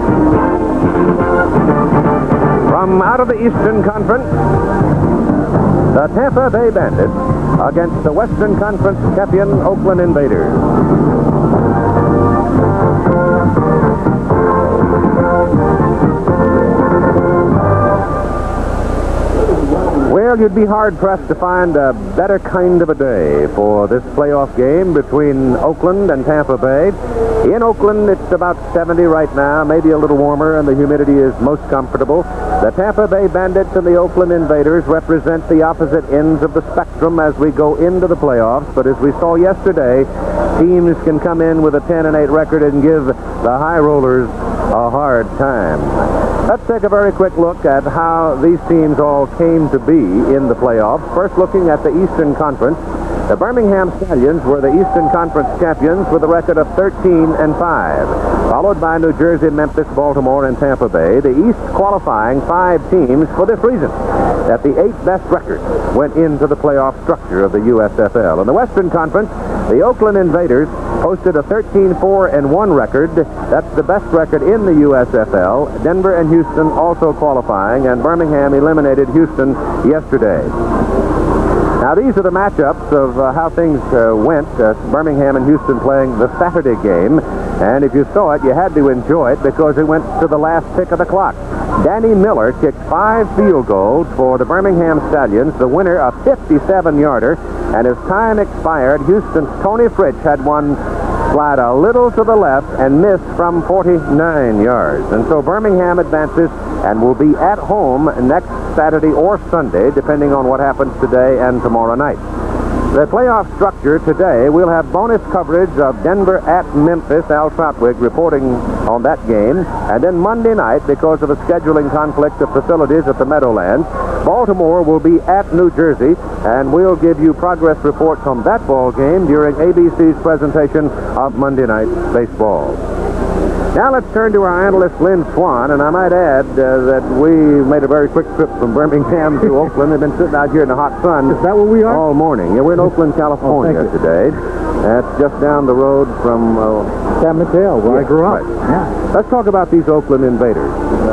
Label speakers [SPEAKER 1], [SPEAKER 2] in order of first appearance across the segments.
[SPEAKER 1] From out of the Eastern Conference, the Tampa Bay Bandits against the Western Conference champion Oakland Invaders. Well, you'd be hard-pressed to find a better kind of a day for this playoff game between Oakland and Tampa Bay. In Oakland, it's about 70 right now, maybe a little warmer, and the humidity is most comfortable. The Tampa Bay Bandits and the Oakland Invaders represent the opposite ends of the spectrum as we go into the playoffs, but as we saw yesterday, teams can come in with a 10-8 record and give the High Rollers a hard time. Let's take a very quick look at how these teams all came to be in the playoffs. First, looking at the Eastern Conference, the Birmingham Stallions were the Eastern Conference champions with a record of 13-5, followed by New Jersey, Memphis, Baltimore, and Tampa Bay. The East qualifying 5 teams for this reason, that the 8 best records went into the playoff structure of the USFL. In the Western Conference, the Oakland Invaders posted a 13-4-1 record. That's the best record in the USFL. Denver and Houston also qualifying, and Birmingham eliminated Houston yesterday. Now, these are the matchups of how things went. Birmingham and Houston playing the Saturday game. And if you saw it, you had to enjoy it because it went to the last tick of the clock. Danny Miller kicked 5 field goals for the Birmingham Stallions, the winner a 57-yarder. And as time expired, Houston's Tony Fritsch had one slide a little to the left and missed from 49 yards. And so Birmingham advances and will be at home next Saturday or Sunday, depending on what happens today and tomorrow night. The playoff structure today, we'll have bonus coverage of Denver at Memphis. Al Trautwig reporting on that game. And then Monday night, because of a scheduling conflict of facilities at the Meadowlands, Baltimore will be at New Jersey, and we'll give you progress reports on that ball game during ABC's presentation of Monday Night Baseball. Now let's turn to our analyst, Lynn Swan, and I might add that we made a very quick trip from Birmingham to Oakland. They've been sitting out here in the hot sun.
[SPEAKER 2] Is that where we are?
[SPEAKER 1] All morning. Yeah, we're in Oakland, California today. That's just down the road from
[SPEAKER 2] San Mateo, where I grew up.
[SPEAKER 1] Right. Yeah. Let's talk about these Oakland Invaders.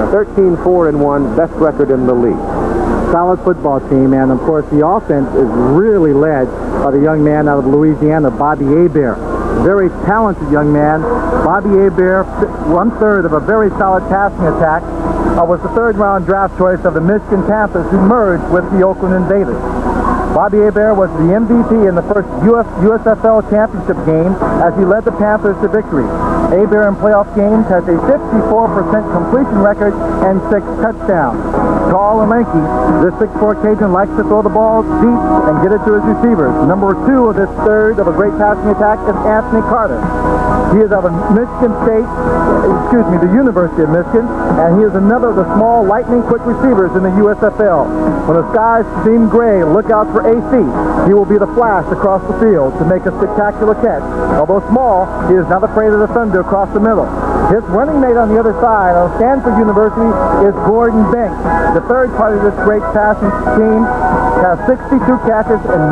[SPEAKER 1] 13-4-1, best record in the league.
[SPEAKER 2] Solid football team, and of course the offense is really led by the young man out of Louisiana, Bobby Hebert. Very talented young man. Bobby Hebert, 1/3 of a very solid passing attack, was the 3rd-round draft choice of the Michigan Panthers, who merged with the Oakland Invaders. Bobby Hebert was the MVP in the first USFL championship game as he led the Panthers to victory. Hebert in playoff games has a 54% completion record and 6 touchdowns. Tall and lanky, this 6'4" Cajun likes to throw the ball deep and get it to his receivers. Number 2 of this third of a great passing attack is Anthony Carter. He is of the University of Michigan, and he is another of the small, lightning-quick receivers in the USFL. When the skies seem gray, look out for AC. He will be the flash across the field to make a spectacular catch. Although small, he is not afraid of the thunder across the middle. His running mate on the other side of Stanford University is Gordon Banks. The third part of this great passing team has 62 catches and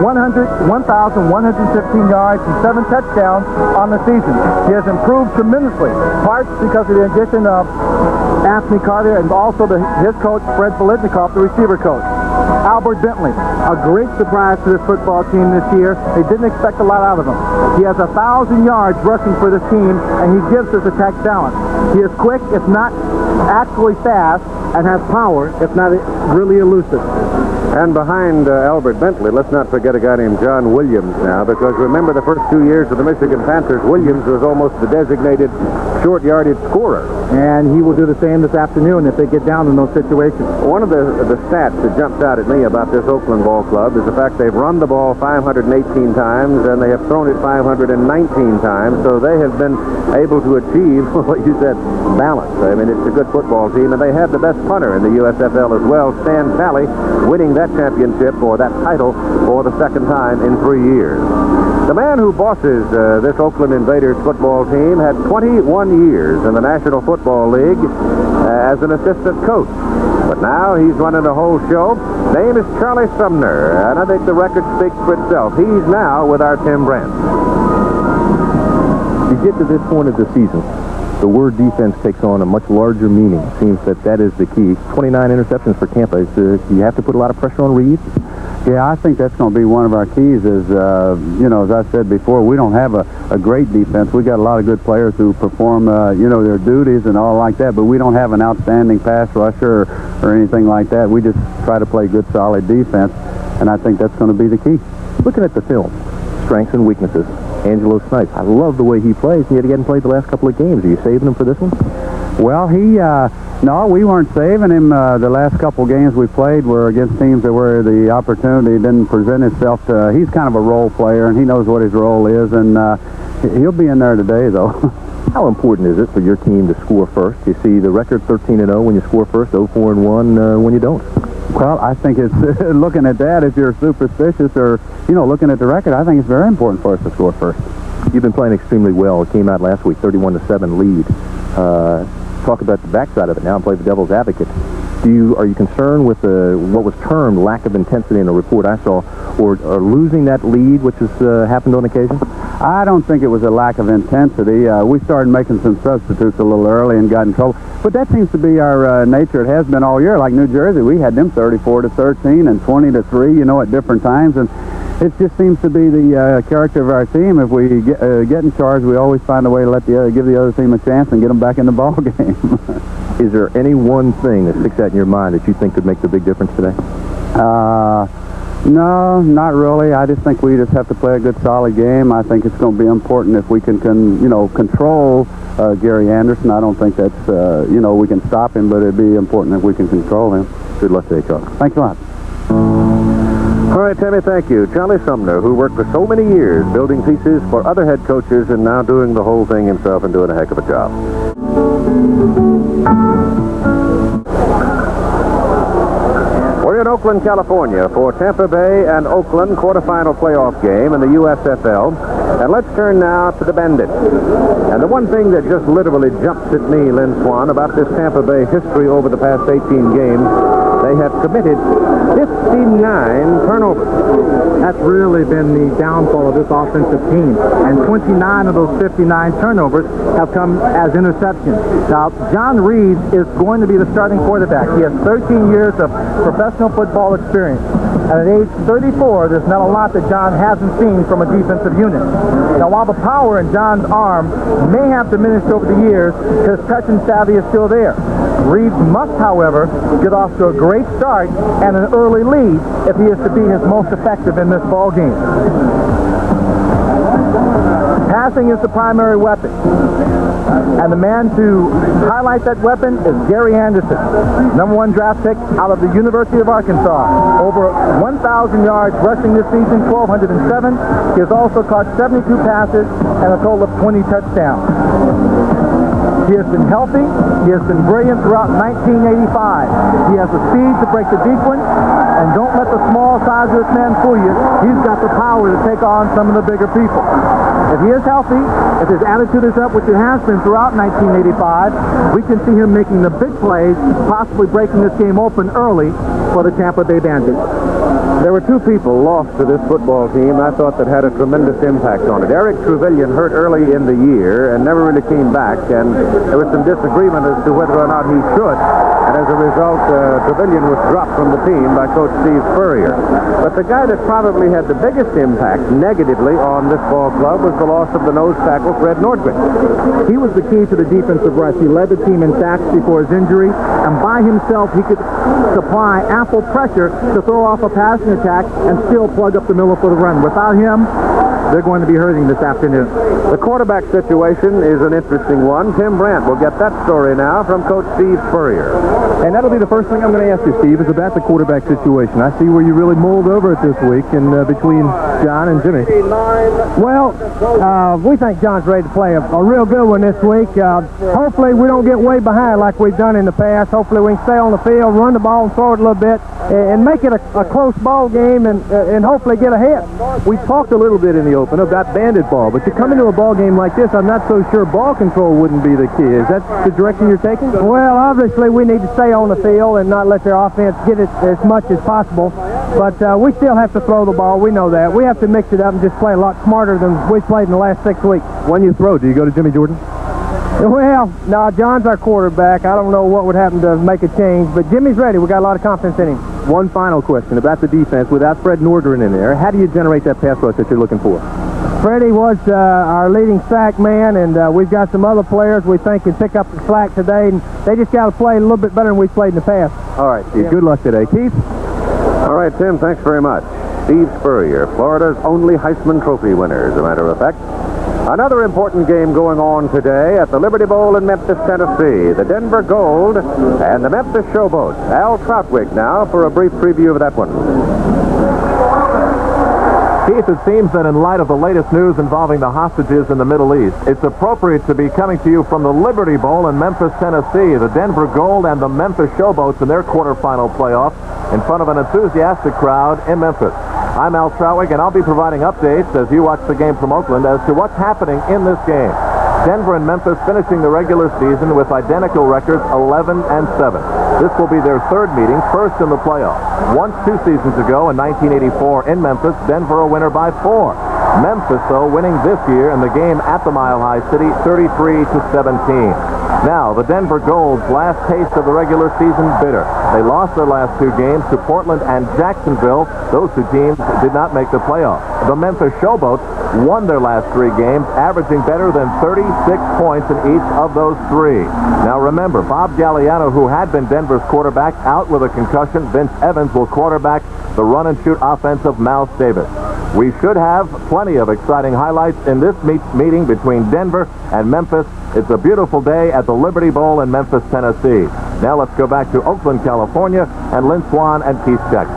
[SPEAKER 2] 1,115 yards and 7 touchdowns on the season. He has improved tremendously, part because of the addition of Anthony Carter and also his coach, Fred Bolitnikoff, the receiver coach. Albert Bentley, a great surprise to this football team this year. They didn't expect a lot out of him. He has 1,000 yards rushing for this team, and he gives this attack balance. He is quick, if not actually fast, and has power, if not really elusive.
[SPEAKER 1] And behind Albert Bentley, let's not forget a guy named John Williams now, because remember the first 2 years of the Michigan Panthers, Williams was almost the designated short-yardage scorer.
[SPEAKER 2] And he will do the same this afternoon if they get down in those situations.
[SPEAKER 1] One of the stats that jumps out at me about this Oakland ball club is the fact they've run the ball 518 times and they have thrown it 519 times, so they have been able to achieve what you said, balance. I mean, it's a good football team, and they have the best punter in the USFL as well, Stan Talley, winning that championship or that title for the 2nd time in 3 years. The man who bosses this Oakland Invaders football team had 21 years in the National Football League as an assistant coach. But now he's running the whole show. Name is Charlie Sumner, and I think the record speaks for itself. He's now with our Tim Brandt.
[SPEAKER 3] You get to this point of the season,
[SPEAKER 1] the word defense takes on a much larger meaning. It seems that is the key. 29 interceptions for Tampa. You have to put a lot of pressure on Reed.
[SPEAKER 3] Yeah, I think that's going to be one of our keys is, you know, as I said before, we don't have a great defense. We got a lot of good players who perform, you know, their duties and all like that, but we don't have an outstanding pass rusher or anything like that. We just try to play good, solid defense, and I think that's going to be the key.
[SPEAKER 1] Looking at the film, strengths and weaknesses, Angelo Snipes, I love the way he plays, yet he hadn't played the last couple of games. Are you saving him for this one?
[SPEAKER 3] Well, no, we weren't saving him. The last couple games we played were against teams that where the opportunity didn't present itself. He's kind of a role player, and he knows what his role is, and he'll be in there today, though.
[SPEAKER 1] How important is it for your team to score first? You see the record 13-0 when you score first, 0-4-1 when you don't.
[SPEAKER 3] Well, I think it's looking at that, if you're superstitious or, you know, looking at the record, I think it's very important for us to score first.
[SPEAKER 1] You've been playing extremely well. It came out last week, 31-7 lead. Talk about the backside of it now and play the devil's advocate. Are you concerned with what was termed lack of intensity in the report I saw, or losing that lead, which has happened on occasion?
[SPEAKER 3] I don't think it was a lack of intensity. We started making some substitutes a little early and got in trouble. But that seems to be our nature. It has been all year. Like New Jersey, we had them 34-13 and 20-3, you know, at different times. And it just seems to be the character of our team. If we get in charge, we always find a way to give the other team a chance and get them back in the ball game.
[SPEAKER 1] Is there any one thing that sticks out in your mind that you think could make the big difference today?
[SPEAKER 3] No, not really. I just think we just have to play a good, solid game. I think it's going to be important if we can you know, control Gary Anderson. I don't think that's, you know, we can stop him, but it'd be important if we can control him.
[SPEAKER 1] Good luck today, Charlie.
[SPEAKER 3] Thanks a lot.
[SPEAKER 1] All right, Tammy, thank you. Charlie Sumner, who worked for so many years building pieces for other head coaches and now doing the whole thing himself and doing a heck of a job. We're in Oakland, California for Tampa Bay and Oakland quarterfinal playoff game in the USFL. And let's turn now to the Bandits. And the one thing that just literally jumps at me, Lynn Swan, about this Tampa Bay history over the past 18 games, they have committed 59 turnovers.
[SPEAKER 2] That's really been the downfall of this offensive team. And 29 of those 59 turnovers have come as interceptions. Now, John Reed is going to be the starting quarterback. He has 13 years of professional football experience. And at age 34, there's not a lot that John hasn't seen from a defensive unit. Now, while the power in John's arm may have diminished over the years, his touch and savvy is still there. Reed must, however, get off to a great start and an early lead if he is to be his most effective in this ball game. Passing is the primary weapon. And the man to highlight that weapon is Gary Anderson, #1 draft pick out of the University of Arkansas. Over 1,000 yards rushing this season, 1,207. He has also caught 72 passes and a total of 20 touchdowns. He has been healthy. He has been brilliant throughout 1985. He has the speed to break the deep one, and don't let the small size of this man fool you. He's got the power to take on some of the bigger people. If he is healthy, if his attitude is up, which it has been throughout 1985, we can see him making the big plays, possibly breaking this game open early for the Tampa Bay Bandits.
[SPEAKER 1] There were two people lost to this football team I thought that had a tremendous impact on it. Eric Trevelyan hurt early in the year and never really came back, and there was some disagreement as to whether or not he should. And as a result, Trevelyan was dropped from the team by Coach Steve Spurrier. But the guy that probably had the biggest impact negatively on this ball club was the loss of the nose tackle, Fred Nordgren.
[SPEAKER 2] He was the key to the defensive rush. He led the team in sacks before his injury, and by himself he could supply ample pressure to throw off a passing attack and still plug up the middle for the run. Without him, they're going to be hurting this afternoon.
[SPEAKER 1] The quarterback situation is an interesting one. Tim Brandt will get that story now from Coach Steve Spurrier.
[SPEAKER 4] And that'll be the first thing I'm going to ask you, Steve, is about the quarterback situation. I see where you really mulled over it this week and between John and Jimmy.
[SPEAKER 5] Well, we think John's ready to play a real good one this week. Hopefully we don't get way behind like we've done in the past. Hopefully we can stay on the field, run the ball and throw it a little bit, and make it a close ball game and hopefully get ahead.
[SPEAKER 4] We talked a little bit in the open about bandit ball, but you come into a ball game like this, I'm not so sure ball control wouldn't be the key. Is that the direction you're taking?
[SPEAKER 5] Well, obviously we need to stay on the field and not let their offense get it as much as possible. But we still have to throw the ball. We know that. We have to mix it up and just play a lot smarter than we've played in the last 6 weeks.
[SPEAKER 4] When you throw, do you go to Jimmy Jordan?
[SPEAKER 5] Well, no, John's our quarterback. I don't know what would happen to make a change, but Jimmy's ready. We got a lot of confidence in him.
[SPEAKER 4] One final question about the defense. Without Fred Nordgren in there, how do you generate that pass rush that you're looking for?
[SPEAKER 5] Freddie was our leading sack man, and we've got some other players we think can pick up the slack today, and they just got to play a little bit better than we've played in the past.
[SPEAKER 4] All right, Steve. Good luck today. Keith?
[SPEAKER 1] All right, Tim, thanks very much. Steve Spurrier, Florida's only Heisman Trophy winner, as a matter of fact. Another important game going on today at the Liberty Bowl in Memphis, Tennessee. The Denver Gold and the Memphis Showboats. Al Troutwig now for a brief preview of that one.
[SPEAKER 6] Keith, it seems that in light of the latest news involving the hostages in the Middle East, it's appropriate to be coming to you from the Liberty Bowl in Memphis, Tennessee. The Denver Gold and the Memphis Showboats in their quarterfinal playoff in front of an enthusiastic crowd in Memphis. I'm Al Troutwig, and I'll be providing updates as you watch the game from Oakland as to what's happening in this game. Denver and Memphis finishing the regular season with identical records, 11-7. This will be their third meeting, first in the playoffs. Once 2 seasons ago in 1984 in Memphis, Denver a winner by 4. Memphis, though, winning this year in the game at the Mile High City, 33-17. Now, the Denver Gold's last taste of the regular season bitter. They lost their last 2 games to Portland and Jacksonville. Those 2 teams did not make the playoffs. The Memphis Showboats won their last 3 games, averaging better than 36 points in each of those 3. Now, remember, Bob Galliano, who had been Denver's quarterback, out with a concussion. Vince Evans will quarterback the run-and-shoot offense of Mouse Davis. We should have plenty of exciting highlights in this meeting between Denver and Memphis. It's a beautiful day at the Liberty Bowl in Memphis, Tennessee. Now let's go back to Oakland, California, and Lynn Swan and Keith Jackson.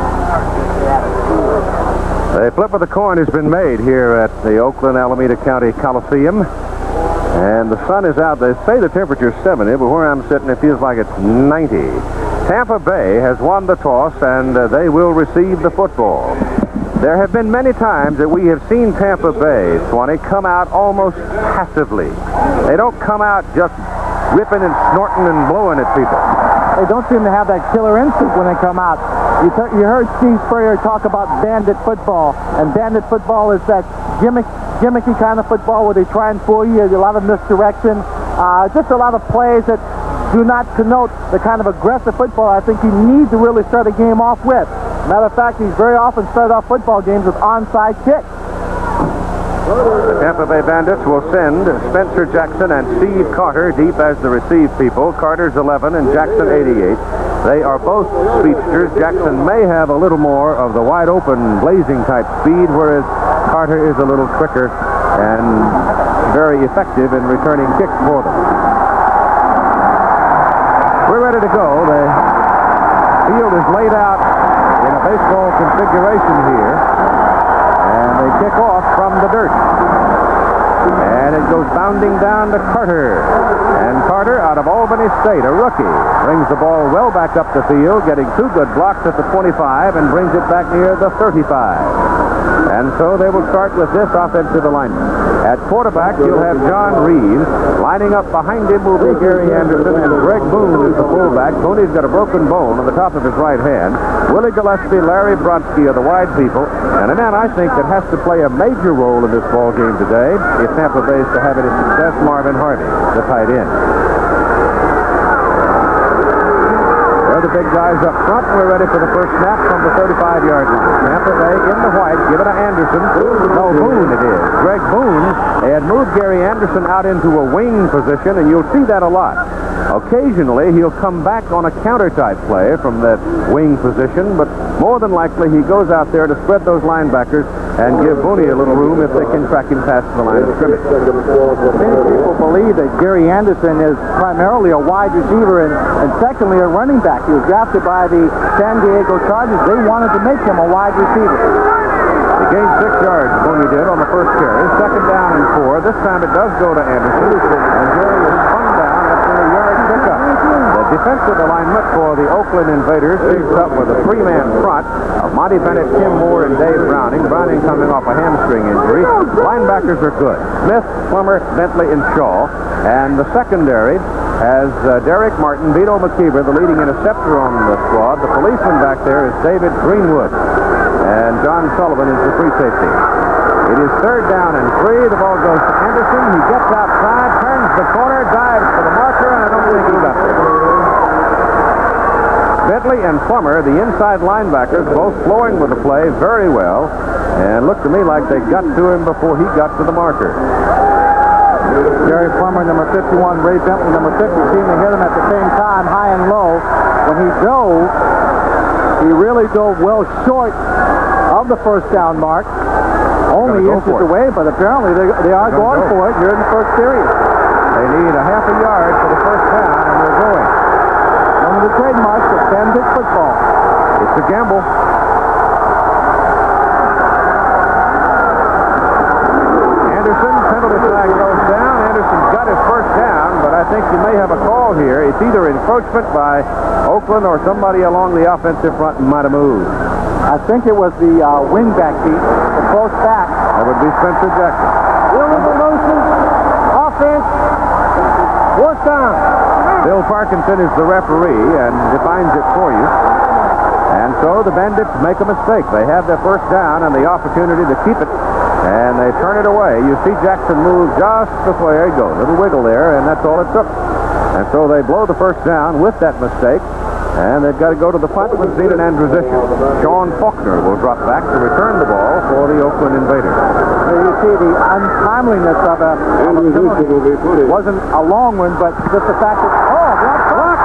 [SPEAKER 1] The flip of the coin has been made here at the Oakland Alameda County Coliseum. And the sun is out. They say the temperature's 70, but where I'm sitting, it feels like it's 90. Tampa Bay has won the toss, and they will receive the football. There have been many times that we have seen Tampa Bay, Swanee, come out almost passively. They don't come out just ripping and snorting and blowing at people.
[SPEAKER 2] They don't seem to have that killer instinct when they come out. You heard Steve Spurrier talk about bandit football, and bandit football is that gimmicky kind of football where they try and fool you. A lot of misdirection, just a lot of plays that do not connote the kind of aggressive football I think you need to really start a game off with. Matter of fact, he's very often started off football games with onside kicks.
[SPEAKER 1] The Tampa Bay Bandits will send Spencer Jackson and Steve Carter deep as the receive people. Carter's 11 and Jackson 88. They are both speedsters. Jackson may have a little more of the wide-open, blazing-type speed, whereas Carter is a little quicker and very effective in returning kicks for them. We're ready to go. The field is laid out in a baseball configuration here, and they kick off from the dirt. And it goes bounding down to Carter. And Carter, out of Albany State, a rookie, brings the ball well back up the field, getting 2 good blocks at the 25 and brings it back near the 35. And so they will start with this offensive alignment. At quarterback, you'll have John Reeves. Lining up behind him will be Gary Anderson, and Greg Boone is the fullback. Booney's got a broken bone on the top of his right hand. Willie Gillespie, Larry Brodsky are the wide people. And a man I think that has to play a major role in this ball game today, if Tampa Bay is to have any success, Marvin Harvey, the tight end. The big guys up front. We're ready for the first snap from the 35-yard line. Tampa Bay in the white. Give it to Anderson. No, Boone it is. Greg Boone. They had moved Gary Anderson out into a wing position, and you'll see that a lot. Occasionally, he'll come back on a counter-type play from that wing position, but more than likely, he goes out there to spread those linebackers and give Booney a little room if they can track him past the line of scrimmage.
[SPEAKER 2] Many people believe that Gary Anderson is primarily a wide receiver and secondly a running back. He was drafted by the San Diego Chargers. They wanted to make him a wide receiver.
[SPEAKER 1] He gained 6 yards, Booney did, on the first carry. Second down and 4. This time it does go to Anderson, and Gary is spun down after a yard pickup. The defensive alignment for the Oakland Invaders picks up with a 3-man front of Monty Bennett, Tim Moore, and Dave Browning. Browning coming off a hamstring injury. Linebackers are good. Smith, Plummer, Bentley, and Shaw. And the secondary has Derek Martin, Vito McKeever, the leading interceptor on the squad. The policeman back there is David Greenwood. And John Sullivan is the free safety. It is 3rd down and 3. The ball goes to Anderson. He gets outside, turns the corner, dives for the marker, and I don't think he got there. Bentley and Plummer, the inside linebackers, both flowing with the play very well, and looked to me like they got to him before he got to the marker.
[SPEAKER 2] Jerry Plummer, number 51, Ray Bentley, number 50, seemed to hit him at the same time, high and low. When he dove, he really dove well short of the first down mark. Only inches away, but apparently they are going for it here in the first period.
[SPEAKER 1] They need a half a yard for the first down, and they're going.
[SPEAKER 2] One of the trademarks of Bandit football.
[SPEAKER 1] It's a gamble. Anderson, penalty flag goes down. Anderson's got his first down, but I think you may have a call here. It's either encroachment by Oakland or somebody along the offensive front might have moved.
[SPEAKER 2] I think it was the wingback beat, the close back.
[SPEAKER 1] That would be Spencer Jackson.
[SPEAKER 5] Illegal motion, offense, 4th down.
[SPEAKER 1] Bill Parkinson is the referee and defines it for you. And so the Bandits make a mistake. They have their first down and the opportunity to keep it, and they turn it away. You see Jackson move just before there you go. A little wiggle there, and that's all it took. And so they blow the first down with that mistake, and they've got to go to the punt with Zenon Andrusician. Sean Faulkner will drop back to return the ball for the Oakland Invaders.
[SPEAKER 2] You see the untimeliness of a penalty. It wasn't a long one, but just the fact that, block!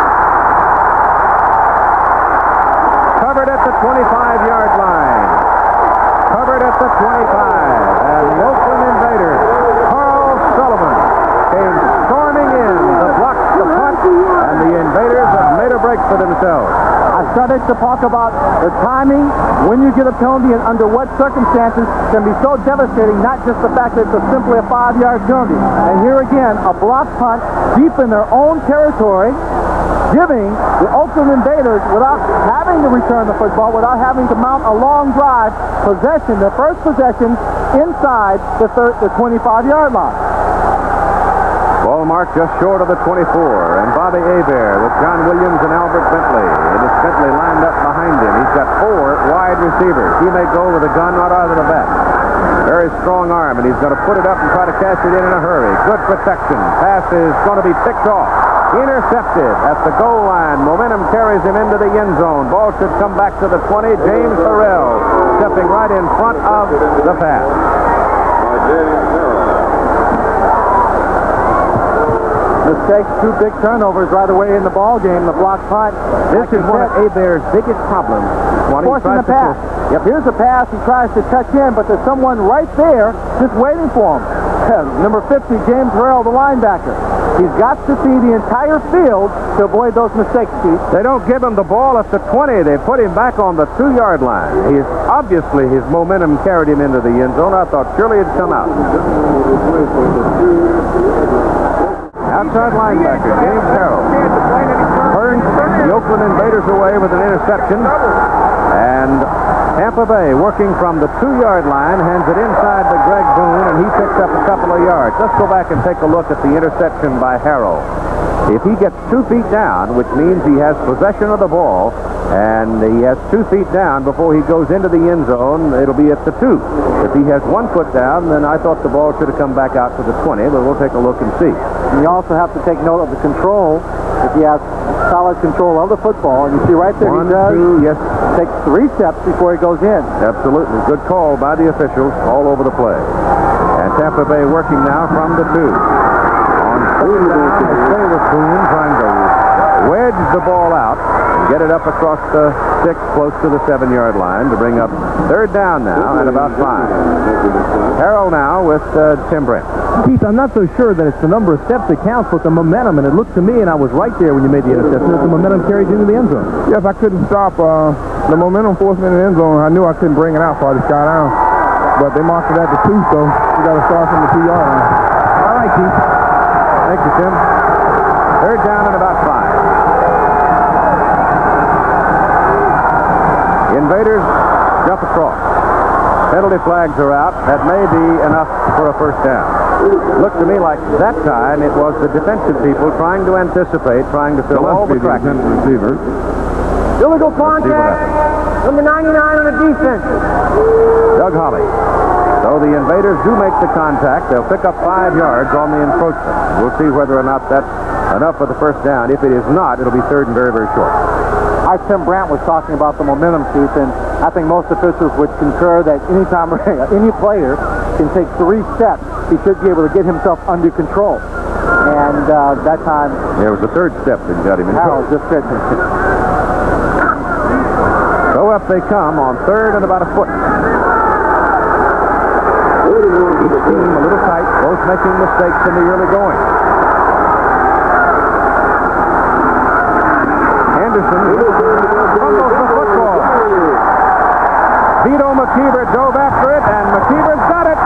[SPEAKER 1] Covered at the 25-yard line. Covered at the 25. And the Oakland Invaders, Carl Sullivan, came storming in to block the punt, and the Invaders have made a break for themselves.
[SPEAKER 2] I started to talk about the timing, when you get a penalty and under what circumstances can be so devastating, not just the fact that it's simply a 5-yard penalty. And here again, a block punt deep in their own territory, giving the Oakland Invaders, without having to return the football, without having to mount a long drive, possession, their first possession inside the 25-yard line.
[SPEAKER 1] Ball marked just short of the 24, and Bobby Hebert with John Williams and Albert Bentley. It is Bentley lined up behind him. He's got 4 wide receivers. He may go with a gun right out of the back. Very strong arm, and he's going to put it up and try to catch it in a hurry. Good protection. Pass is going to be picked off. Intercepted at the goal line. Momentum carries him into the end zone. Ball should come back to the 20. James Farrell stepping right in front of the pass.
[SPEAKER 2] Mistakes, 2 big turnovers right away in the ball game. The block punt.
[SPEAKER 1] This is one of Hebert's biggest problems.
[SPEAKER 2] Forcing the pass. Yep. Here's a pass. He tries to touch in, but there's someone right there just waiting for him. Number 50, James Farrell, the linebacker. He's got to see the entire field to avoid those mistakes, Keith.
[SPEAKER 1] They don't give him the ball at the 20. They put him back on the 2-yard line. He's obviously, his momentum carried him into the end zone. I thought surely he'd come out. Outside linebacker, James Farrell, turns the Oakland Invaders away with an interception. And Tampa Bay, working from the 2-yard line, hands it inside to Greg Boone, and he picks up a couple of yards. Let's go back and take a look at the interception by Harrell. If he gets 2 feet down, which means he has possession of the ball, and he has 2 feet down before he goes into the end zone, it'll be at the 2. If he has 1 foot down, then I thought the ball should have come back out to the 20, but we'll take a look and see.
[SPEAKER 2] And you also have to take note of the control. If he has solid control of the football, and you see right there,
[SPEAKER 1] 1,
[SPEAKER 2] he does.
[SPEAKER 1] 2, yes.
[SPEAKER 2] Takes 3 steps before he goes in.
[SPEAKER 1] Absolutely. Good call by the officials all over the play. And Tampa Bay working now from the 2. On 3rd down, they stay with Boone, trying to wedge the ball out and get it up across the 6, close to the 7-yard line to bring up 3rd down now at about 5. Harrell now with Tim Brent.
[SPEAKER 4] Keith, I'm not so sure that it's the number of steps that counts, but the momentum, and it looked to me, and I was right there when you made the interception, that the momentum carried you into the end zone.
[SPEAKER 7] Yes, I couldn't stop the momentum forcing in the end zone. I knew I couldn't bring it out, so I just got down. But they marked it at the 2, so we got to start from the 2-yard line.
[SPEAKER 4] All right, Keith.
[SPEAKER 1] Thank you, Tim. 3rd down and about 5. Invaders jump across. Penalty flags are out. That may be enough for a first down. Looked to me like that time it was the defensive people trying to anticipate, trying to fill all the cracks.
[SPEAKER 7] Receivers.
[SPEAKER 5] Illegal contact. Number 99 on the defense.
[SPEAKER 1] Doug Holly. So the Invaders do make the contact. They'll pick up 5 yards on the encroachment. We'll see whether or not that's enough for the first down. If it is not, it'll be third and very, very short.
[SPEAKER 2] Our Tim Brandt was talking about the momentum, Chief, and I think most officials would concur that anytime any player can take 3 steps, he should be able to get himself under control. And that time...
[SPEAKER 1] There was a third step that got him in trouble.
[SPEAKER 2] Harold just said
[SPEAKER 1] So up they come on third and about a foot. Each team a little tight, both making mistakes in the early going. Anderson fumbles the football. Vito McKeever dove after it, and McKeever's got it.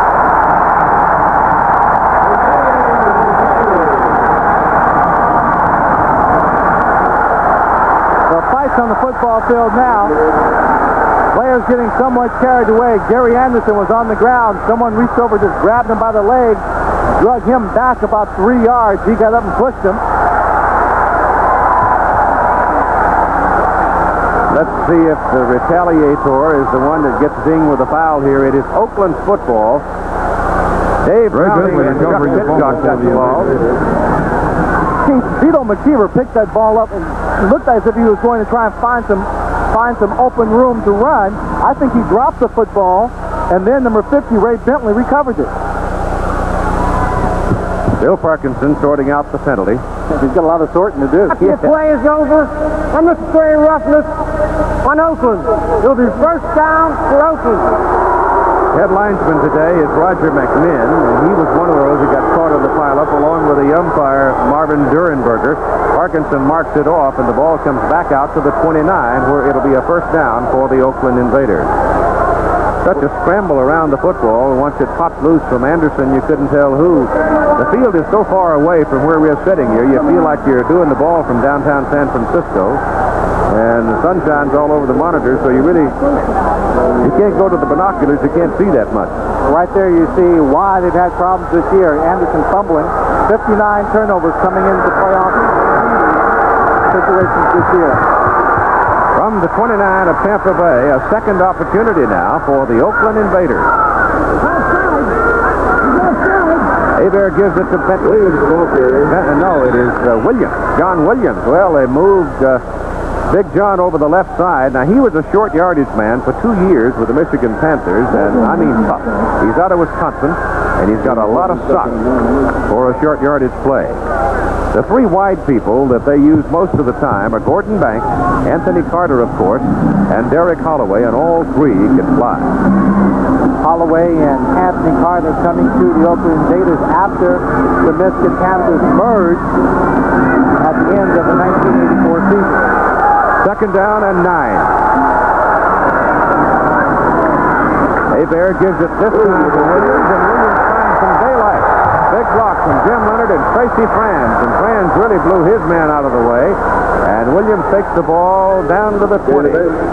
[SPEAKER 2] The fight's on the football field now. Players getting somewhat carried away. Gary Anderson was on the ground. Someone reached over, just grabbed him by the leg, drug him back about 3 yards. He got up and pushed him.
[SPEAKER 1] Let's see if the retaliator is the one that gets dinged with a foul here. It is Oakland's football. Dave Browning and Chuck Hitchcock got the ball.
[SPEAKER 2] Vito McKeever picked that ball up and it looked as if he was going to try and find some open room to run. I think he dropped the football, and then number 50, Ray Bentley, recovered it.
[SPEAKER 1] Bill Parkinson sorting out the penalty.
[SPEAKER 2] He's got a lot of sorting to do.
[SPEAKER 5] After the play is over, unnecessary roughness on Oakland. It'll be first down for Oakland.
[SPEAKER 1] Head linesman today is Roger McMinn, and he was one of those who got caught in the pileup along with the umpire Marvin Durenberger. Parkinson marks it off, and the ball comes back out to the 29, where it'll be a first down for the Oakland Invaders. Such a scramble around the football, and once it popped loose from Anderson, you couldn't tell who. The field is so far away from where we're sitting here, you feel like you're doing the ball from downtown San Francisco, and the sun shines all over the monitor, so you can't go to the binoculars, you can't see that much.
[SPEAKER 2] Right there you see why they've had problems this year. Anderson fumbling, 59 turnovers coming into the playoff situations this year.
[SPEAKER 1] From the 29 of Tampa Bay, a second opportunity now for the Oakland Invaders. Hebert gives it to Bentley. No, it is Williams, John Williams. Well, they moved Big John over the left side. Now, he was a short yardage man for 2 years with the Michigan Panthers, and I mean tough. He's out of Wisconsin, and he's got a lot of stock for a short yardage play. The 3 wide people that they use most of the time are Gordon Banks, Anthony Carter, of course, and Derek Holloway, and all 3 can fly.
[SPEAKER 2] Holloway and Anthony Carter coming to the Oakland Invaders after the Michigan Panthers merged at the end of the 1984 season.
[SPEAKER 1] Second down and 9. Hebert gives it this time to Williams, and Williams finds some daylight. Big block from Jim Leonard and Tracy Franz, and Franz really blew his man out of the way, and Williams takes the ball down to the 20.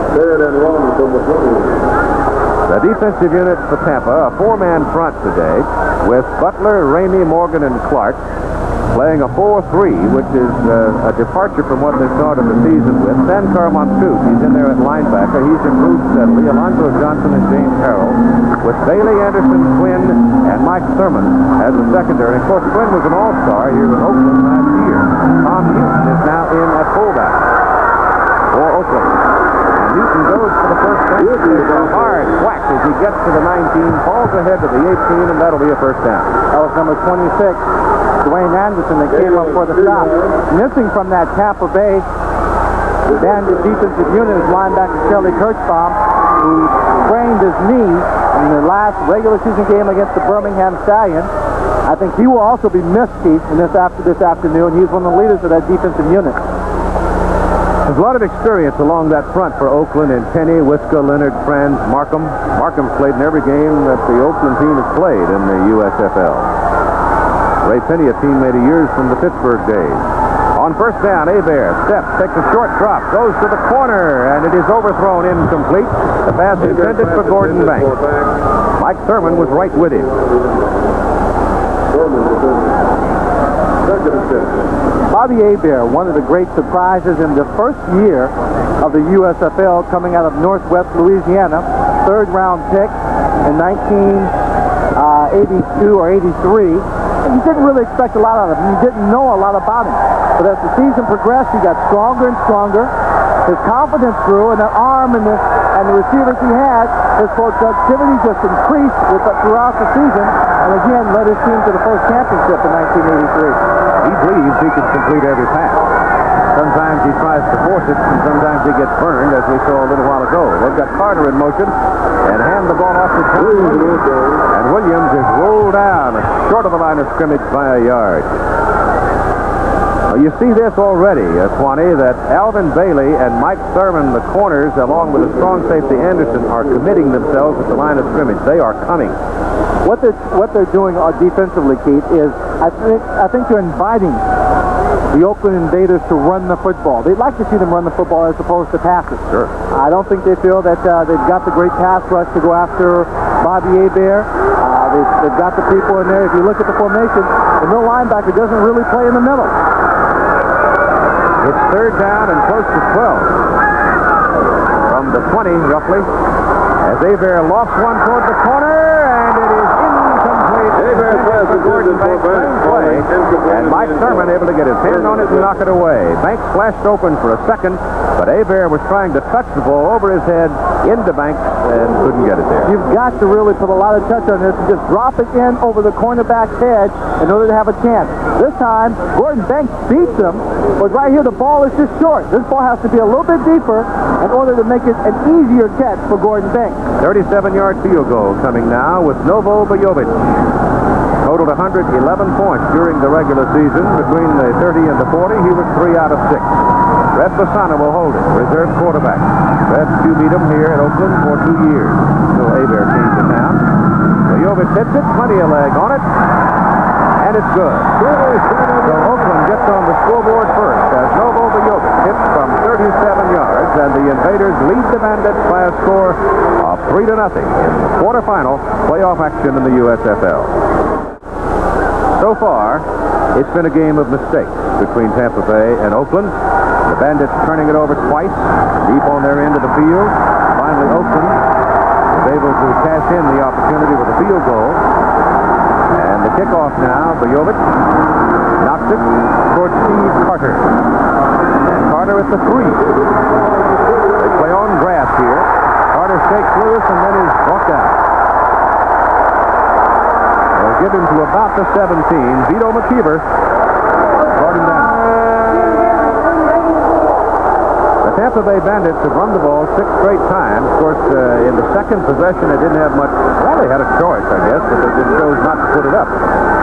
[SPEAKER 1] The defensive unit for Tampa, a 4-man front today, with Butler, Ramey, Morgan, and Clark, playing a 4-3, which is a departure from what they started the season with. Sankar Monsoon, he's in there at linebacker. He's improved steadily. Alonzo Johnson and James Harrell, with Bailey Anderson, Quinn, and Mike Thurman as the secondary. And of course, Quinn was an all-star here in Oakland last year. Tom Newton is now in at fullback for Oakland. And Newton goes for the first down. It's a hard whack as he gets to the 19, falls ahead to the 18, and that'll be a first down.
[SPEAKER 2] That was number 26. Dwayne Anderson that came up for the stop. Missing from that Tampa Bay Bandit defensive unit is linebacker Kelly Kirchbaum, who sprained his knee in the last regular season game against the Birmingham Stallions. I think he will also be missed, Keith, in this afternoon. He's one of the leaders of that defensive unit.
[SPEAKER 1] There's a lot of experience along that front for Oakland, and Penny, Wiska, Leonard, Franz, Markham. Markham's played in every game that the Oakland team has played in the USFL. Ray Penny, a teammate of yours from the Pittsburgh days. On first down, Hebert steps, takes a short drop, goes to the corner, and it is overthrown incomplete. The pass intended for Gordon Banks. Mike Thurman was right with him.
[SPEAKER 2] Bobby Hebert, one of the great surprises in the first year of the USFL, coming out of Northwest Louisiana, 3rd-round pick in 82 or 83. And you didn't really expect a lot out of him. You didn't know a lot about him. But as the season progressed, he got stronger and stronger. His confidence grew, and the arm and the receivers he had, his productivity just increased throughout the season, and again led his team to the first championship in 1983.
[SPEAKER 1] He believes he can complete every pass. Sometimes he tries to force it, and sometimes he gets burned, as we saw a little while ago. They've got Carter in motion, and hand the ball off to Williams. And Williams is rolled down short of the line of scrimmage by a yard. Well, you see this already, Swanee, that Alvin Bailey and Mike Thurman, the corners, along with the strong safety Anderson, are committing themselves at the line of scrimmage. They are coming.
[SPEAKER 2] What they're doing defensively, Keith, is I think they're inviting the Oakland Invaders to run the football. They'd like to see them run the football as opposed to pass it.
[SPEAKER 1] Sure.
[SPEAKER 2] I don't think they feel that they've got the great pass rush to go after Bobby Hebert. They've got the people in there. If you look at the formation, the middle linebacker doesn't really play in the middle.
[SPEAKER 1] It's third down and close to 12. From the 20, roughly, as Hebert lofts one toward the corner, and it is incomplete. Hebert throws the Gordon Banks play, and Mike Thurman able to get his hand on it and knock it away. Banks flashed open for a second, but Hebert was trying to touch the ball over his head into Banks and couldn't get it there.
[SPEAKER 2] You've got to really put a lot of touch on this and just drop it in over the cornerback's head in order to have a chance. This time, Gordon Banks beats him, but right here the ball is just short. This ball has to be a little bit deeper in order to make it an easier catch for Gordon Banks.
[SPEAKER 1] 37-yard field goal coming now with Novo Bojovic. Totaled 111 points during the regular season. Between the 30 and the 40, he was 3 out of 6. Red Bassano will hold it, reserve quarterback. Red QB'd him here at Oakland for 2 years until Hebert came to town. Bojovic hits it, plenty of leg on it, and it's good. So Oakland gets on the scoreboard first as Novo Bojovic hits from 37 yards, and the Invaders lead the Bandits by a score of 3-0 in the quarterfinal playoff action in the USFL. So far, it's been a game of mistakes between Tampa Bay and Oakland. The Bandits turning it over twice, deep on their end of the field. Finally, Oakland was able to cash in the opportunity with a field goal. And the kickoff now, Bojovic knocks it towards Steve Carter. And Carter at the 3. They play on grass here. Carter shakes loose and then is brought down. They'll give him to about the 17. Vito McKeever brought him down. The Tampa Bay Bandits have run the ball 6 straight times. Of course, in the second possession, they didn't have much. Well, they had a choice, I guess, but they just chose not to put it up.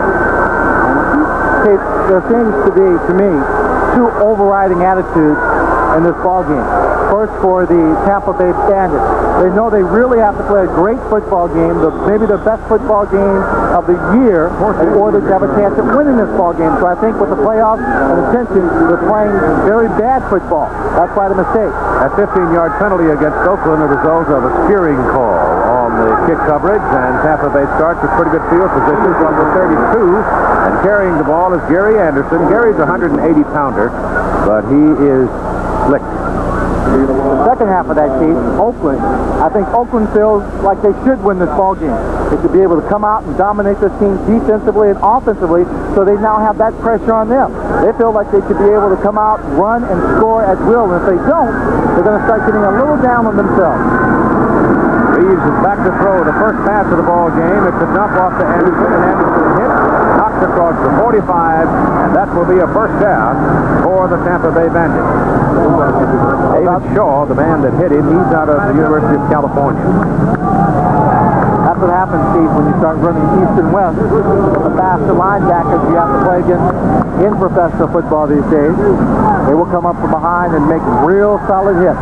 [SPEAKER 2] Okay, there seems to be, to me, 2 overriding attitudes in this ball game. First, for the Tampa Bay Bandits, they know they really have to play a great football game, maybe the best football game of the year, in order to have a chance at winning this ball game. So I think with the playoffs and attention, they're playing very bad football. That's why the mistake.
[SPEAKER 1] That 15-yard penalty against Oakland, a result of a steering call on the kick coverage, and Tampa Bay starts with pretty good field position from the 32, and carrying the ball is Gary Anderson. Gary's a 180-pounder, but he is slick.
[SPEAKER 2] The second half of that, Keith, Oakland, I think Oakland feels like they should win this ball game. They should be able to come out and dominate this team defensively and offensively, so they now have that pressure on them. They feel like they should be able to come out, run, and score at will, and if they don't, they're going to start getting a little down on themselves.
[SPEAKER 1] Reeves is back to throw the first pass of the ball game. It's a dump off to Anderson, and Anderson hits, knocks across the 45, and that will be a first down for the Tampa Bay Bandits. David Shaw, the man that hit him, he's out of the University of California.
[SPEAKER 2] That's what happens, Steve, when you start running east and west. The faster linebackers you have to play against in professional football these days. They will come up from behind and make real solid hits.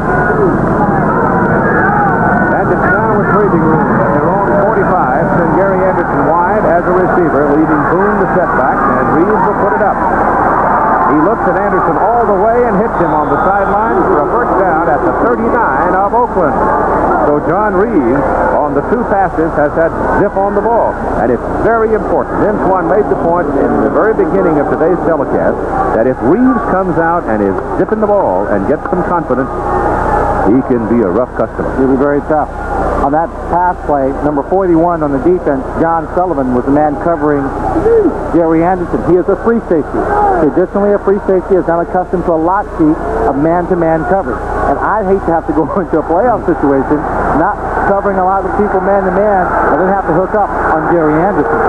[SPEAKER 1] Bandits down with breathing room. Their own 45, send Gary Anderson wide as a receiver, leaving Boone the setback, and Reeves will put it up. He looks at Anderson all the way and hits him on the sideline for a first down at the 39 of Oakland. So John Reeves, on the 2 passes, has had zip on the ball. And it's very important. Then Swan made the point in the very beginning of today's telecast that if Reeves comes out and is zipping the ball and gets some confidence, he can be a rough customer.
[SPEAKER 2] He'll be very tough. On that pass play, number 41 on the defense, John Sullivan, was the man covering Gary Anderson. He is a free safety. Traditionally, a free safety is not accustomed to a lot sheet of man-to-man coverage. And I'd hate to have to go into a playoff situation not covering a lot of people man-to-man and then have to hook up on Gary Anderson.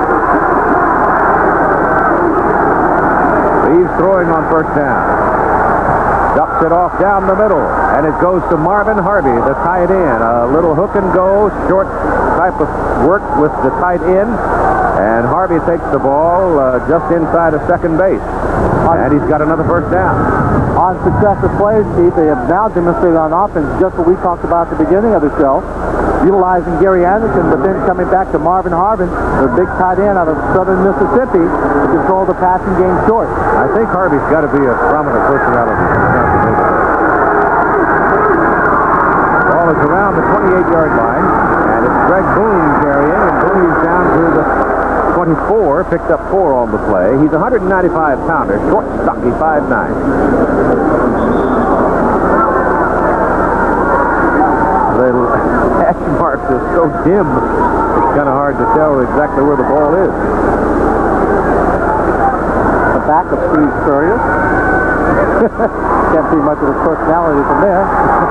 [SPEAKER 1] He's throwing on first down. Ducks it off down the middle, and it goes to Marvin Harvey, the tight end. A little hook and go, short type of work with the tight end, and Harvey takes the ball just inside of second base, and he's got another first down.
[SPEAKER 2] On successive plays, Steve, they have now demonstrated on offense just what we talked about at the beginning of the show, utilizing Gary Anderson, but then coming back to Marvin Harvin, the big tight end out of southern Mississippi, to control the passing game short.
[SPEAKER 1] I think Harvey's got to be a prominent personality. Ball is around the 28-yard line, and it's Greg Boone carrying, and Boone's down to the 24, picked up 4 on the play. He's a 195-pounder, short, stocky, 5'9". The hash marks are so dim, it's kind of hard to tell exactly where the ball is.
[SPEAKER 2] The back of Steve Spurrier. Can't see much of his personality from there.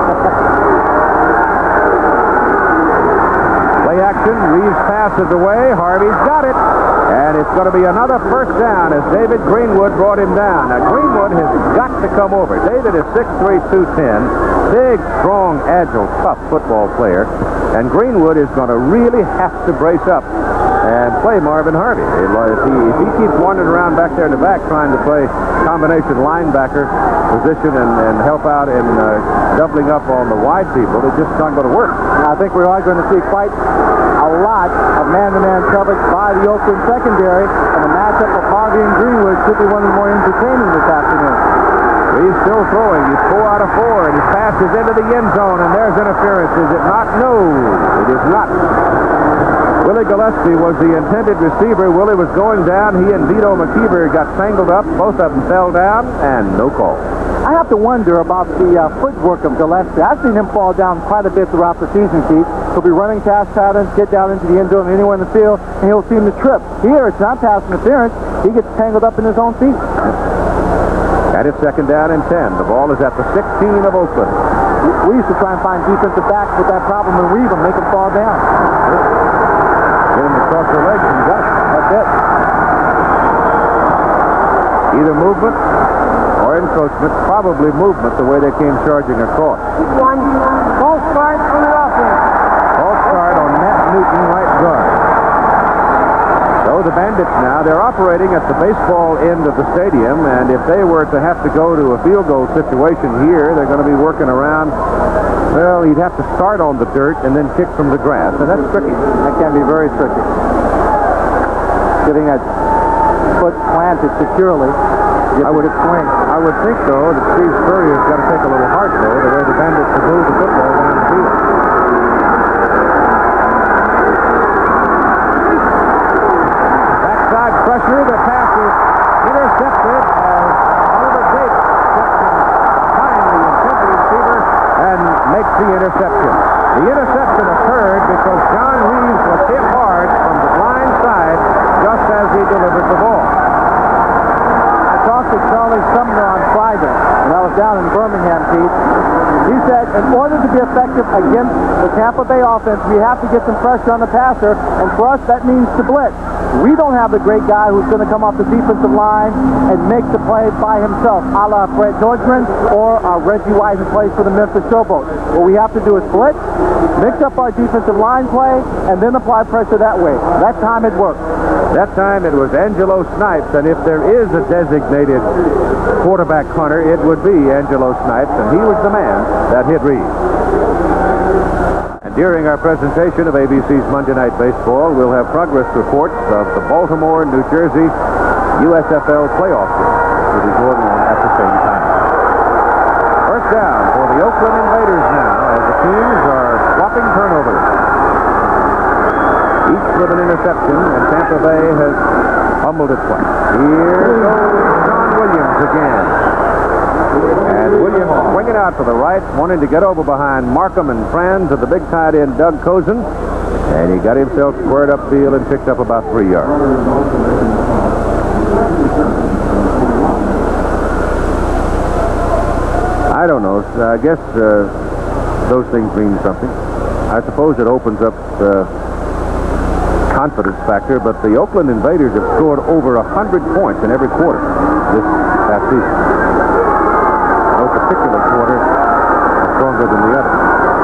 [SPEAKER 1] Play action, Reeves passes away, Harvey's got it, and it's going to be another first down as David Greenwood brought him down. Now Greenwood has got to come over. David is 6'3", 210, big, strong, agile, tough football player, and Greenwood is going to really have to brace up and play Marvin Harvey. If he keeps wandering around back there in the back trying to play combination linebacker position and help out in doubling up on the wide people, it's just not going to work.
[SPEAKER 2] I think we are going to see quite a lot of man-to-man coverage by the Oakland secondary, and the matchup of Harvey and Greenwood should be one of the more entertaining this afternoon.
[SPEAKER 1] He's still throwing. He's 4 out of 4, and his pass is into the end zone, and there's interference. Is it not? No, it is not. Willie Gillespie was the intended receiver. Willie was going down. He and Vito McKeever got tangled up. Both of them fell down, and no call.
[SPEAKER 2] I have to wonder about the footwork of Gillespie. I've seen him fall down quite a bit throughout the season, Keith. He'll be running pass patterns, get down into the end zone anywhere in the field, and he'll seem to trip. Here, it's not pass interference. He gets tangled up in his own feet.
[SPEAKER 1] And it's second down and 10. The ball is at the 16 of Oakland.
[SPEAKER 2] We used to try and find defensive backs with that problem and weave them, make them fall down.
[SPEAKER 1] Get him across the legs and got it.
[SPEAKER 2] That's it.
[SPEAKER 1] Either movement or encroachment, probably movement the way they came charging across.
[SPEAKER 5] One false start on the offense.
[SPEAKER 1] False start on Matt Newton, right guard. So the Bandits now, they're operating at the baseball end of the stadium, and if they were to have to go to a field goal situation here, they're going to be working around. Well, he'd have to start on the dirt and then kick from the grass, and that's tricky.
[SPEAKER 2] That can be very tricky. Getting that foot planted securely.
[SPEAKER 1] I would think, though, that Steve Spurrier's got to take a little heart, though, the way the Bandits have moved the football down the field. Backside pressure, the pass is intercepted as Oliver Davis steps in behind the intended receiver and makes the interception. The interception occurred because John Reeves was hit hard from the blind side just as he delivered the ball.
[SPEAKER 2] To Charlie Sumner on Friday, and I was down in Birmingham, Pete. He said, in order to be effective against the Tampa Bay offense, we have to get some pressure on the passer, and for us, that means to blitz. We don't have the great guy who's going to come off the defensive line and make the play by himself, a la Fred Nordgren or Reggie White, who plays for the Memphis Showboats. What we have to do is blitz, mix up our defensive line play, and then apply pressure that way. That time it worked.
[SPEAKER 1] That time it was Angelo Snipes, and if there is a designated quarterback hunter, it would be Angelo Snipes, and he was the man that hit Reeves. And during our presentation of ABC's Monday Night Baseball, we'll have progress reports of the Baltimore, New Jersey USFL playoff game, which will be going on at the same time. First down for the Oakland Invaders now, as the teams are swapping turnovers. Each with an interception, and Tampa Bay has humbled it twice. Here goes John Williams again. And Williams swinging out to the right, wanting to get over behind Markham and Franz of the big tight end Doug Cozen. And he got himself squared upfield and picked up about 3 yards. I don't know. I guess those things mean something. I suppose it opens up confidence factor, but the Oakland Invaders have scored over 100 points in every quarter this past season. No particular quarter is stronger than the other.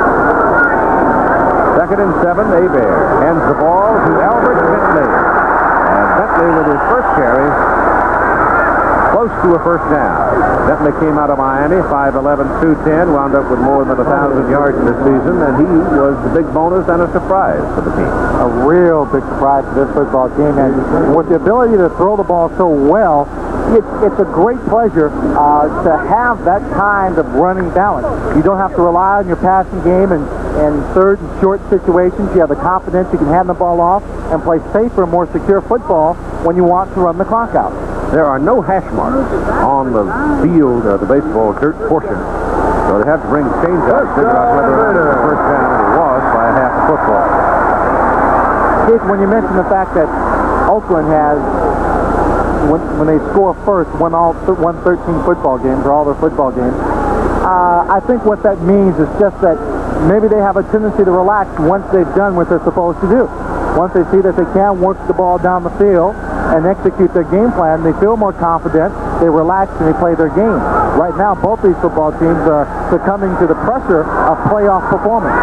[SPEAKER 1] 2nd and 7, Hebert hands the ball to Albert Bentley. And Bentley with his first carry, close to a first down. Bentley came out of Miami, 5'11", 210, wound up with more than 1,000 yards this season, and he was the big bonus and a surprise for the team.
[SPEAKER 2] A real big surprise for this football team, and with the ability to throw the ball so well, it's a great pleasure to have that kind of running balance. You don't have to rely on your passing game and third and short situations. You have the confidence you can hand the ball off and play safer, more secure football when you want to run the clock out.
[SPEAKER 1] There are no hash marks on the field, the baseball dirt portion, so they have to bring the chains out to figure out whether or not it was the first down, and it was by a half a football.
[SPEAKER 2] Keith, when you mention the fact that Oakland has, when they score first, won 13 football games, or all their football games, I think what that means is just that maybe they have a tendency to relax once they've done what they're supposed to do. Once they see that they can work the ball down the field and execute their game plan, they feel more confident, they relax, and they play their game. Right now, both these football teams are succumbing to the pressure of playoff performance.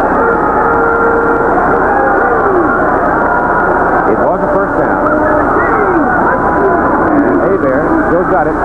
[SPEAKER 1] It was a first down. And Hebert still got it.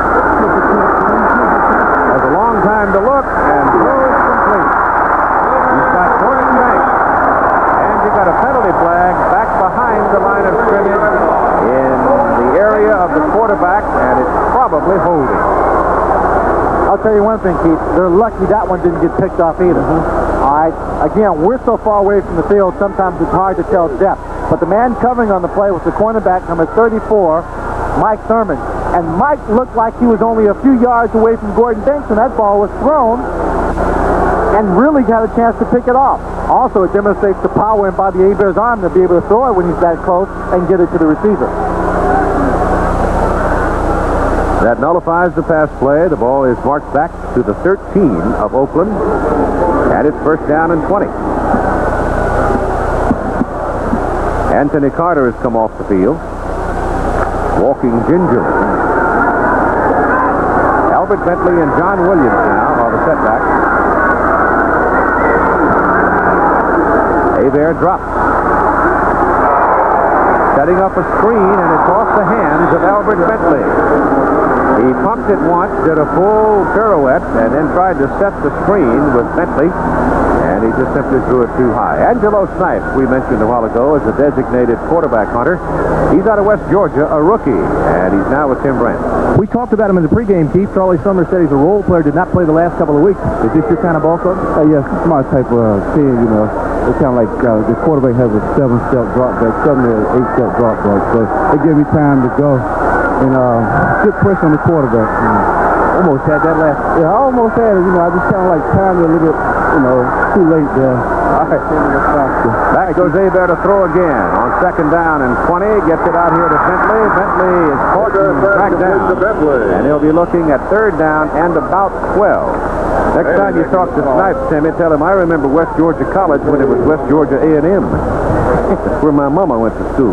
[SPEAKER 1] Has a long time to look, and throws complete. He's got Gordon Banks. And you got a penalty flag back behind the line of scrimmage in the area of the quarterback, and it's probably holding.
[SPEAKER 2] I'll tell you one thing, Keith. They're lucky that one didn't get picked off either. All right. Again, we're so far away from the field, sometimes it's hard to tell depth. But the man covering on the play was the cornerback, number 34, Mike Thurman. And Mike looked like he was only a few yards away from Gordon Banks when that ball was thrown, and really got a chance to pick it off. Also, it demonstrates the power in Bobby Hebert's arm to be able to throw it when he's that close and get it to the receiver.
[SPEAKER 1] That nullifies the pass play. The ball is marched back to the 13 of Oakland, and it's first down and 20. Anthony Carter has come off the field, walking gingerly. Albert Bentley and John Williams now are the setbacks. Hebert drops. Setting up a screen, and it's off the hands of Albert Bentley. He pumped it once, did a full pirouette, and then tried to set the screen with Bentley, and he just simply threw it too high. Angelo Snipes, we mentioned a while ago, is a designated quarterback hunter. He's out of West Georgia, a rookie, and he's now with Tim Brandt.
[SPEAKER 4] We talked about him in the pregame, Keith. Charlie Summers said he's a role player, did not play the last couple of weeks. Is this your kind of ball coach?
[SPEAKER 3] Yes, it's my type of team, you know. It's kind of like the quarterback has a 7-step drop back, 7 or 8-step drop back. So it gave me time to go and good push on the quarterback.
[SPEAKER 4] Almost had that last.
[SPEAKER 3] Yeah, I almost had it. You know, I just kind of like timed it a little bit, you know, too late there.
[SPEAKER 1] All right. Back goes Hebert to throw again on second down and 20. Gets it out here to Bentley. Bentley is caught and tracked down. And he'll be looking at third down and about 12. Next time you talk to Snipes, Timmy, tell him I remember West Georgia College when it was West Georgia A&M. That's where my mama went to school.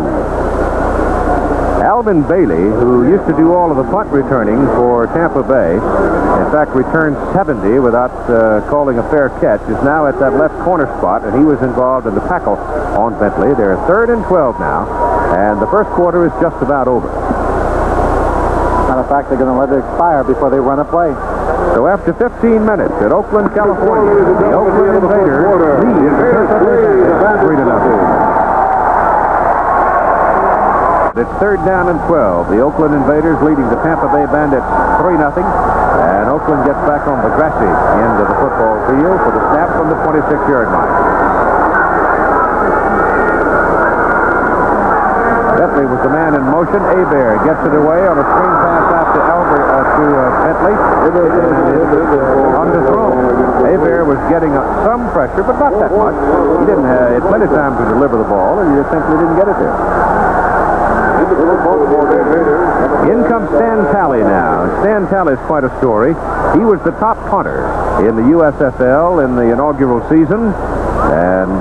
[SPEAKER 1] Alvin Bailey, who used to do all of the punt returning for Tampa Bay, in fact returned 70 without calling a fair catch, is now at that left corner spot, and he was involved in the tackle on Bentley. They're 3rd and 12 now, and the first quarter is just about over.
[SPEAKER 2] Matter of fact, they're going to let it expire before they run a play.
[SPEAKER 1] So after 15 minutes at Oakland, California, the Oakland Invaders lead the Tampa Bay Bandits 3-0. It's third down and 12. The Oakland Invaders leading the Tampa Bay Bandits 3-0. And Oakland gets back on the grassy end of the football field for the snap from the 26-yard line. Bentley was the man in motion. Hebert gets it away on a screen pass out to Bentley. Underthrown. Hebert was getting some pressure, but not that much. He didn't have plenty of time to deliver the ball, and he just simply didn't get it there. In comes Stan Talley now. Stan Talley's quite a story. He was the top punter in the USFL in the inaugural season, and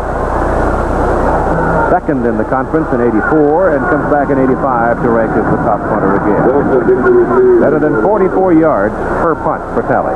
[SPEAKER 1] second in the conference in '84, and comes back in '85 to rank as the top punter again. Better than 44 yards per punt for Talley.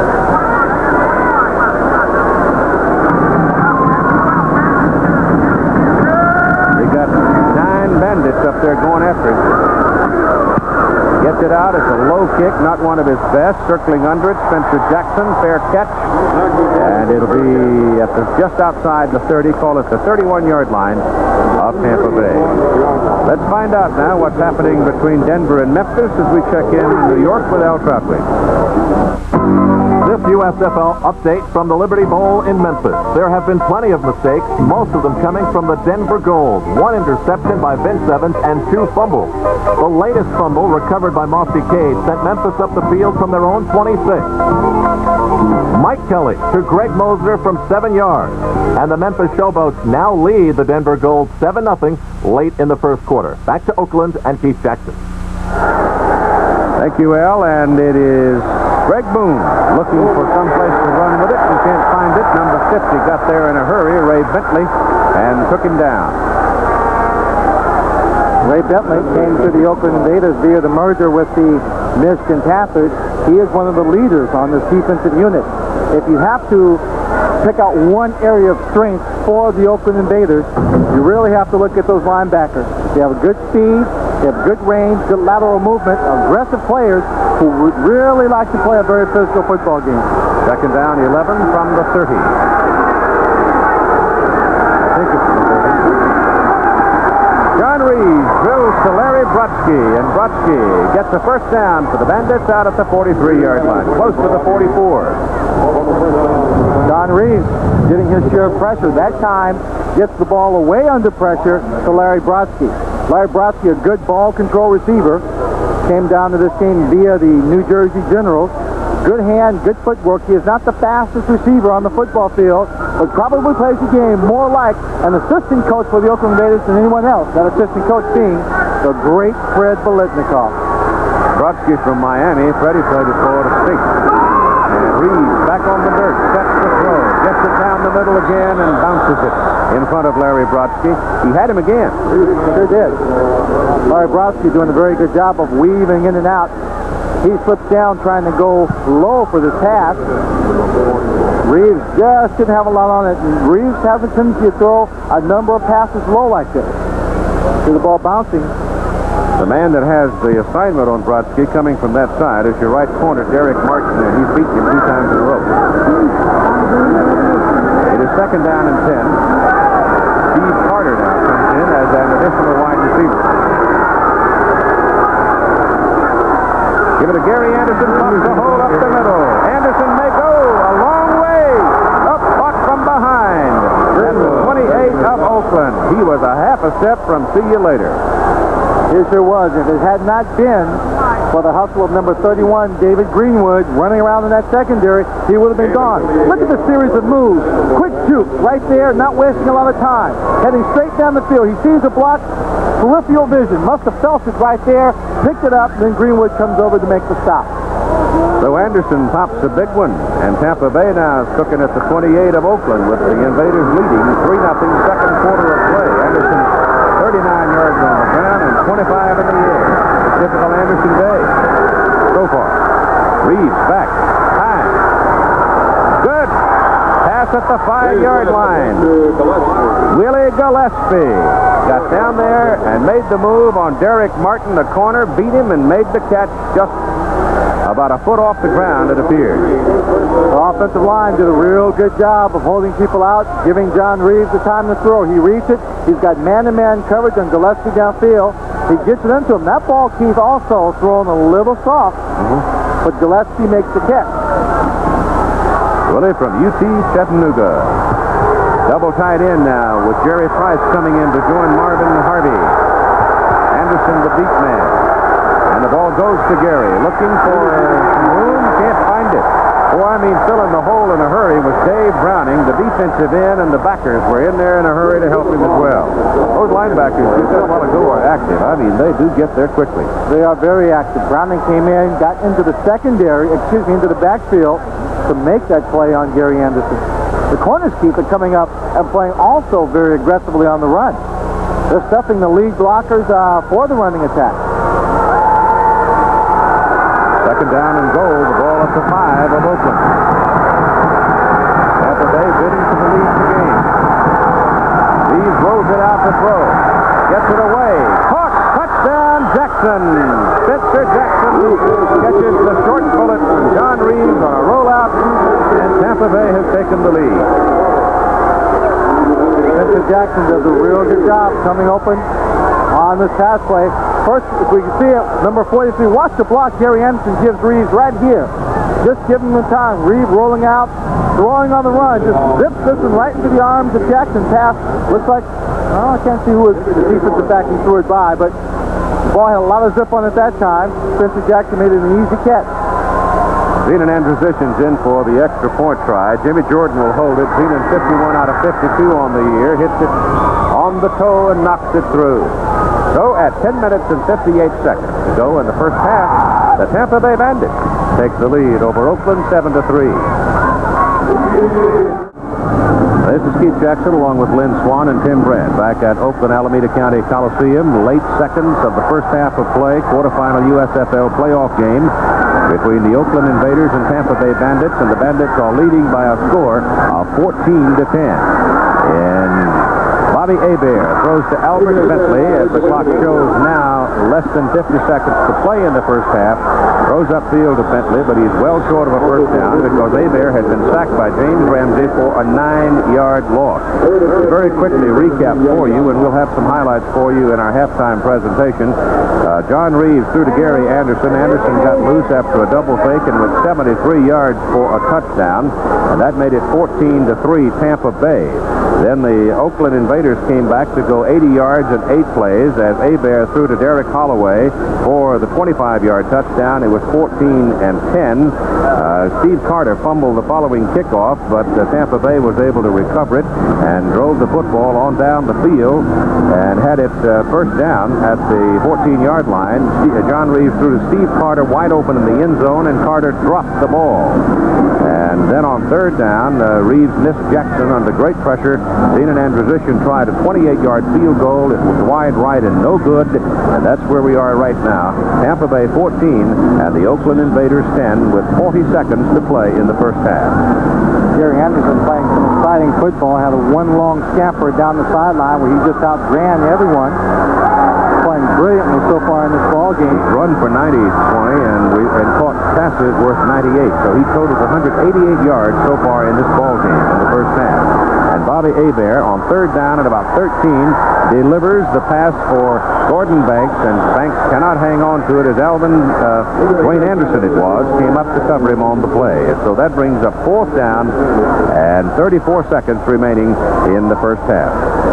[SPEAKER 1] They got 9 bandits up there going after him. Gets it out. It's a low kick, not one of his best. Circling under it, Spencer Jackson, fair catch. And it'll be at just outside the 30, call it the 31-yard line of Tampa Bay. Let's find out now what's happening between Denver and Memphis as we check in New York with Al Troutwig.
[SPEAKER 6] This USFL update from the Liberty Bowl in Memphis. There have been plenty of mistakes, most of them coming from the Denver Gold. 1 interception by Vince Evans and 2 fumbles. The latest fumble, recovered by Mossy Cade, sent Memphis up the field from their own 26. Mike Kelly to Greg Mosler from 7 yards. And the Memphis Showboats now lead the Denver Gold 7-0 late in the first quarter. Back to Oakland and Keith Jackson.
[SPEAKER 1] Thank you, Al. And it is Greg Boone looking for some place to run with it and can't find it. Number 50 got there in a hurry, Ray Bentley, and took him down.
[SPEAKER 2] Ray Bentley came to the Oakland Invaders via the merger with the Michigan Panthers. He is one of the leaders on this defensive unit. If you have to pick out one area of strength for the Oakland Invaders, you really have to look at those linebackers. They have a good speed, they have good range, good lateral movement, aggressive players who would really like to play a very physical football game.
[SPEAKER 1] Second down, 11 from the 30. I think it's the 30. John Reeves drills to Larry Brodsky, and Brodsky gets a first down for the Bandits out at the 43-yard line, close to the 44.
[SPEAKER 2] John Reeves getting his share of pressure. That time gets the ball away under pressure to Larry Brodsky. Larry Brodsky, a good ball control receiver, came down to this game via the New Jersey Generals. Good hand, good footwork. He is not the fastest receiver on the football field, but probably plays the game more like an assistant coach for the Oakland Invaders than anyone else. That assistant coach being the great Fred Biletnikoff.
[SPEAKER 1] Brodsky from Miami. Freddie played at Florida State. And Reeves back on the dirt, sets the throw, gets it down the middle again and bounces it in front of Larry Brodsky. He had him again.
[SPEAKER 2] Sure did. Larry Brodsky doing a very good job of weaving in and out. He slips down trying to go low for this pass. Reeves just didn't have a lot on it. And Reeves has a tendency to throw a number of passes low like this. See the ball bouncing.
[SPEAKER 1] The man that has the assignment on Brodsky coming from that side is your right corner, Derek Martin, and he's beaten him 2 times in a row. It is second down and 10. Steve Carter now comes in as an additional wide receiver. Give it to Gary Anderson, pops the hole up the middle. Anderson may go a long way. Up, caught from behind. At the 28 of Oakland. He was a half a step from see you later.
[SPEAKER 2] It sure was. If it had not been for the hustle of number 31, David Greenwood, running around in that secondary, he would have been gone. Look at the series of moves. Quick juke right there, not wasting a lot of time. Heading straight down the field. He sees a block, peripheral vision. Must have felt it right there, picked it up, then Greenwood comes over to make the stop.
[SPEAKER 1] So Anderson pops a big one, and Tampa Bay now is cooking at the 28 of Oakland with the Invaders leading 3-0 second quarter of play. Anderson 39 yards on the ground and 25 in the air. A typical Anderson day so far. Reeves back. High. Good. Pass at the 5-yard line. Willie Gillespie got down there and made the move on Derek Martin, the corner, beat him and made the catch just about a foot off the ground, it appears.
[SPEAKER 2] The offensive line did a real good job of holding people out, giving John Reeves the time to throw. He reached it. He's got man-to-man coverage on Gillespie downfield. He gets it into him. That ball, Keith, also thrown a little soft, but Gillespie makes the catch.
[SPEAKER 1] Willie from UT Chattanooga. Double tight end now with Jerry Price coming in to join Marvin Harvey. Anderson, the deep man. And the ball goes to Gary. Looking for some room, can't find it. Filling the hole in a hurry was Dave Browning. The defensive end and the backers were in there in a hurry to help him as well. Those linebackers you said a while ago are active. They do get there quickly.
[SPEAKER 2] They are very active. Browning came in, got into the into the backfield to make that play on Gary Anderson. The corners keep it coming up and playing also very aggressively on the run. They're stuffing the lead blockers for the running attack.
[SPEAKER 1] Second down and goal. The ball up to 5 of Oakland. Tampa Bay bidding for the lead in the game. Reeves rolls it out to throw. Gets it away. Caught. Touchdown, Jackson. Spencer Jackson catches the short bullet from John Reeves on a rollout, and Tampa Bay has taken the lead.
[SPEAKER 2] Spencer Jackson does a real good job coming open on this pass play. First, if we can see it, number 43, watch the block Gary Anderson gives Reeves right here. Just give him the time. Reeves rolling out, throwing on the run. Just zips this one right into the arms of Jackson. Pass looks like, I can't see who the defensive back he threw it by, but the ball had a lot of zip on it that time. Spencer Jackson made it an easy catch.
[SPEAKER 1] Zenon transitions in for the extra point try. Jimmy Jordan will hold it. Zenon 51 out of 52 on the year. Hits it on the toe and knocks it through. So at 10 minutes and 58 seconds to go in the first half, the Tampa Bay Bandits take the lead over Oakland 7-3. This is Keith Jackson along with Lynn Swan and Tim Brand back at Oakland Alameda County Coliseum. Late seconds of the first half of play, quarterfinal USFL playoff game between the Oakland Invaders and Tampa Bay Bandits, and the Bandits are leading by a score of 14-10. And Bobby Hebert throws to Albert Bentley as the clock shows now less than 50 seconds to play in the first half. Throws upfield to Bentley, but he's well short of a first down because Hebert has been sacked by James Ramsey for a 9-yard loss. Very quickly recap for you, and we'll have some highlights for you in our halftime presentation. John Reeves threw to Gary Anderson. Anderson got loose after a double fake and went 73 yards for a touchdown, and that made it 14-3 Tampa Bay. Then the Oakland Invaders came back to go 80 yards in 8 plays as Hebert threw to Derek Holloway for the 25-yard touchdown. It was 14-10. Steve Carter fumbled the following kickoff, but Tampa Bay was able to recover it and drove the football on down the field and had it first down at the 14-yard line. John Reeves threw to Steve Carter wide open in the end zone, and Carter dropped the ball. And then on third down, Reeves missed Jackson under great pressure. Zenon transition tried a 28-yard field goal. It was wide right and no good, and that's where we are right now. Tampa Bay 14 and the Oakland Invaders 10 with 40 seconds to play in the first half.
[SPEAKER 2] Gary Anderson playing some exciting football. Had a one long scamper down the sideline where he just outran everyone. Playing brilliantly so far in this ball game.
[SPEAKER 1] He's run for 90, 20, and caught passes worth 98. So he totaled 188 yards so far in this ball game in the first half. And Bobby Hebert on third down at about 13 delivers the pass for Gordon Banks, and Banks cannot hang on to it as Dwayne Anderson came up to cover him on the play. So that brings up fourth down and 34 seconds remaining in the first half.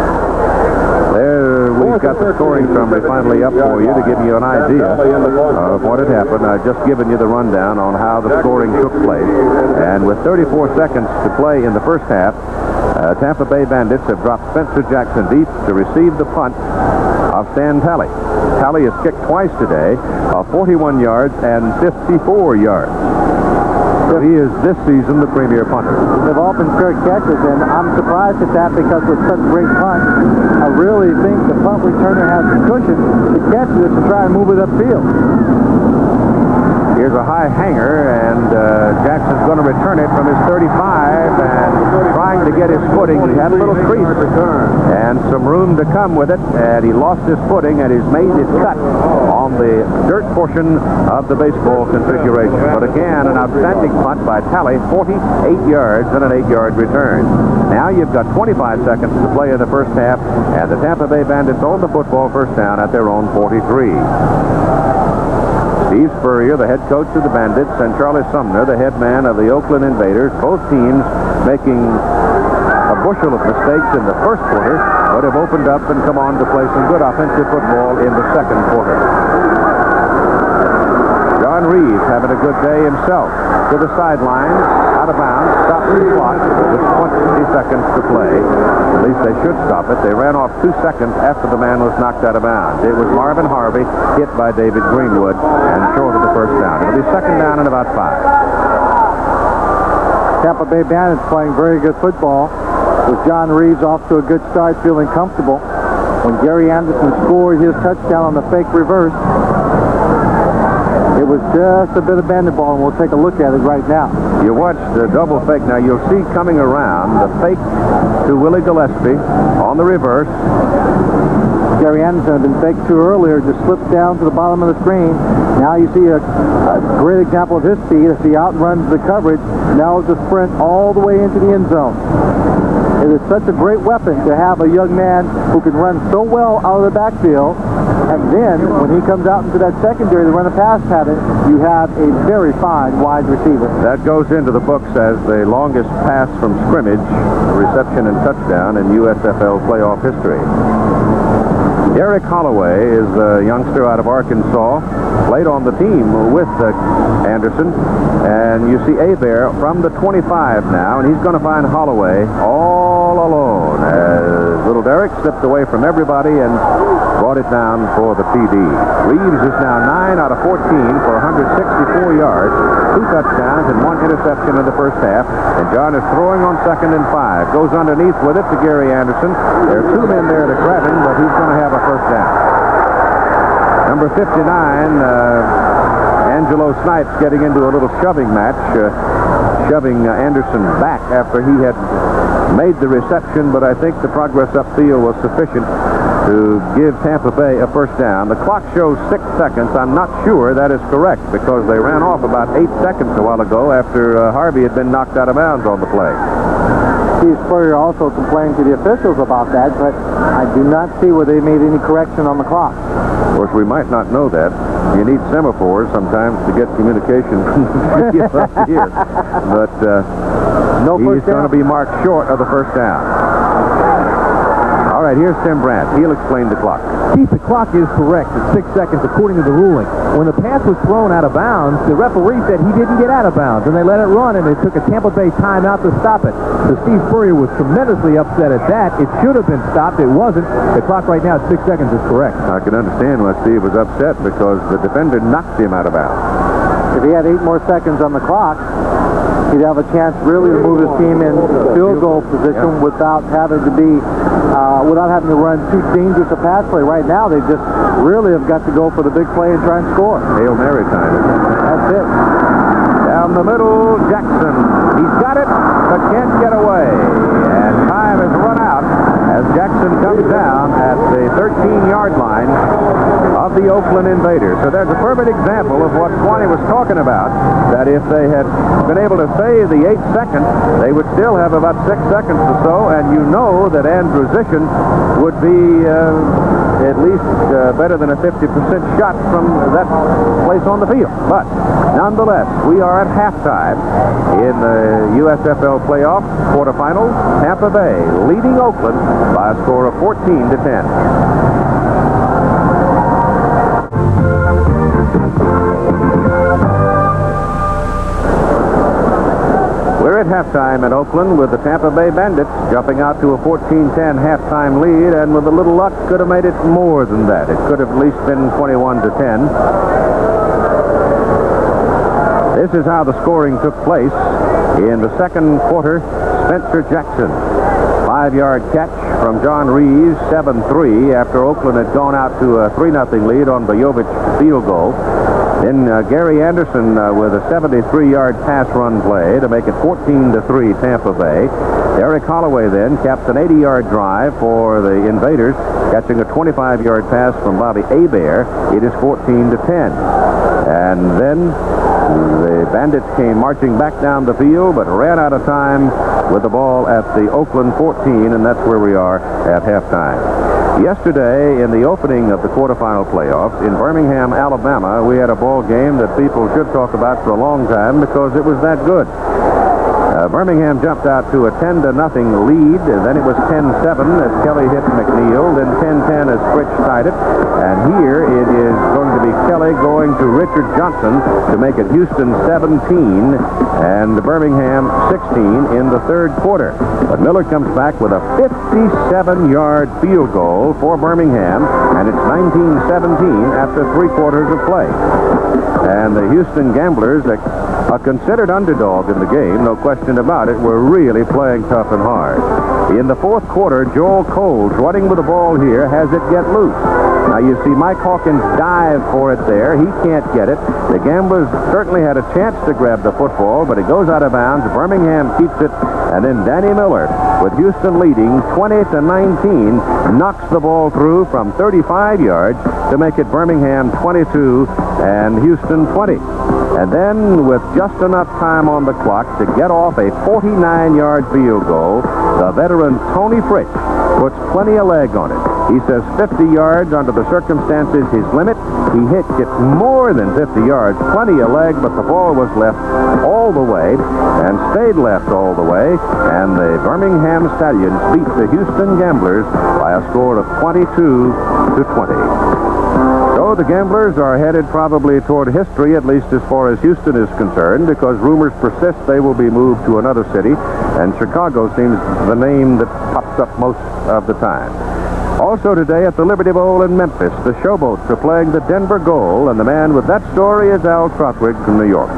[SPEAKER 1] There, we've got the scoring summary finally up for you to give you an idea of what had happened. I've just given you the rundown on how the scoring took place. And with 34 seconds to play in the first half, Tampa Bay Bandits have dropped Spencer Jackson deep to receive the punt of Stan Talley. Talley has kicked twice today, 41 yards and 54 yards. So he is this season the premier punter.
[SPEAKER 2] They've all been fair catches, and I'm surprised at that because with such great punts, I really think the punt returner has the cushion to catch this and try and move it upfield.
[SPEAKER 1] Here's a high hanger, and Jackson's going to return it from his 35, and trying to get his footing. He had a little crease and some room to come with it, and he lost his footing, and he's made his cut on the dirt portion of the baseball configuration. But again, an outstanding punt by Talley, 48 yards and an 8-yard return. Now you've got 25 seconds to play in the first half, and the Tampa Bay Bandits own the football first down at their own 43. Steve Spurrier, the head coach of the Bandits, and Charlie Sumner, the head man of the Oakland Invaders, both teams making a bushel of mistakes in the first quarter, but have opened up and come on to play some good offensive football in the second quarter. John Reeves having a good day himself. To the sidelines, out of bounds, stopped the clock with 20 seconds to play. At least they should stop it. They ran off 2 seconds after the man was knocked out of bounds. It was Marvin Harvey hit by David Greenwood and short of the first down. It'll be second down and about 5.
[SPEAKER 2] Tampa Bay Bandits playing very good football with John Reeves off to a good start, feeling comfortable. When Gary Anderson scored his touchdown on the fake reverse, it was just a bit of bandit ball, and we'll take a look at it right now.
[SPEAKER 1] You watch the double fake. Now you'll see coming around the fake to Willie Gillespie on the reverse.
[SPEAKER 2] Gary Anderson had been faked to earlier, just slipped down to the bottom of the screen. Now you see a great example of his speed as he outruns the coverage. Now it's a sprint all the way into the end zone. It is such a great weapon to have a young man who can run so well out of the backfield. And then, when he comes out into that secondary to run a pass pattern, you have a very fine wide receiver.
[SPEAKER 1] That goes into the books as the longest pass from scrimmage, reception and touchdown in USFL playoff history. Derek Holloway is a youngster out of Arkansas, played on the team with Anderson, and you see Hebert from the 25 now, and he's going to find Holloway all alone as little Derek slipped away from everybody and brought it down for the TD. Reeves is now 9 out of 14 for 164 yards, 2 touchdowns and 1 interception in the first half, and John is throwing on 2nd and 5. Goes underneath with it to Gary Anderson. There are 2 men there to grab him, but he's going to have a first down. Number 59, Angelo Snipes getting into a little shoving match, shoving Anderson back after he had made the reception, but I think the progress upfield was sufficient to give Tampa Bay a first down. The clock shows 6 seconds. I'm not sure that is correct because they ran off about 8 seconds a while ago after Harvey had been knocked out of bounds on the play.
[SPEAKER 2] Steve Spurrier also complained to the officials about that, but I do not see where they made any correction on the clock.
[SPEAKER 1] Of course, we might not know that. You need semaphores sometimes to get communication from the field up here. But he's going to be marked short of the first down. All right, here's Tim Brandt. He'll explain the clock.
[SPEAKER 4] Keith, the clock is correct at 6 seconds according to the ruling. When the pass was thrown out of bounds, the referee said he didn't get out of bounds, and they let it run, and they took a Tampa Bay timeout to stop it. So Steve Spurrier was tremendously upset at that. It should have been stopped. It wasn't. The clock right now at 6 seconds is correct.
[SPEAKER 1] I can understand why Steve was upset because the defender knocked him out of bounds.
[SPEAKER 2] If he had 8 more seconds on the clock, he'd have a chance really to move his team in field goal position without having to be, without having to run too dangerous a pass play. Right now, they just really have got to go for the big play and try and score.
[SPEAKER 1] Hail Mary time.
[SPEAKER 2] That's it.
[SPEAKER 1] Down the middle, Jackson. He's got it, but can't get away. And time has run out as Jackson comes down at the 13-yard line of the Oakland Invaders. So there's a perfect example of what Swanee was talking about, that if they had been able to save the 8 seconds, they would still have about 6 seconds or so, and you know that Andrew Zishin would be at least better than a 50% shot from that place on the field. But nonetheless, we are at halftime in the USFL playoff quarterfinals. Tampa Bay leading Oakland by a score of 14-10. We're at halftime in Oakland with the Tampa Bay Bandits jumping out to a 14-10 halftime lead, and with a little luck could have made it more than that. It could have at least been 21-10. This is how the scoring took place in the second quarter. Spencer Jackson, 5-yard catch from John Reeves, 7-3 after Oakland had gone out to a 3-0 lead on Bojovic field goal. Then Gary Anderson with a 73-yard pass run play to make it 14-3 Tampa Bay. Derek Holloway then caps an 80-yard drive for the Invaders, catching a 25-yard pass from Bobby Hebert. It is 14-10. And then the Bandits came marching back down the field, but ran out of time with the ball at the Oakland 14, and that's where we are at halftime. Yesterday, in the opening of the quarterfinal playoffs in Birmingham, Alabama, we had a ball game that people should talk about for a long time because it was that good. Birmingham jumped out to a 10-0 lead. Then it was 10-7 as Kelly hit McNeil. Then 10-10 as Fritsch tied it. And here it is going to be Kelly going to Richard Johnson to make it Houston 17 and Birmingham 16 in the third quarter. But Miller comes back with a 57-yard field goal for Birmingham, and it's 19-17 after 3 quarters of play. And the Houston Gamblers, a considered underdog in the game, no question about it, were really playing tough and hard. In the fourth quarter, Joel Coles, running with the ball here, has it get loose. Now you see Mike Hawkins dive for it there. He can't get it. The Gamblers certainly had a chance to grab the football, but it goes out of bounds. Birmingham keeps it, and then Danny Miller, with Houston leading 20-19, knocks the ball through from 35 yards to make it Birmingham 22 and Houston 20. And then, with just enough time on the clock to get off a 49-yard field goal, the veteran Tony Fritsch puts plenty of leg on it. He says 50 yards under the circumstances his limit. He hit it more than 50 yards, plenty of leg, but the ball was left all the way and stayed left all the way. And the Birmingham Stallions beat the Houston Gamblers by a score of 22-20. So the Gamblers are headed probably toward history, at least as far as Houston is concerned, because rumors persist they will be moved to another city, and Chicago seems the name that pops up most of the time. Also today at the Liberty Bowl in Memphis, the Showboats are playing the Denver Goal, and the man with that story is Al Trotwig from New York.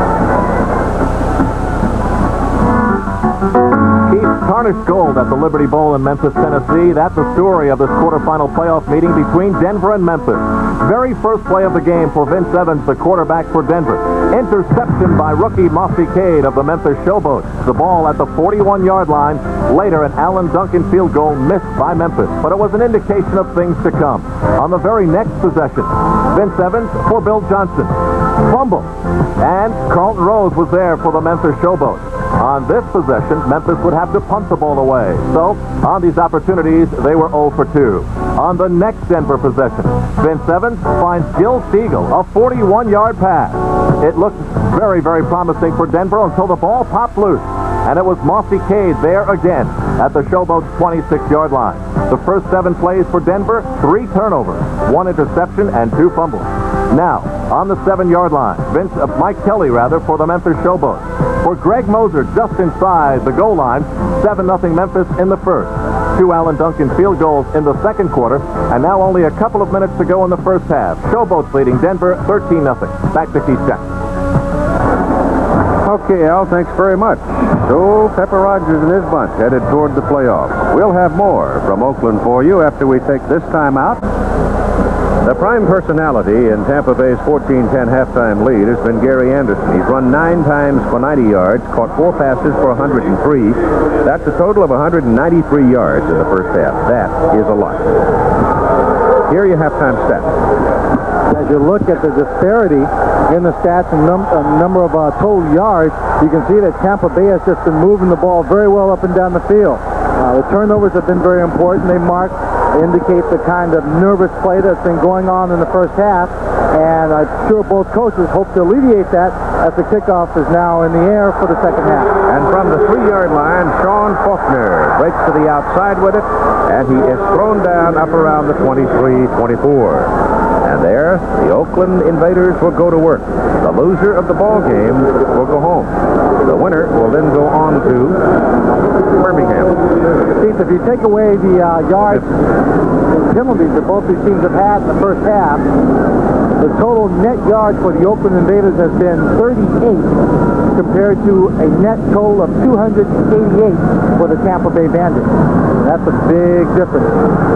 [SPEAKER 6] Tarnished gold at the Liberty Bowl in Memphis, Tennessee. That's the story of this quarterfinal playoff meeting between Denver and Memphis. Very first play of the game for Vince Evans, the quarterback for Denver. Interception by rookie Mossy Cade of the Memphis Showboats. The ball at the 41-yard line. Later, an Alan Duncan field goal missed by Memphis. But it was an indication of things to come. On the very next possession, Vince Evans for Bill Johnson. Fumble. And Carlton Rose was there for the Memphis Showboats. On this possession, Memphis would have to punt the ball away. So, on these opportunities, they were 0 for 2. On the next Denver possession, Vince Evans finds Gil Siegel, a 41-yard pass. It looked very, very promising for Denver until the ball popped loose. And it was Mossy Cade there again at the Showboats' 26-yard line. The first 7 plays for Denver, 3 turnovers, 1 interception, and 2 fumbles. Now, on the 7-yard line, Mike Kelly for the Memphis Showboats. For Greg Moser just inside the goal line, 7-0 Memphis in the first. 2 Alan Duncan field goals in the second quarter, and now only a couple of minutes to go in the first half. Showboats leading Denver 13-0. Back to Keith Jackson.
[SPEAKER 1] Okay, Al, thanks very much. So, Pepper Rogers and his bunch headed toward the playoffs. We'll have more from Oakland for you after we take this time out. The prime personality in Tampa Bay's 14-10 halftime lead has been Gary Anderson. He's run 9 times for 90 yards, caught 4 passes for 103. That's a total of 193 yards in the first half. That is a lot. Here are your halftime stats.
[SPEAKER 2] As you look at the disparity in the stats and number of total yards, you can see that Tampa Bay has just been moving the ball very well up and down the field. The turnovers have been very important. They indicate the kind of nervous play that's been going on in the first half, and I'm sure both coaches hope to alleviate that as the kickoff is now in the air for the second half.
[SPEAKER 1] And from the 3-yard line, Sean Faulkner breaks to the outside with it, and he is thrown down up around the 23-24. And there, the Oakland Invaders will go to work. The loser of the ball game will go home. The winner will then go on to Birmingham.
[SPEAKER 2] Keith, if you take away the yards penalties that both these teams have had in the first half, the total net yards for the Oakland Invaders has been 38 compared to a net total of 288 for the Tampa Bay Bandits. That's a big difference.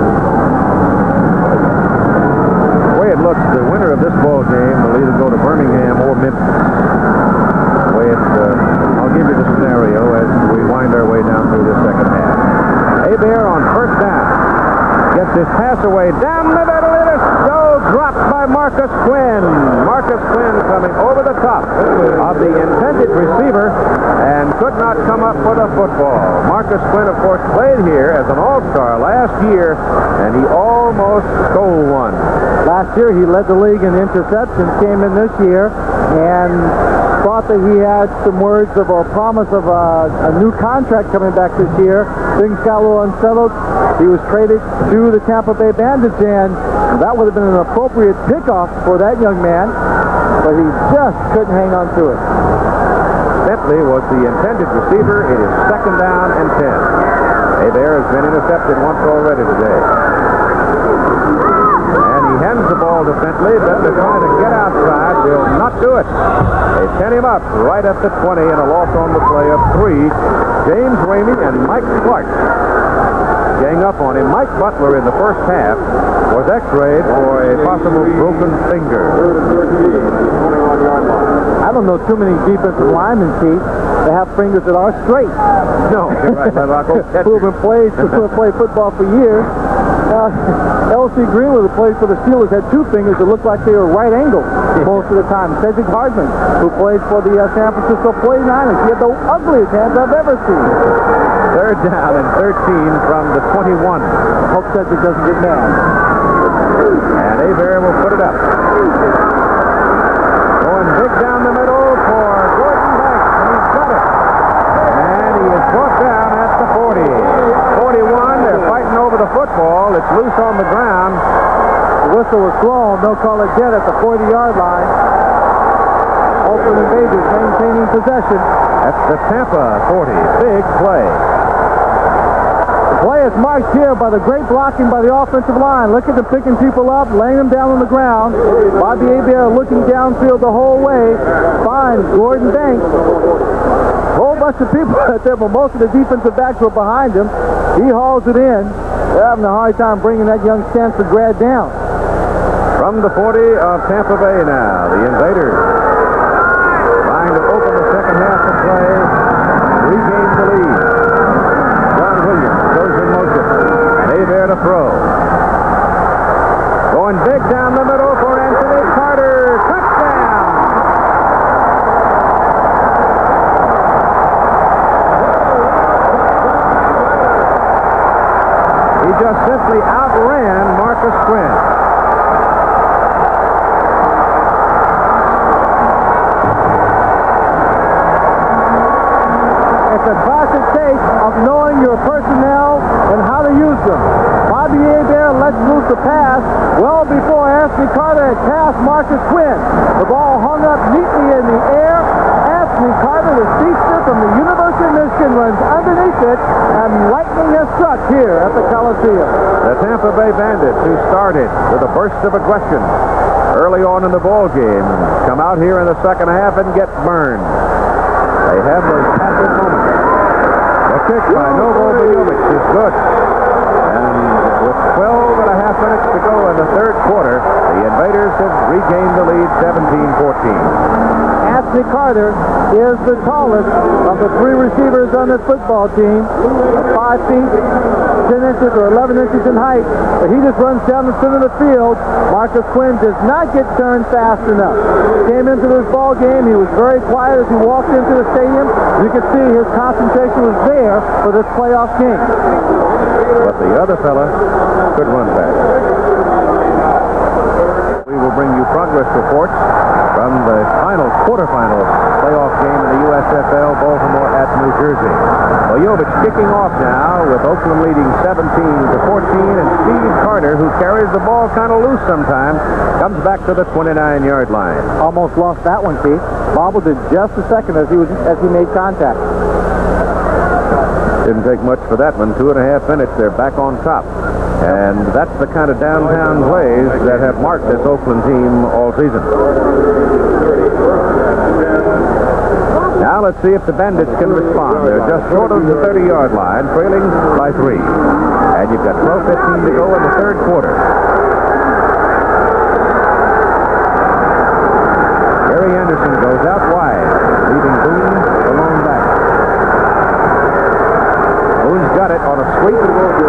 [SPEAKER 1] The way it looks, the winner of this ball game will either go to Birmingham or Memphis. The way I'll give you the scenario as we wind our way down through this second half. Hebert on first down. Gets his pass away down the middle. It is so dropped by Marcus Quinn. Marcus Quinn coming over the top of the intended receiver and could not come up with a football. Marcus Quinn, of course, played here as an all-star last year, and he almost stole one.
[SPEAKER 2] Last year, he led the league in interceptions, came in this year, and thought that he had some words of a promise of a new contract coming back this year. Things got a little unsettled. He was traded to the Tampa Bay Bandits, and that would have been an appropriate pickoff for that young man, but he just couldn't hang on to it.
[SPEAKER 1] Bentley was the intended receiver. It is second down and 10. Bear has been intercepted once already today. And he hands the ball to Bentley, but they're trying to get outside. They'll not do it. They pin him up right at the 20 and a loss on the play of 3. James Ramey and Mike Clark gang up on him. Mike Butler in the first half was x-rayed for a possible broken finger.
[SPEAKER 2] I don't know too many defensive linemen, Keith, that have fingers that are straight.
[SPEAKER 1] No, you're right,
[SPEAKER 2] who have played football for years. L.C. Greenwood, who played for the Steelers, had 2 fingers that looked like they were right angles most of the time. Cedric Hardman, who played for the San Francisco 49ers, he had the ugliest hands I've ever seen.
[SPEAKER 1] Third down and 13 from the 21.
[SPEAKER 2] Hope Cedric doesn't get mad.
[SPEAKER 1] And Aver will put it up. Going big down the middle for Gordon Banks, and he's got it. And he is brought down at the 40. 41, they're fighting over the football. It's loose on the ground.
[SPEAKER 2] The whistle was blown. They'll call it dead at the 40-yard line. Oakland Invaders maintaining possession.
[SPEAKER 1] That's the Tampa 40. Big play.
[SPEAKER 2] The play is marked here by the great blocking by the offensive line. Look at them picking people up, laying them down on the ground. Bobby Hebert looking downfield the whole way. Finds Gordon Banks. Whole bunch of people out there, but most of the defensive backs were behind him. He hauls it in. They're having a hard time bringing that young Stanford grad down.
[SPEAKER 1] From the 40 of Tampa Bay now, the Invaders trying to open the second half of play, regain the lead. John Williams goes in motion. Hebert to throw. Going big down the middle for Anthony Carter. Touchdown! He just simply outran Marcus Grant.
[SPEAKER 2] It's a classic case of knowing your personnel and how to use them. Bobby Hebert lets loose the pass well before Anthony Carter had passed Marcus Quinn. The ball hung up neatly in the air. Anthony Carter, the speedster from the University of Michigan, runs underneath it, and lightning has struck here at the Coliseum.
[SPEAKER 1] The Tampa Bay Bandits, who started with a burst of aggression early on in the ball game, come out here in the second half and get burned. They have those passive moments. The kick by Novo Bojovic is good. And with 12 and a half minutes to go in the third quarter, the Invaders have regained the lead 17-14.
[SPEAKER 2] Anthony Carter is the tallest of the 3 receivers on this football team. 5 feet, 10 inches or 11 inches in height. But he just runs down the center of the field. Marcus Quinn does not get turned fast enough. Came into this ball game. He was very quiet as he walked into the stadium. You could see his concentration was there for this playoff game.
[SPEAKER 1] But the other fella could run fast. We will bring you progress reports from the final quarterfinals playoff game in the USFL, Baltimore at New Jersey. Bojovic kicking off now with Oakland leading 17-14, and Steve Carter, who carries the ball kind of loose sometimes, comes back to the 29-yard line.
[SPEAKER 2] Almost lost that one, Keith. Bobbled it just a second as he made contact.
[SPEAKER 1] Didn't take much for that one. 2.5 minutes, they're back on top. And that's the kind of downtown plays that have marked this Oakland team all season. Now let's see if the Bandits can respond. They're just short of the 30-yard line, trailing by 3. And you've got 12:15 to go in the third quarter. Gary Anderson goes out wide, leaving Boone the lone back. Boone's got it on a sweep.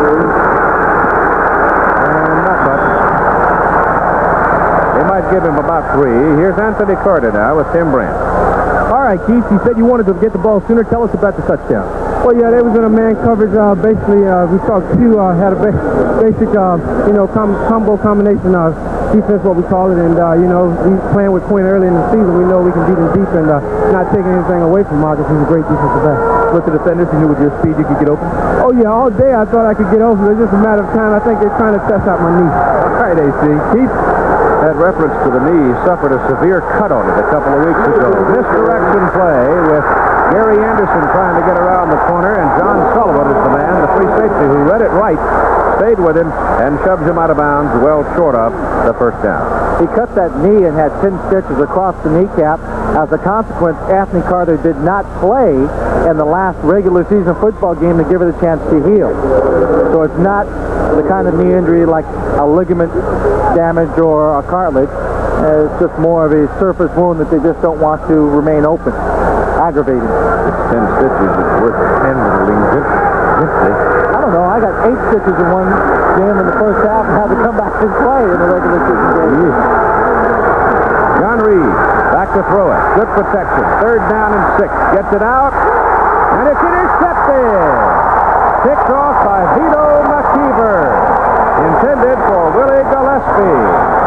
[SPEAKER 1] Give him about 3. Here's Anthony Carter now with Tim Brandt.
[SPEAKER 5] All right, Keith, you said you wanted to get the ball sooner. Tell us about the touchdown. Well, yeah, they was in a man coverage. Basically, we saw Q had a basic, combo combination defense, what we call it, and, you know, we playing with Quinn early in the season. We know we can beat him deep and not taking anything away from Marcus. He's a great defensive back.
[SPEAKER 4] With the defenders, you knew with your speed you could get open?
[SPEAKER 5] Oh, yeah, all day I thought I could get open. It's just a matter of time. I think they're trying to test out my knee.
[SPEAKER 4] All right, AC. Keith?
[SPEAKER 1] That reference to the knee, suffered a severe cut on it a couple of weeks ago. Misdirection play with Gary Anderson trying to get around the corner, and John Sullivan is the man, the free safety, who read it right, stayed with him, and shoved him out of bounds well short of the first down.
[SPEAKER 2] He cut that knee and had 10 stitches across the kneecap. As a consequence, Anthony Carter did not play in the last regular season football game to give it a chance to heal. So it's not the kind of knee injury like a ligament damage or a cartilage. It's just more of a surface wound that they just don't want to remain open. Aggravating.
[SPEAKER 1] It's 10 stitches. It's worth handling gently.
[SPEAKER 2] I don't know. I got 8 stitches in one game in the first half and had to come back and play in the regular season game.
[SPEAKER 1] John Reed back to throw it. Good protection. 3rd down and 6. Gets it out. And it's intercepted. Picked off by Vito McKeever. Intended for Willie Gillespie.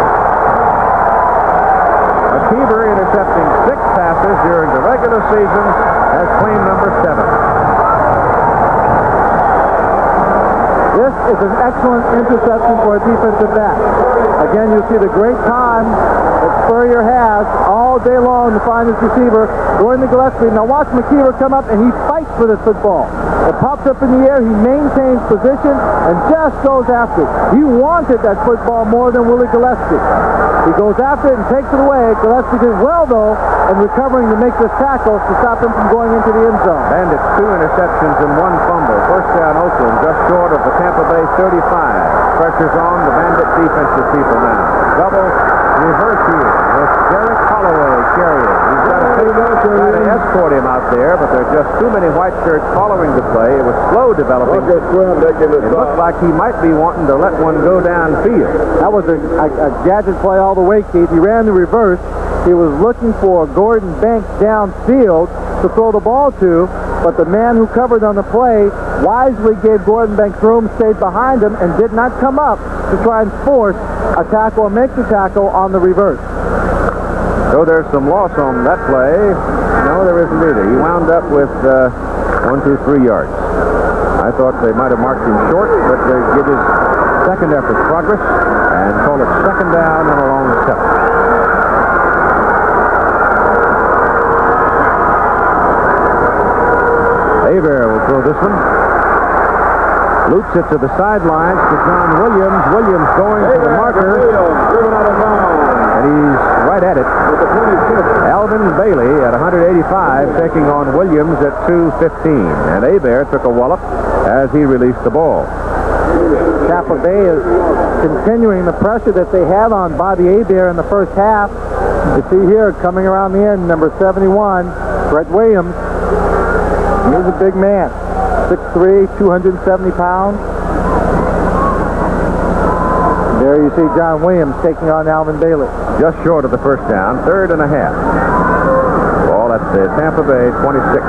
[SPEAKER 1] McKeever intercepting 6 passes during the regular season as claim number 7.
[SPEAKER 2] This is an excellent interception for a defensive back. Again, you'll see the great time that Spurrier has all day long to find his receiver, going to Gillespie. Now watch McKeever come up, and he fights for this football. It pops up in the air, he maintains position, and just goes after it. He wanted that football more than Willie Gillespie. He goes after it and takes it away. Gillespie did well, though, in recovering to make this tackle to stop him from going into the end zone.
[SPEAKER 1] Bandits 2 interceptions and 1 fumble. First down Oakland, just short of the Tampa Bay 35. Pressure's on the Bandit defensive people now. Double reverse here with Derek Holloway carrying. He's got to try to escort him out there, but there are just too many white shirts following the play. It was slow developing. It looked like he might be wanting to let one go downfield.
[SPEAKER 2] That was a gadget play all the way, Keith. He ran the reverse. He was looking for Gordon Banks downfield to throw the ball to, but the man who covered on the play wisely gave Gordon Banks room, stayed behind him, and did not come up to try and force a tackle or make the tackle on the reverse.
[SPEAKER 1] So there's some loss on that play. No, there isn't either. He wound up with 1, 2, 3 yards. I thought they might have marked him short, but they give his second effort progress and call it 2nd down and along the 7th. Aver will throw this one. Loops it to the sidelines to John Williams. Williams going to the marker. And he's right at it. Alvin Bailey at 185 taking on Williams at 215. And Aver took a wallop as he released the ball.
[SPEAKER 2] Tampa Bay is continuing the pressure that they had on Bobby Aver in the first half. You see here, coming around the end, number 71, Brett Williams. He's a big man, 6'3", 270 pounds. There you see John Williams taking on Alvin Bailey.
[SPEAKER 1] Just short of the first down, 3rd and a half. Ball at the Tampa Bay 26.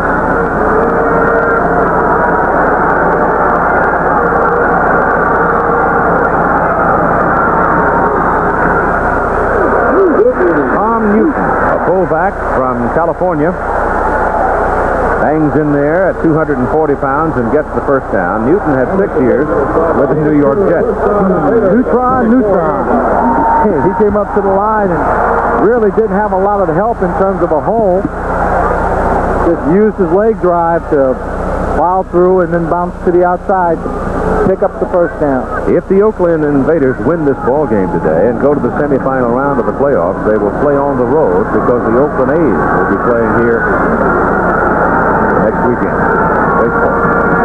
[SPEAKER 1] Tom Newton, a fullback from California, hangs in there at 240 pounds and gets the first down. Newton had 6 years with the New York Jets.
[SPEAKER 2] Neutron. He came up to the line and really didn't have a lot of help in terms of a hole. Just used his leg drive to plow through and then bounce to the outside to pick up the first down.
[SPEAKER 1] If the Oakland Invaders win this ball game today and go to the semifinal round of the playoffs, they will play on the road because the Oakland A's will be playing here next weekend. Baseball.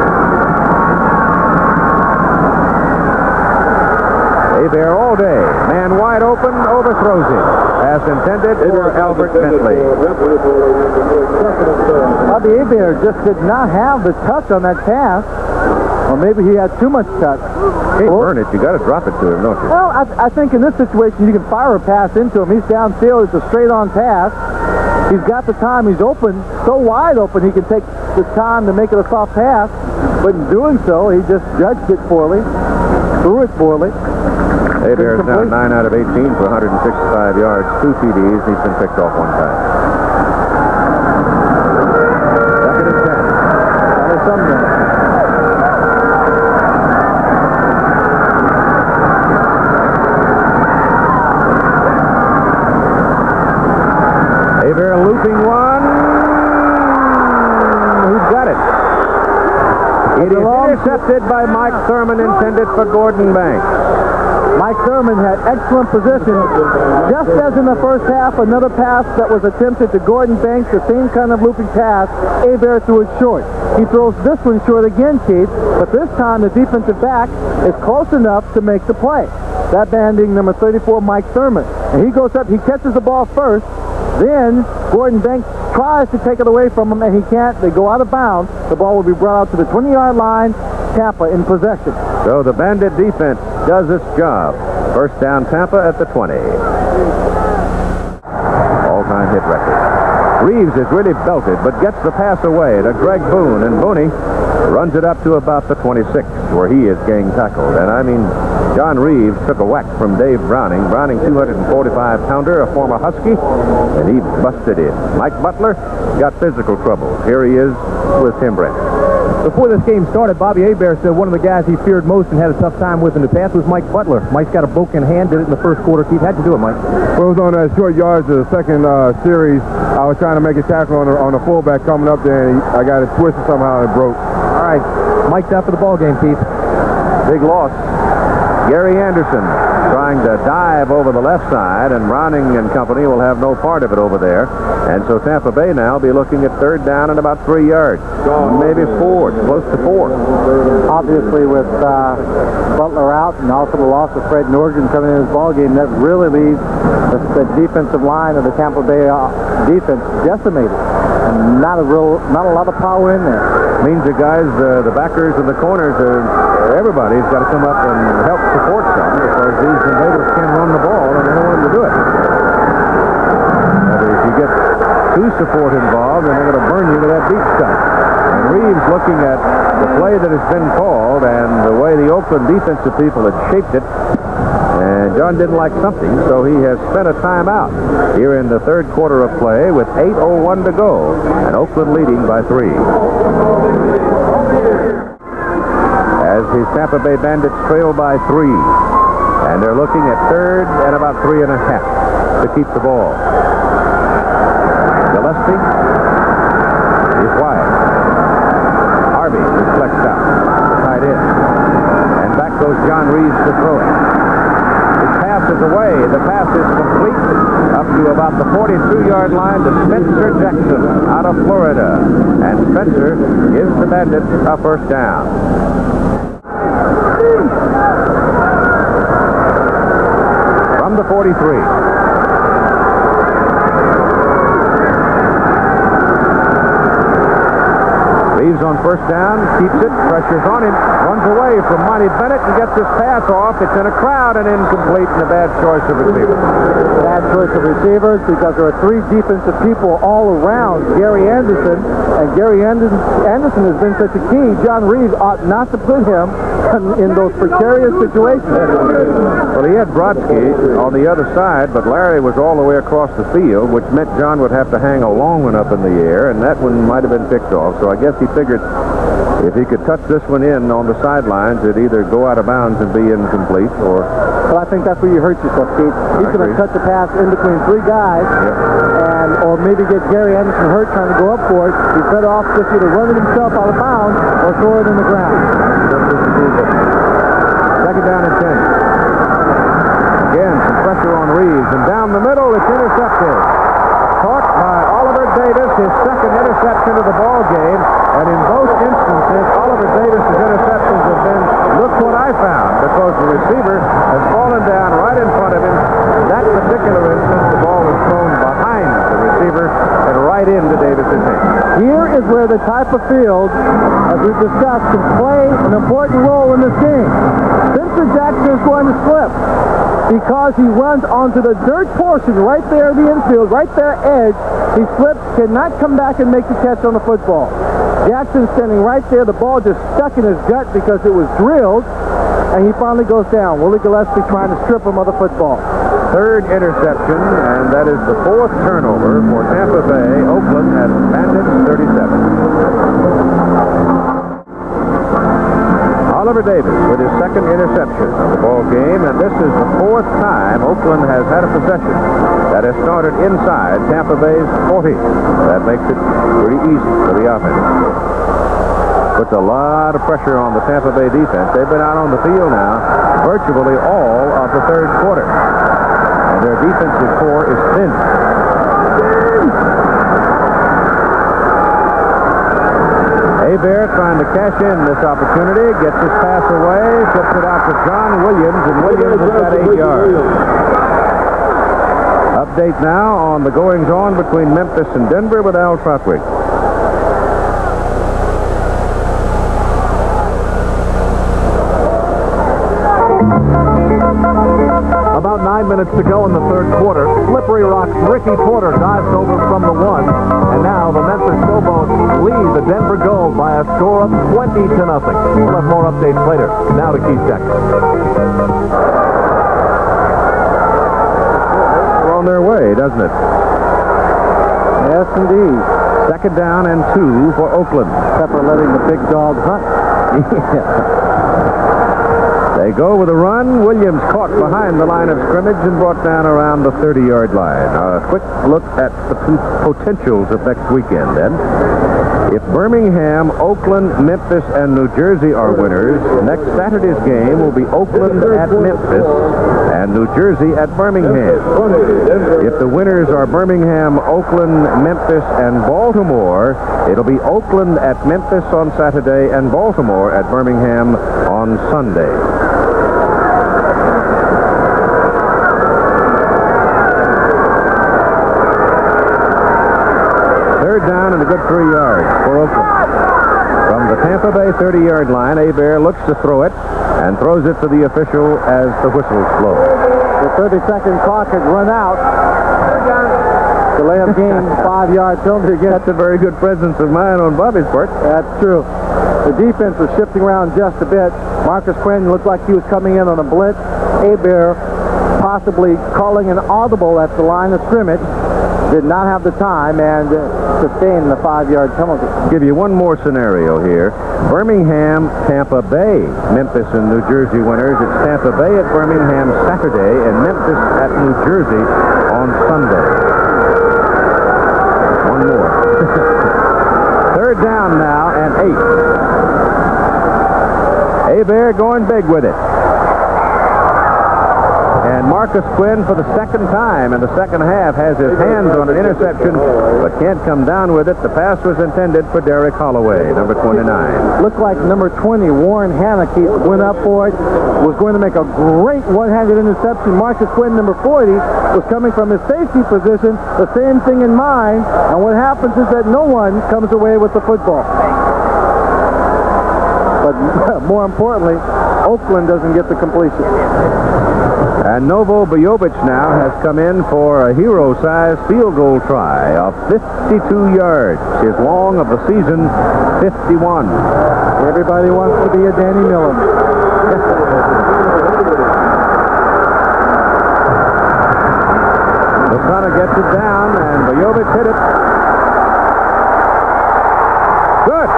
[SPEAKER 1] Aver all day. Man wide open, overthrows him. Pass intended for Albert Bentley.
[SPEAKER 2] Bobby Aver just did not have the touch on that pass. Or maybe he had too much touch.
[SPEAKER 1] Can't burn it. You got to drop it to him, don't you?
[SPEAKER 2] Well, I think in this situation you can fire a pass into him. He's downfield. It's a straight-on pass. He's got the time. He's open, so wide open he can take the time to make it a soft pass. But in doing so, he just judged it poorly, threw it poorly.
[SPEAKER 1] Bears now 9 out of 18 for 165 yards, 2 TDs. He's been picked off 1 time. Second and 10.
[SPEAKER 2] There's some there.
[SPEAKER 1] Abear looping one. Who's got it? It is intercepted by Mike Thurman, intended for Gordon Banks.
[SPEAKER 2] Mike Thurman had excellent position. Just as in the first half, another pass that was attempted to Gordon Banks, the same kind of looping pass, Abear threw it short. He throws this one short again, Keith, but this time the defensive back is close enough to make the play. That man being number 34, Mike Thurman. And he goes up, he catches the ball first, then Gordon Banks tries to take it away from him, and he can't. They go out of bounds. The ball will be brought out to the 20-yard line. Tampa in possession.
[SPEAKER 1] So the Bandit defense does its job. First down, Tampa at the 20. All-time hit record. Reeves is really belted, but gets the pass away to Greg Boone, and Booney runs it up to about the 26, where he is getting tackled. And I mean, John Reeves took a whack from Dave Browning. Browning, 245-pounder, a former Husky, and he busted in. Mike Butler got physical trouble. Here he is with Tim Brent.
[SPEAKER 4] Before this game started, Bobby Hebert said one of the guys he feared most and had a tough time with in the past was Mike Butler. Mike's got a broken hand, did it in the first quarter. Keith, how'd you do it, Mike?
[SPEAKER 7] Well, it was on that short yards of the second series. I was trying to make a tackle on the fullback coming up there, and I got it twisted somehow and it broke.
[SPEAKER 4] All right, Mike's out for the ball game, Keith.
[SPEAKER 1] Big loss. Gary Anderson trying to dive over the left side, and Browning and company will have no part of it over there. And so Tampa Bay now will be looking at third down and about 3 yards. Maybe 4, close to 4.
[SPEAKER 2] Obviously, with Butler out and also the loss of Fred Norgren coming in his ball game, that really leaves the defensive line of the Tampa Bay defense decimated. And not a lot of power in there.
[SPEAKER 1] Means the guys, the backers and the corners, everybody's got to come up and help support some, because these invaders can run the ball and they don't want them to do it. But if you get two support involved, then they're going to burn you to that beach stuff. And Reeves, looking at the play that has been called and the way the Oakland defensive people had shaped it, and John didn't like something, so he has spent a timeout here in the third quarter of play with 8:01 to go, and Oakland leading by 3. As his Tampa Bay Bandits trail by 3, and they're looking at third and about 3.5 to keep the ball. Gillespie is wide. Harvey is flexed out, tight end, and back goes John Reeves to throw it. His pass is away. The pass is complete up to about the 42-yard line to Spencer Jackson out of Florida, and Spencer gives the Bandits a first down. From the 43. Reeves on first down, keeps it, pressures on him, runs away from Monty Bennett and gets his pass off. It's in a crowd and incomplete, and a bad choice of receivers.
[SPEAKER 2] Bad choice of receivers, because there are 3 defensive people all around Gary Anderson, and Gary Anderson has been such a key. John Reeves ought not to put him in those precarious situations.
[SPEAKER 1] Well, he had Brodsky on the other side, but Larry was all the way across the field, which meant John would have to hang a long one up in the air, and that one might have been picked off. So I guess he figured if he could touch this one in on the sidelines, it'd either go out of bounds and be incomplete, or...
[SPEAKER 2] Well, I think that's where you hurt yourself, Pete. He's going to cut the pass in between 3 guys, or maybe get Gary Anderson hurt trying to go up for it. He's better off just either running himself out of bounds or throw it in the ground.
[SPEAKER 1] Second down and 10. Again, some pressure on Reeves, and down the middle, it's intercepted. Caught by Oliver Davis, his second interception of the ball game, and in both instances, Oliver Davis's interceptions have been, look what I found, because the receiver has fallen down right in front of him. In that particular instance, the ball was thrown behind the receiver and right into Davis's hand.
[SPEAKER 2] Here is where the type of field, as we've discussed, can play an important role in this game. Spencer Jackson is going to slip because he runs onto the dirt portion right there of the infield, right there edge. He slips, cannot come back and make the catch on the football. Jackson standing right there. The ball just stuck in his gut because it was drilled. and he finally goes down. Willie Gillespie trying to strip him of the football.
[SPEAKER 1] Third interception, and that is the fourth turnover for Tampa Bay. Oakland at Bandits 37. Oliver Davis with his second interception of the ball game, and this is the fourth time Oakland has had a possession that has started inside Tampa Bay's 40. That makes it pretty easy for the offense. Puts a lot of pressure on the Tampa Bay defense. They've been out on the field now virtually all of the third quarter, and their defensive core is thin. Hebert trying to cash in this opportunity, gets his pass away, flips it out to John Williams, and Williams has got 8 yards. Update now on the goings-on between Memphis and Denver with Al Trotwick.
[SPEAKER 6] About 9 minutes to go in the third quarter. Slippery Rock's Ricky Porter dives over from the 1, and now the Memphis Showboats lead the Denver Gold by a score of 20-0. We'll have more updates later. Now to Keith Deck.
[SPEAKER 1] They're on their way, doesn't it?
[SPEAKER 2] Yes, indeed.
[SPEAKER 1] Second down and 2 for Oakland.
[SPEAKER 2] Pepper letting the big dog hunt.
[SPEAKER 1] They go with a run. Williams caught behind the line of scrimmage and brought down around the 30-yard line. A quick look at the potentials of next weekend, then. If Birmingham, Oakland, Memphis, and New Jersey are winners, next Saturday's game will be Oakland at Memphis and New Jersey at Birmingham. If the winners are Birmingham, Oakland, Memphis, and Baltimore, it'll be Oakland at Memphis on Saturday and Baltimore at Birmingham on Sunday. Third down and a good 3 yards for Oakland. From the Tampa Bay 30-yard line, Hebert looks to throw it and throws it to the official as the whistles blow.
[SPEAKER 2] The 30-second clock has run out. Delay of game, 5-yard penalty again.
[SPEAKER 1] That's a very good presence of mind on Bobby's part.
[SPEAKER 2] That's true. The defense was shifting around just a bit. Marcus Quinn looked like he was coming in on a blitz. Hebert possibly calling an audible at the line of scrimmage. Did not have the time and sustained the 5-yard penalty.
[SPEAKER 1] I'll give you one more scenario here. Birmingham, Tampa Bay, Memphis and New Jersey winners. It's Tampa Bay at Birmingham Saturday and Memphis at New Jersey on Sunday. One more. Third down now and 8. Hebert going big with it. And Marcus Quinn, for the second time in the second half, has his hands on an interception, but can't come down with it. The pass was intended for Derek Holloway, number 29.
[SPEAKER 2] Looked like number 20, Warren Haneke, went up for it, was going to make a great one-handed interception. Marcus Quinn, number 40, was coming from his safety position, the same thing in mind, and what happens is that no one comes away with the football. But more importantly, Oakland doesn't get the completion.
[SPEAKER 1] And Novo Bojovic now has come in for a hero-sized field goal try of 52 yards. His long of the season, 51.
[SPEAKER 2] Everybody wants to be a Danny Millen.
[SPEAKER 1] Lasana gets it down, and Bojovic hit it. Good.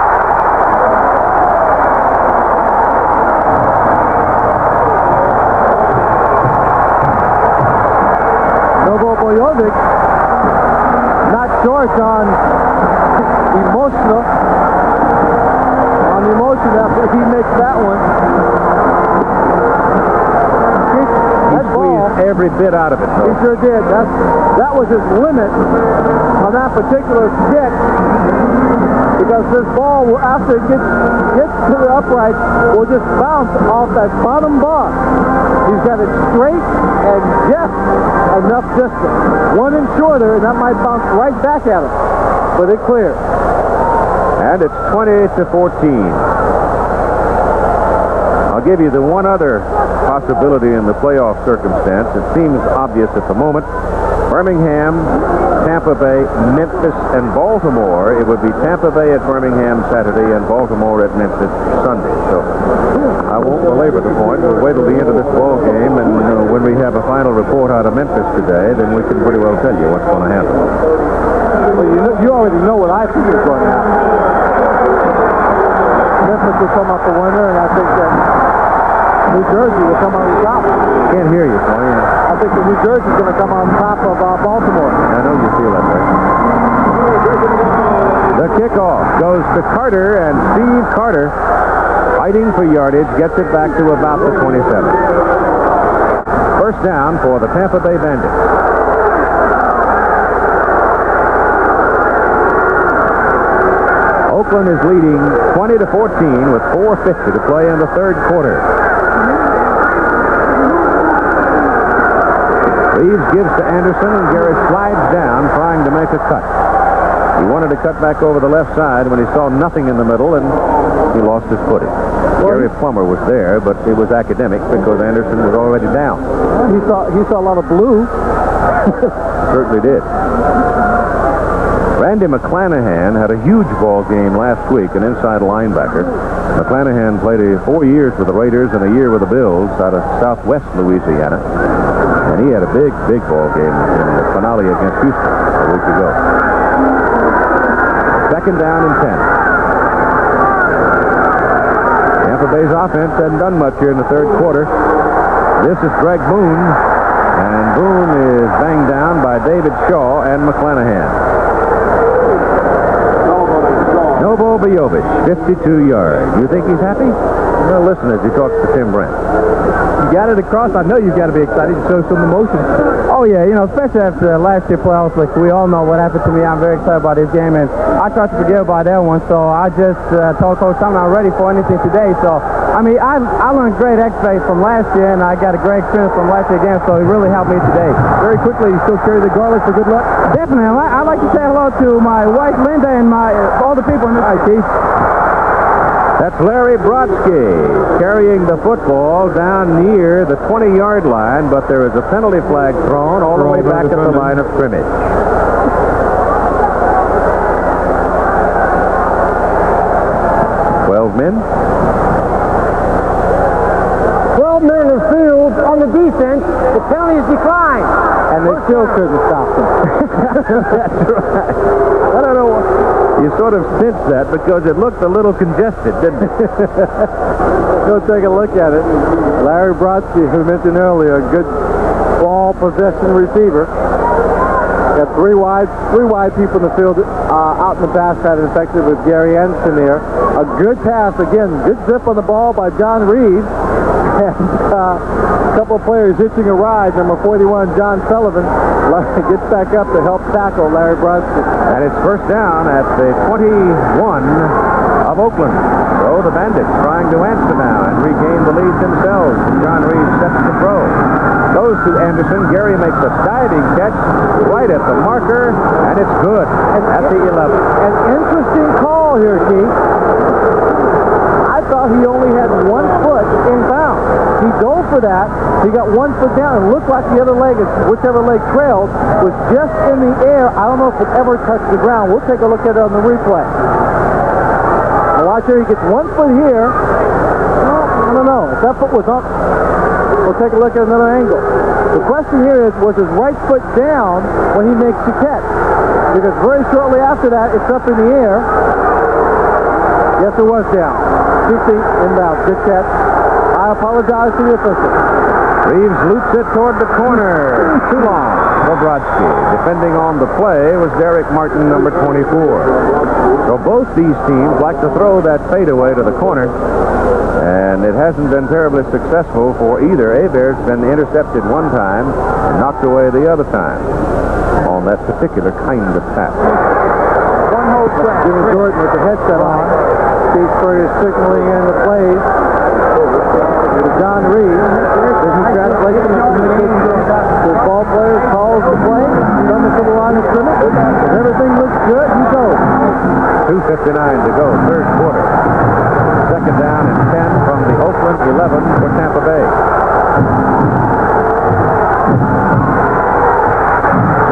[SPEAKER 2] Novo Bojovic, not short on emotion after he makes that one. That ball,
[SPEAKER 1] every bit out of it, though.
[SPEAKER 2] he sure did. That was his limit on that particular stick, because this ball, after it gets to the upright, will just bounce off that bottom bar. He's got it straight and just enough distance. 1 inch shorter, and that might bounce right back at him. But it cleared.
[SPEAKER 1] And it's 20-14. I'll give you the one other possibility in the playoff circumstance. It seems obvious at the moment. Birmingham, Tampa Bay, Memphis, and Baltimore. It would be Tampa Bay at Birmingham Saturday and Baltimore at Memphis Sunday. So I won't belabor the point. We'll wait till the end of this ball game, and when we have a final report out of Memphis today, then we can pretty well tell you what's going to happen.
[SPEAKER 2] Well, you already know what I think is going to happen. Memphis will come up the winner, and I think that New Jersey will come on top.
[SPEAKER 1] Can't hear you, Tony.
[SPEAKER 2] I think that New Jersey's going to come on top of Baltimore.
[SPEAKER 1] I know you feel that way. The kickoff goes to Carter, and Steve Carter, fighting for yardage, gets it back to about the 27. First down for the Tampa Bay Bandits. Oakland is leading 20-14 with 4:50 to play in the third quarter. Reeves gives to Anderson, and Gary slides down trying to make a cut. He wanted to cut back over the left side when he saw nothing in the middle, and he lost his footing. Gary Plummer was there, but it was academic because Anderson was already down.
[SPEAKER 2] He saw a lot of blue.
[SPEAKER 1] Certainly did. Randy McClanahan had a huge ball game last week, an inside linebacker. McClanahan played 4 years with the Raiders and a year with the Bills out of southwest Louisiana. And he had a big ball game in the finale against Houston a week ago. Second down and 10. Tampa Bay's offense hasn't done much here in the third quarter. This is Greg Boone, and Boone is banged down by David Shaw and McClanahan. Novo Bojovic, 52 yards. You think he's happy? Well, listen as he talks to Tim Brent.
[SPEAKER 2] You got it across. I know you've got to be excited to show some emotion. Oh, yeah. Especially after last year's playoffs, like we all know what happened to me. I'm very excited about this game, and I tried to forget about that one. So I just told Coach I'm not ready for anything today. So, I mean, I learned great X-Ray from last year, and I got a great experience from last year again, so it really helped me today. Very quickly, you still carry the garlic for good luck? Definitely. I'd like to say hello to my wife, Linda, and all the people in the Keith.
[SPEAKER 1] That's Larry Brodsky carrying the football down near the 20-yard line, but there is a penalty flag thrown all the way back at the line of scrimmage. Men?
[SPEAKER 5] 12 men in the field on the defense. The penalty is declined.
[SPEAKER 2] And they still couldn't stop them.
[SPEAKER 1] That's right. I don't know. You sort of sensed that because it looked a little congested, didn't it?
[SPEAKER 2] Go take a look at it. Larry Brodsky, who mentioned earlier, a good ball possession receiver. Got three wide people in the field out in the pass pattern, effective with Gary Anderson there. A good pass, again, good zip on the ball by John Reeves. And a couple of players hitching a ride. Number 41, John Sullivan, gets back up to help tackle Larry Brodsky.
[SPEAKER 1] And it's first down at the 21 of Oakland. So the Bandits trying to answer now and regain the lead themselves. John Reeves steps to throw. Goes to Anderson. Gary makes a diving catch right at the marker, and it's good at the 11.
[SPEAKER 2] An interesting call here, Keith. I thought he only had 1 foot in bounds. He dove for that. He got 1 foot down. It looked like the other leg, whichever leg trailed, was just in the air. I don't know if it ever touched the ground. We'll take a look at it on the replay. Now watch here. He gets 1 foot here. Well, I don't know. If that foot was up, we'll take a look at another angle. The question here is, was his right foot down when he makes the catch? Because very shortly after that, it's up in the air. Yes, it was down. 2 feet inbound. Good catch. I apologize to the official.
[SPEAKER 1] Reeves loops it toward the corner. Too long for Brodsky. Defending on the play was Derek Martin, number 24. So both these teams like to throw that fadeaway to the corner, and it hasn't been terribly successful for either. Hebert's been intercepted one time and knocked away the other time on that particular kind of pass.
[SPEAKER 2] One hold track. Jimmy Jordan with the headset on. Steve Spurrier signaling in the plays. John Reeves. This is translation of communication. The ball player calls the play. Coming to the line of scrimmage. If everything looks good, he goes.
[SPEAKER 1] 2:59 to go, third quarter. Second down and 10 from the Oakland 11 for Tampa Bay.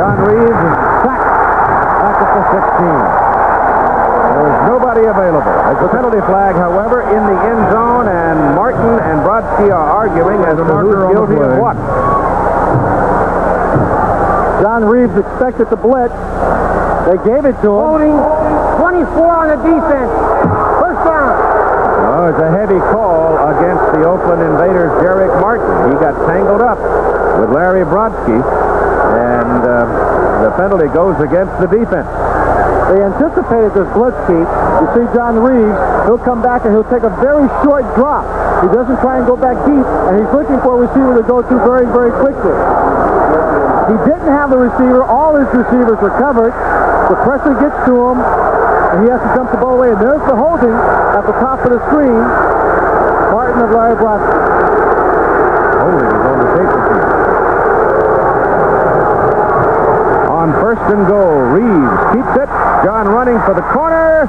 [SPEAKER 1] nobody available. There's a penalty flag, however, in the end zone, and Martin and Brodsky are arguing as to who's guilty of what.
[SPEAKER 2] John Reeves expected the blitz. They gave it to him.
[SPEAKER 5] Holding 24 on the defense. First down.
[SPEAKER 1] Oh, it's a heavy call against the Oakland Invaders' Derek Martin. He got tangled up with Larry Brodsky, and the penalty goes against the defense.
[SPEAKER 2] They anticipated this blitz, Keith. You see John Reeves, he'll come back and he'll take a very short drop. He doesn't try and go back deep, and he's looking for a receiver to go to very, very quickly. He didn't have the receiver. All his receivers are covered. The pressure gets to him, and he has to dump the ball away. And there's the holding at the top of the screen. Martin of Larry Brodsky.
[SPEAKER 1] Holding is on the safety field. On first and goal, Reeves keeps it. John running for the corner.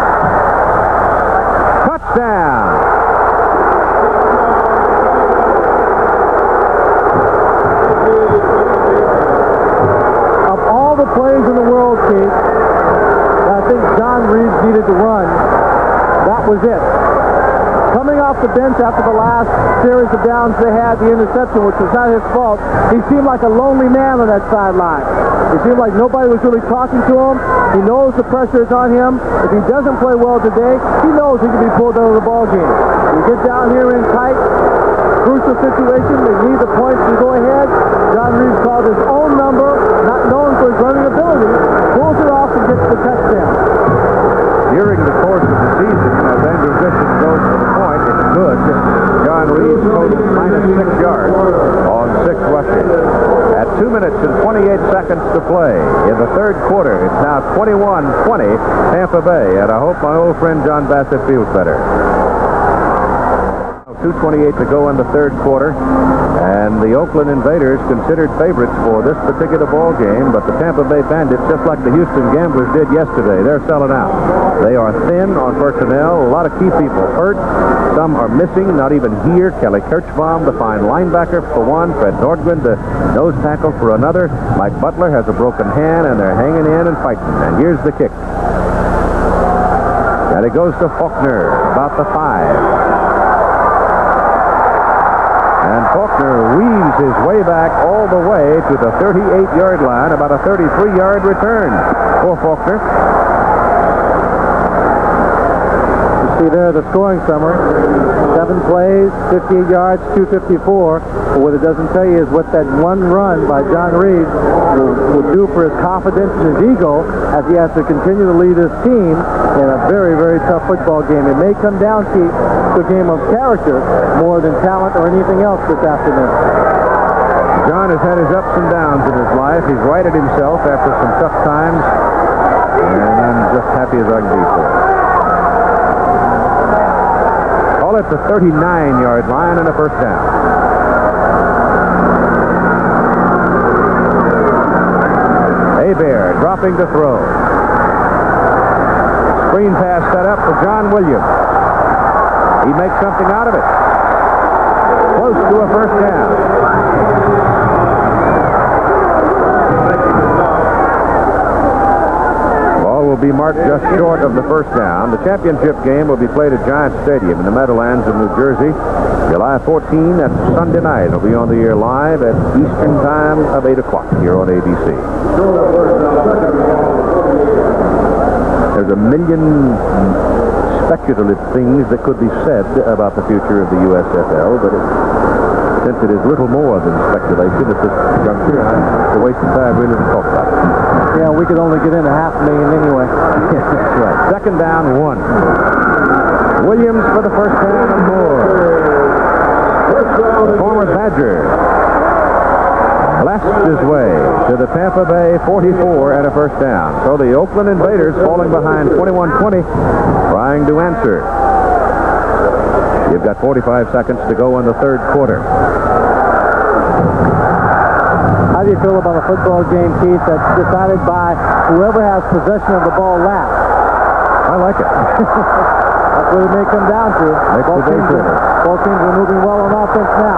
[SPEAKER 1] Touchdown.
[SPEAKER 2] Of all the plays in the world, Keith, I think John Reeves needed to run. That was it. Coming off the bench after the last series of downs they had, the interception, which was not his fault, he seemed like a lonely man on that sideline. It seemed like nobody was really talking to him. He knows the pressure is on him. If he doesn't play well today, he knows he can be pulled out of the ball game. You get down here in tight, crucial situation, they need the points to go ahead. John Reeves called his own number, not known for his running ability, pulls it off and gets the touchdown.
[SPEAKER 1] During the course of the season, as Andrew Gibson goes for the point, it's good. John Reeves totaled -6 yards on 6 rushes. At 2 minutes and 28 seconds to play in the third quarter, it's now 21-20 Tampa Bay, and I hope my old friend John Bassett feels better. 2:28 to go in the third quarter, and the Oakland Invaders considered favorites for this particular ball game, but the Tampa Bay Bandits, just like the Houston Gamblers did yesterday, they're selling out. They are thin on personnel, a lot of key people hurt, some are missing, not even here. Kelly Kirchbaum, the fine linebacker for one, Fred Nordgren, the nose tackle for another, Mike Butler has a broken hand, and they're hanging in and fighting. And here's the kick. And it goes to Faulkner, about the 5. And Faulkner weaves his way back all the way to the 38-yard line, about a 33-yard return for Faulkner.
[SPEAKER 2] You see there the scoring summary. 7 plays, 58 yards, 254. But what it doesn't tell you is what that one run by John Reeves will do for his confidence and his ego as he has to continue to lead his team in a very, very tough football game. It may come down to a game of character more than talent or anything else this afternoon.
[SPEAKER 1] John has had his ups and downs in his life. He's righted himself after some tough times, and I'm just happy as I can be for him. Call it the 39-yard line and a first down. Hebert dropping to throw. Screen pass set up for John Williams. He makes something out of it. Close to a first down. Ball will be marked just short of the first down. The championship game will be played at Giant Stadium in the Meadowlands of New Jersey. July 14, that's Sunday night. It'll be on the air live at Eastern Time of 8 o'clock here on ABC. There's a million speculative things that could be said about the future of the USFL, but since it is little more than speculation at this juncture, it's a waste of time really to talk about it.
[SPEAKER 2] Yeah, we could only get in 500,000 anyway.
[SPEAKER 1] That's right. Second down, 1. Williams for the first down and more. The former Badger blasts his way to the Tampa Bay 44 and a first down. So the Oakland Invaders falling behind 21-20, trying to answer. You've got 45 seconds to go in the third quarter.
[SPEAKER 2] How do you feel about a football game, Keith, that's decided by whoever has possession of the ball last?
[SPEAKER 1] I like it.
[SPEAKER 2] That's what it may come down to. Both teams are moving well on offense now.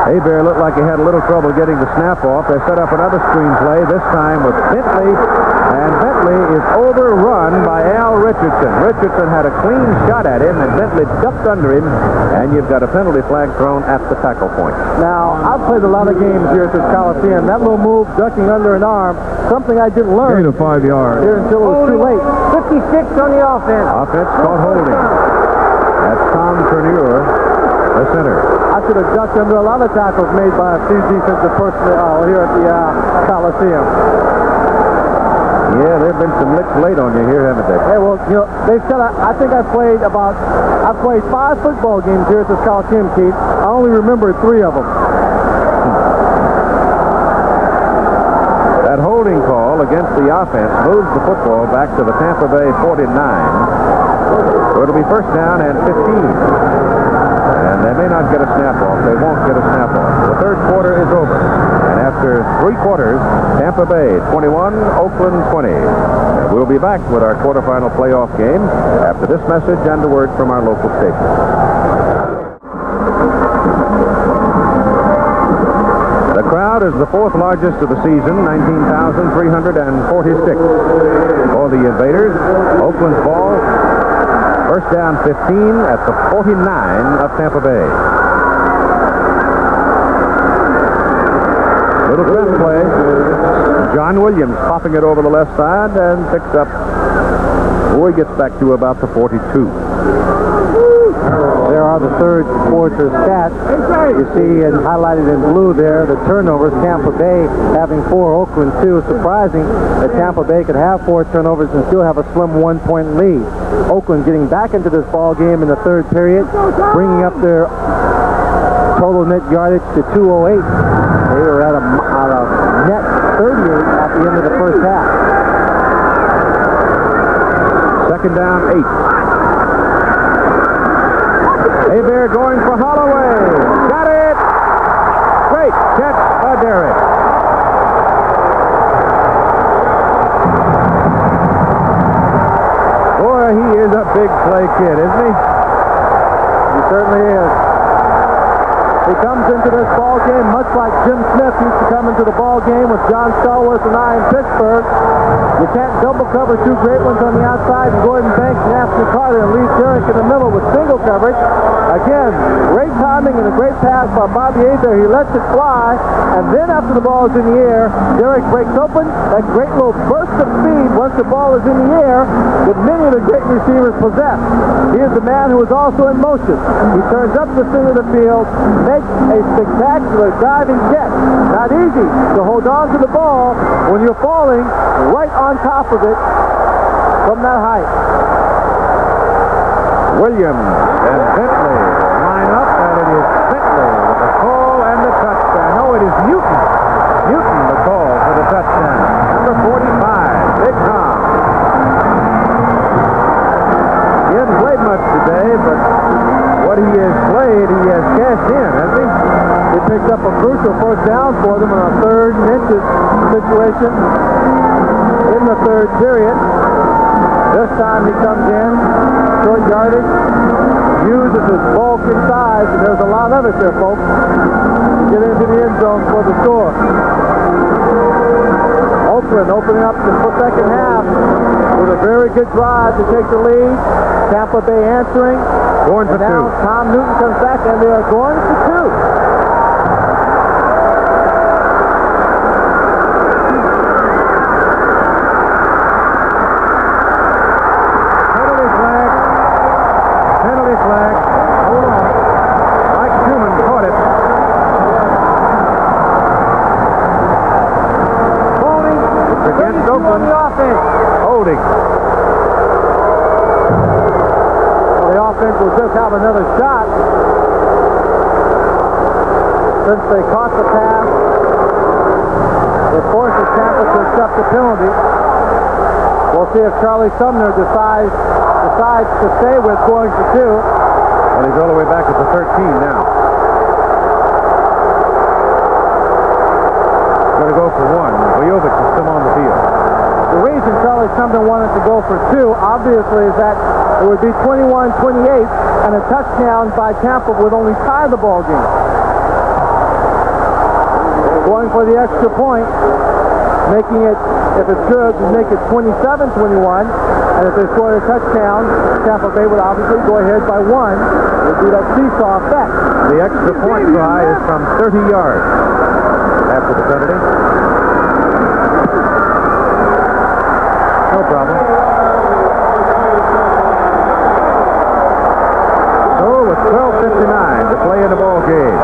[SPEAKER 1] Hebert looked like he had a little trouble getting the snap off. They set up another screen play, this time with Bentley, and Bentley is overrun by Al Richardson. Richardson had a clean shot at him, and Bentley ducked under him, and you've got a penalty flag thrown at the tackle point.
[SPEAKER 2] Now, I've played a lot of games here at this Coliseum. That little move, ducking under an arm, something I didn't learn.
[SPEAKER 7] Gain of 5 yards.
[SPEAKER 2] Here until it was too late. 56 on the offense.
[SPEAKER 1] Offense caught holding. That's Tom Tourneur, the center.
[SPEAKER 2] I should have ducked under a lot of tackles made by a few defensive personnel here at the Coliseum.
[SPEAKER 1] Yeah, there have been some licks laid on you here, haven't they?
[SPEAKER 2] Hey, well, you know, they said I think I've played 5 football games here at this Coliseum, Keith. I only remember 3 of them.
[SPEAKER 1] That holding call against the offense moves the football back to the Tampa Bay 49. So it'll be first down and 15. And they may not get a snap off. They won't get a snap off. The third quarter is over. And after 3 quarters, Tampa Bay 21, Oakland 20. And we'll be back with our quarterfinal playoff game after this message and a word from our local station. The crowd is the 4th largest of the season, 19,346. For the Invaders, Oakland's ball, first down 15 at the 49 of Tampa Bay. Little press play. John Williams popping it over the left side and picks up. He gets back to about the 42.
[SPEAKER 2] There are the third quarter stats. You see, and highlighted in blue there, the turnovers. Tampa Bay having 4, Oakland 2. Surprising that Tampa Bay could have 4 turnovers and still have a slim 1-point lead. Oakland getting back into this ball game in the third period, bringing up their total net yardage to 208. They were at a net 38 at the end of the first half.
[SPEAKER 1] Second down, 8. Hebert going for Holloway. Got it! Great catch by Derrick. Boy, he is a big play kid, isn't he?
[SPEAKER 2] He certainly is. He comes into this ball game much like Jim Smith used to come into the ball game with John Stallworth and I in Pittsburgh. You can't double cover 2 great ones on the outside and Gordon Banks and Anthony Carter and leave Derrick in the middle with single coverage. Again, great timing and a great pass by Bobby Hebert. He lets it fly, and then after the ball is in the air, Derrick breaks open. That great little burst of speed once the ball is in the air that many of the great receivers possess. He is the man who is also in motion. He turns up the center of the field, makes a spectacular diving catch. Not easy to hold on to the ball when you're falling right on top of it from that height.
[SPEAKER 1] Williams and Bentley line up, and it is Bentley with the call and the touchdown. No, it is Newton. Newton, the call for the touchdown. Number 45, Big Tom. He hasn't played much today, but what he has played, he has cashed in, hasn't he?
[SPEAKER 2] He picked up a crucial first down for them in a 3rd and inches situation in the third period. This time he comes in, short yardage, uses his bulk and size, and there's a lot of it there, folks, to get into the end zone for the score. Oakland opening up the second half with a very good drive to take the lead. Tampa Bay answering.
[SPEAKER 1] Going for 2.
[SPEAKER 2] Now Tom Newton comes back, and they are going for 2. Will just have another shot since they caught the pass. It forces Tampa to accept the penalty. We'll see if Charlie Sumner decides to stay with going for 2.
[SPEAKER 1] Well, he's all the way back at the 13 now. Going to go for 1. Bojovic is still on the field.
[SPEAKER 2] The reason Charlie Sumner wanted to go for 2, obviously, is that it would be 21-28 and a touchdown by Tampa would only tie the ball game. going for the extra point, making it, if it's good, we make it 27-21. And if they score a touchdown, Tampa Bay would obviously go ahead by 1. We'll do that seesaw effect.
[SPEAKER 1] The extra point try is from 30 yards after the penalty. No problem. So with 12:59 to play in the ball game,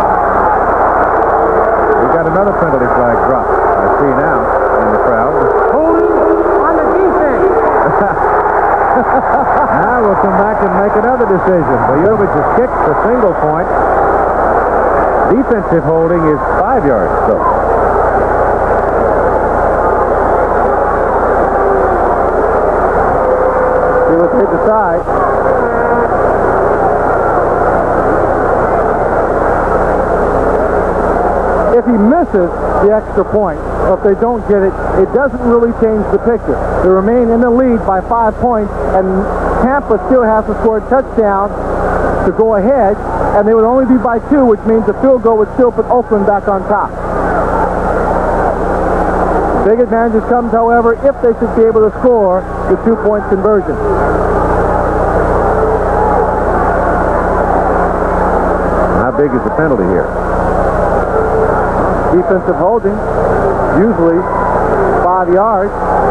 [SPEAKER 1] we got another penalty flag drop. I see now in the crowd.
[SPEAKER 5] Holding on the defense.
[SPEAKER 1] Now we'll come back and make another decision. Bojovic has kicked the single point. Defensive holding is 5 yards. So.
[SPEAKER 2] See what they decide. If he misses the extra point, or if they don't get it, it doesn't really change the picture. They remain in the lead by 5 points, and Tampa still has to score a touchdown to go ahead, and they would only be by 2, which means the field goal would still put Oakland back on top. Big advantage comes, however, if they should be able to score the 2-point conversion.
[SPEAKER 1] How big is the penalty here?
[SPEAKER 2] Defensive holding, usually 5 yards.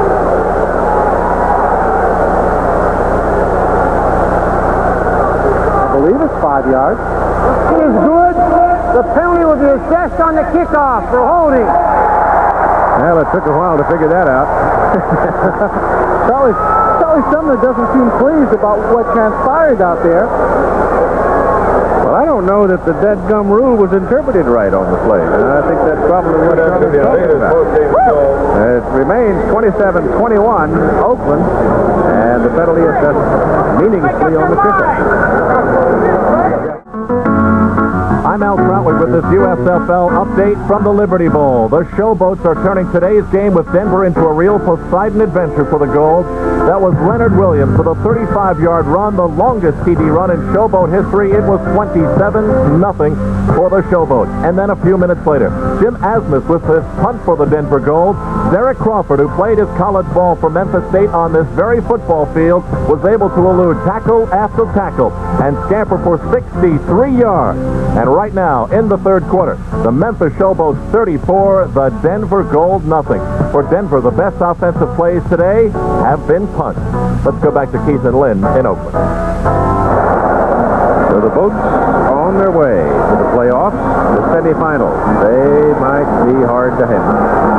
[SPEAKER 2] I believe it's 5 yards.
[SPEAKER 5] It is good. The penalty will be assessed on the kickoff for holding.
[SPEAKER 1] Well, it took a while to figure that out.
[SPEAKER 2] Charlie Sumner doesn't seem pleased about what transpired out there.
[SPEAKER 1] Well, I don't know that the dead gum rule was interpreted right on the play. I think that's probably what Charlie's talking about. It remains 27-21, Oakland, and the penalty assessed meaningfully on the kickoff.
[SPEAKER 6] I'm Al Troutwig with this USFL update from the Liberty Bowl. The Showboats are turning today's game with Denver into a real Poseidon adventure for the Gold. That was Leonard Williams with a 35-yard run, the longest TD run in Showboat history. It was 27-0 for the Showboats. And then a few minutes later, Jim Asmus with his punt for the Denver Gold. Derek Crawford, who played his college ball for Memphis State on this very football field, was able to elude tackle after tackle and scamper for 63 yards. And right now, in the third quarter, the Memphis Showboats 34, the Denver Gold nothing. For Denver, the best offensive plays today have been punts. Let's go back to Keith and Lynn in Oakland.
[SPEAKER 1] So the Boats on their way to the playoffs, the semifinals. They might be hard to handle.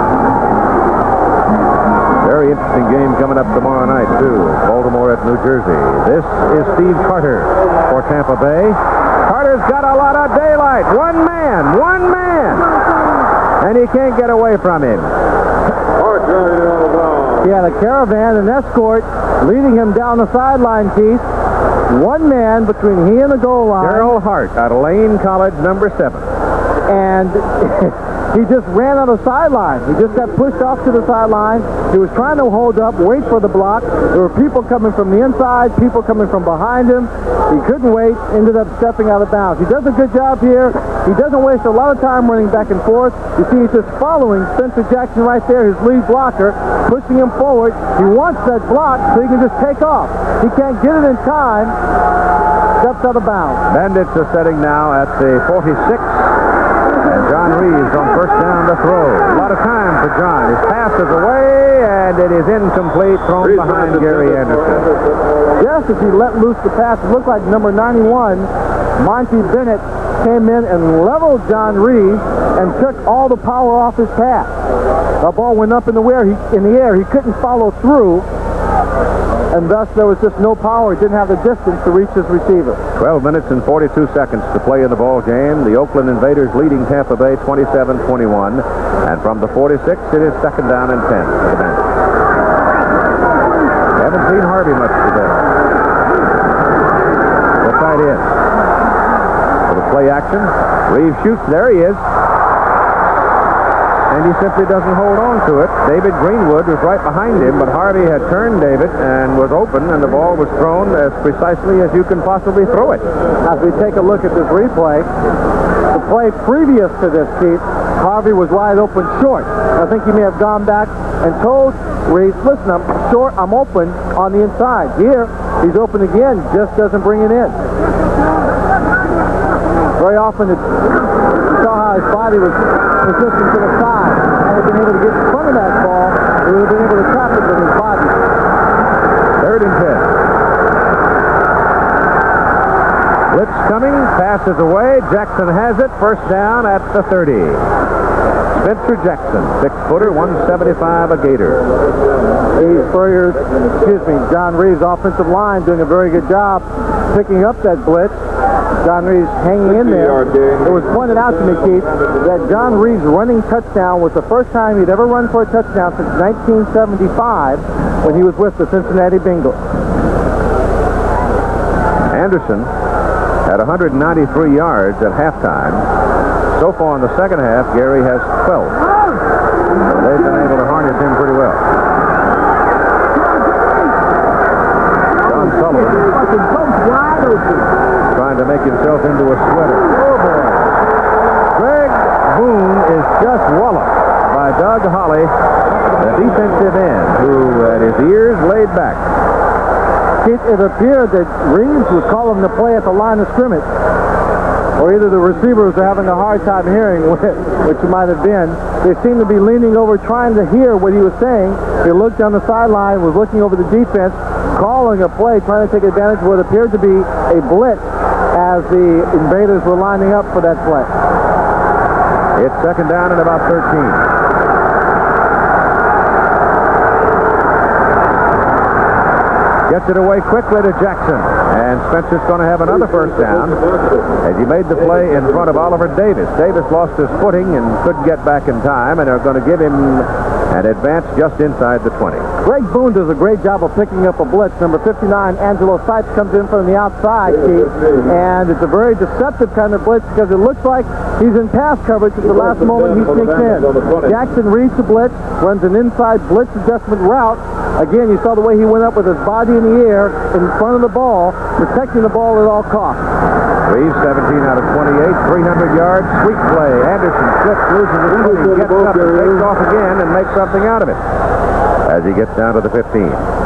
[SPEAKER 1] Very interesting game coming up tomorrow night, too. Baltimore at New Jersey. This is Steve Carter for Tampa Bay. Carter's got a lot of daylight. One man. And he can't get away from him.
[SPEAKER 2] Yeah, the caravan, an escort, leading him down the sideline, Keith. One man between he and the goal line.
[SPEAKER 1] Darrell Hart out of Lane College, number 7.
[SPEAKER 2] And he just ran on the sideline. He just got pushed off to the sideline. He was trying to hold up, wait for the block. There were people coming from the inside, people coming from behind him. He couldn't wait, ended up stepping out of bounds. He does a good job here. He doesn't waste a lot of time running back and forth. You see, he's just following Spencer Jackson right there, his lead blocker, pushing him forward. He wants that block so he can just take off. He can't get it in time. Steps out of bounds.
[SPEAKER 1] Bandits are setting now at the 46. And John Reeves on first down to throw. A lot of time for John. His pass is away, and it is incomplete, thrown behind Gary Anderson.
[SPEAKER 2] Just as he let loose the pass, it looked like number 91, Monty Bennett, came in and leveled John Reeves and took all the power off his pass. The ball went up in the air. He couldn't follow through, and thus there was just no power. He didn't have the distance to reach his receiver.
[SPEAKER 1] 12 minutes and 42 seconds to play in the ball game. The Oakland Invaders leading Tampa Bay 27-21. And from the 46, it is second down and 10 for the Bandits. Haven't seen Harvey much today. The tight end. For the play action. Reeves shoots. There he is. And he simply doesn't hold on to it. David Greenwood was right behind him, but Harvey had turned David and was open, and the ball was thrown as precisely as you can possibly throw it.
[SPEAKER 2] As we take a look at this replay, the play previous to this, Keith, Harvey was wide open short. I think he may have gone back and told Reeves, listen, I'm short, I'm open on the inside. Here, he's open again, just doesn't bring it in. Very often, you saw how his body was positioned to the side. Had he been able to get in front of that ball, he would have been able to trap it with his body.
[SPEAKER 1] 3rd and 10. Blitz coming, passes away. Jackson has it. First down at the 30. Spencer Jackson, 6-footer, 175, a gator.
[SPEAKER 2] John Reeves' offensive line doing a very good job picking up that blitz. John Reeves hanging in there. It was pointed out to me, Keith, that John Reeves' running touchdown was the first time he'd ever run for a touchdown since 1975 when he was with the Cincinnati Bengals.
[SPEAKER 1] Anderson had 193 yards at halftime. So far in the second half, Gary has 12. They've been able to harness him pretty well. John Sullivan trying to make himself into a sweater. Oh, boy. Greg Boone is just walloped by Doug Holly, the defensive end, who had his ears laid back.
[SPEAKER 2] It appeared that Reeves was calling the play at the line of scrimmage, or either the receivers are having a hard time hearing, which it might have been. They seemed to be leaning over trying to hear what he was saying. He looked down the sideline, was looking over the defense, calling a play, trying to take advantage of what appeared to be a blitz as the Invaders were lining up for that play.
[SPEAKER 1] It's second down and about 13. Gets it away quickly to Jackson. And Spencer's going to have another first down as he made the play in front of Oliver Davis. Davis lost his footing and couldn't get back in time, and they're going to give him an advance just inside the 20.
[SPEAKER 2] Greg Boone does a great job of picking up a blitz. Number 59, Angelo Sipes, comes in from the outside, Keith, and it's a very deceptive kind of blitz because it looks like he's in pass coverage at the last moment he sneaks in. Jackson reads the blitz, runs an inside blitz adjustment route. Again, you saw the way he went up with his body in the air in front of the ball, protecting the ball at all costs.
[SPEAKER 1] Reeves, 17 out of 28, 300 yards, sweep play. Anderson slips, loses his footing, gets up and takes off again and makes something out of it as he gets down to the 15.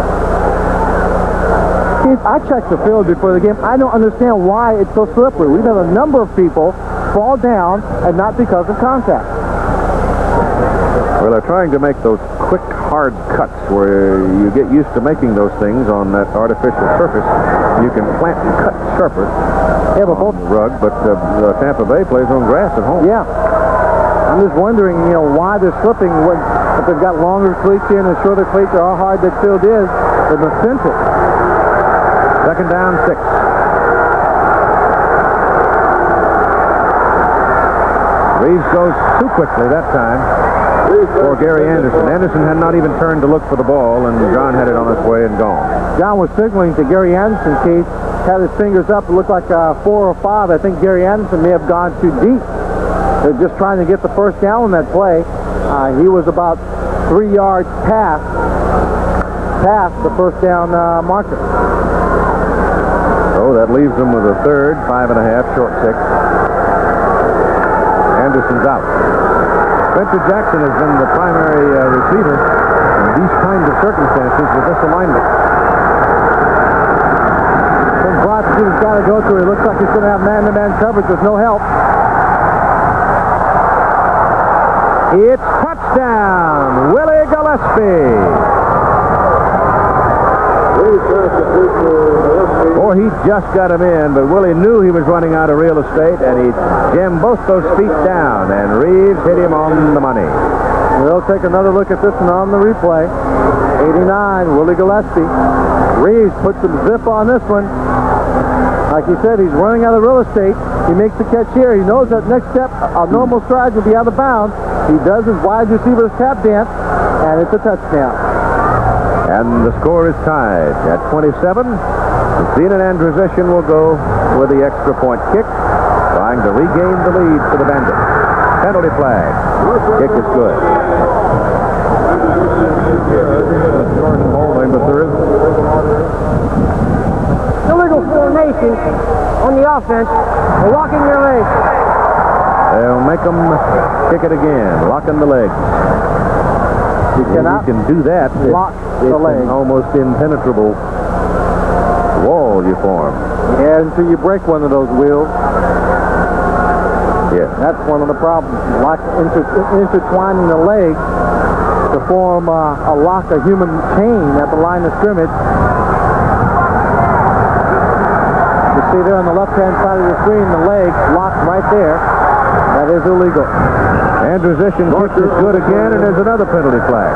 [SPEAKER 2] Keith, I checked the field before the game. I don't understand why it's so slippery. We've had a number of people fall down, and not because of contact.
[SPEAKER 1] Well, they're trying to make those quick, hard cuts where you get used to making those things on that artificial surface. You can plant and cut sharper on the rug, but Tampa Bay plays on grass at home.
[SPEAKER 2] Yeah. I'm just wondering, why they're slipping when if they've got longer cleats in and shorter cleats, or how hard that field is in the center.
[SPEAKER 1] Second down, 6. Reeves goes too quickly that time for Gary Anderson. Anderson had not even turned to look for the ball, and John had it on its way and gone.
[SPEAKER 2] John was signaling to Gary Anderson, Keith, had his fingers up. It looked like 4 or 5. I think Gary Anderson may have gone too deep. They're just trying to get the first down on that play. He was about 3 yards past the first down marker.
[SPEAKER 1] So that leaves them with a third, 5.5, short 6. Anderson's out. Spencer Jackson has been the primary receiver in these kinds of circumstances with this alignment.
[SPEAKER 2] Some blocks he's got to go through. It looks like he's going to have man-to-man coverage. There's no help.
[SPEAKER 1] It's touchdown, Willie Gillespie. Or he just got him in, but Willie knew he was running out of real estate, and he jammed both those feet down, and Reeves hit him on the money.
[SPEAKER 2] We'll take another look at this one on the replay. 89, Willie Gillespie. Reeves puts some zip on this one. Like he said, he's running out of real estate. He makes the catch here. He knows that next step, a normal stride will be out of bounds. He does his wide receiver's tap dance, and it's a touchdown.
[SPEAKER 1] And the score is tied at 27. Zenon Andrusician will go with the extra point kick, trying to regain the lead for the Bandits. Penalty flag. Kick is good. Holding, but there is
[SPEAKER 5] illegal formation on the offense. They're walking their legs.
[SPEAKER 1] They'll make them kick it again, locking the legs.
[SPEAKER 2] You cannot
[SPEAKER 1] can do that.
[SPEAKER 2] lock the leg.
[SPEAKER 1] An almost impenetrable wall you form.
[SPEAKER 2] Yeah, until you break one of those wheels.
[SPEAKER 1] Yes.
[SPEAKER 2] That's one of the problems. Intertwining the legs to form a lock, a human chain at the line of scrimmage. You see there on the left-hand side of the screen, the leg locked right there. That is illegal.
[SPEAKER 1] And transition kicks is good again, and there's another penalty flag.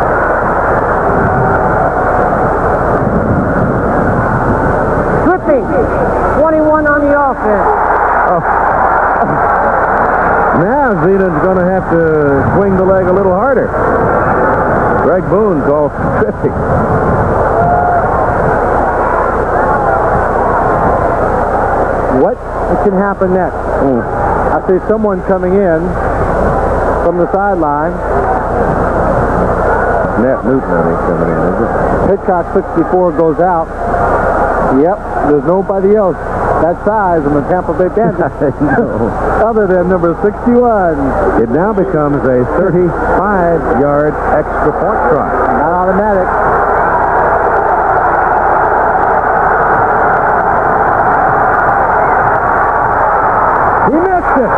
[SPEAKER 5] Tripping. 21 on the offense.
[SPEAKER 1] Now Zenon's going to have to swing the leg a little harder. Greg Boone called tripping.
[SPEAKER 2] What can happen next? I see someone coming in from the sideline.
[SPEAKER 1] Nat Newton, I think, coming in, is it?
[SPEAKER 2] Pitcock 64 goes out. Yep, there's nobody else that size in the Tampa Bay Bandits other than number 61.
[SPEAKER 1] It now becomes a 35-yard extra point try.
[SPEAKER 2] Not automatic. He missed it.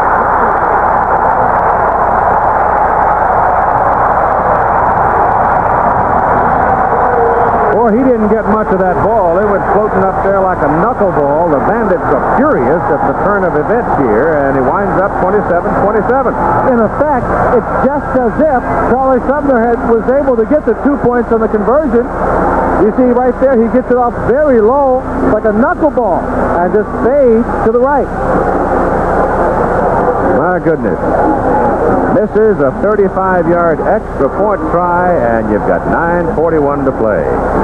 [SPEAKER 1] Boy, he didn't get much of that ball. It was floating up there like a knuckleball. The Bandits are furious at the turn of events here, and he winds up 27-27.
[SPEAKER 2] In effect, it's just as if Charlie Sumner was able to get the 2 points on the conversion. You see right there, he gets it off very low, like a knuckleball, and just fades to the right.
[SPEAKER 1] My goodness. This is a 35-yard extra point try, and you've got 9:41 to play.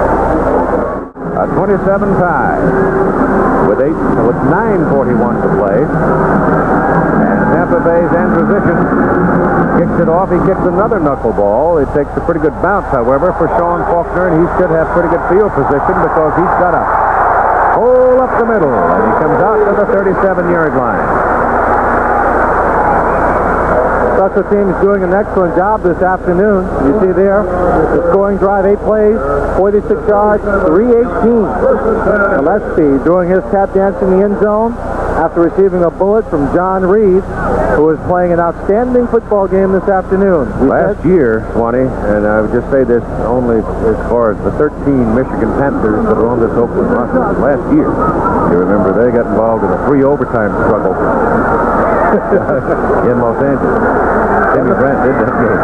[SPEAKER 1] A 27 tie with 9:41 to play. And Tampa Bay's in position. Kicks it off. He kicks another knuckleball. It takes a pretty good bounce, however, for Sean Faulkner, and he should have pretty good field position because he's got a hole up the middle, and he comes out to the 37-yard line.
[SPEAKER 2] Special teams doing an excellent job this afternoon. You see there, the scoring drive, 8 plays, 46 yards, 318. Gillespie doing his tap dance in the end zone after receiving a bullet from John Reed, who is playing an outstanding football game this afternoon.
[SPEAKER 1] Last year, Swanee, and I would just say this only as far as the 13 Michigan Panthers that are on this Oakland roster. Last year, you remember, they got involved in a 3 overtime struggle in Los Angeles. Jimmy Grant did that game.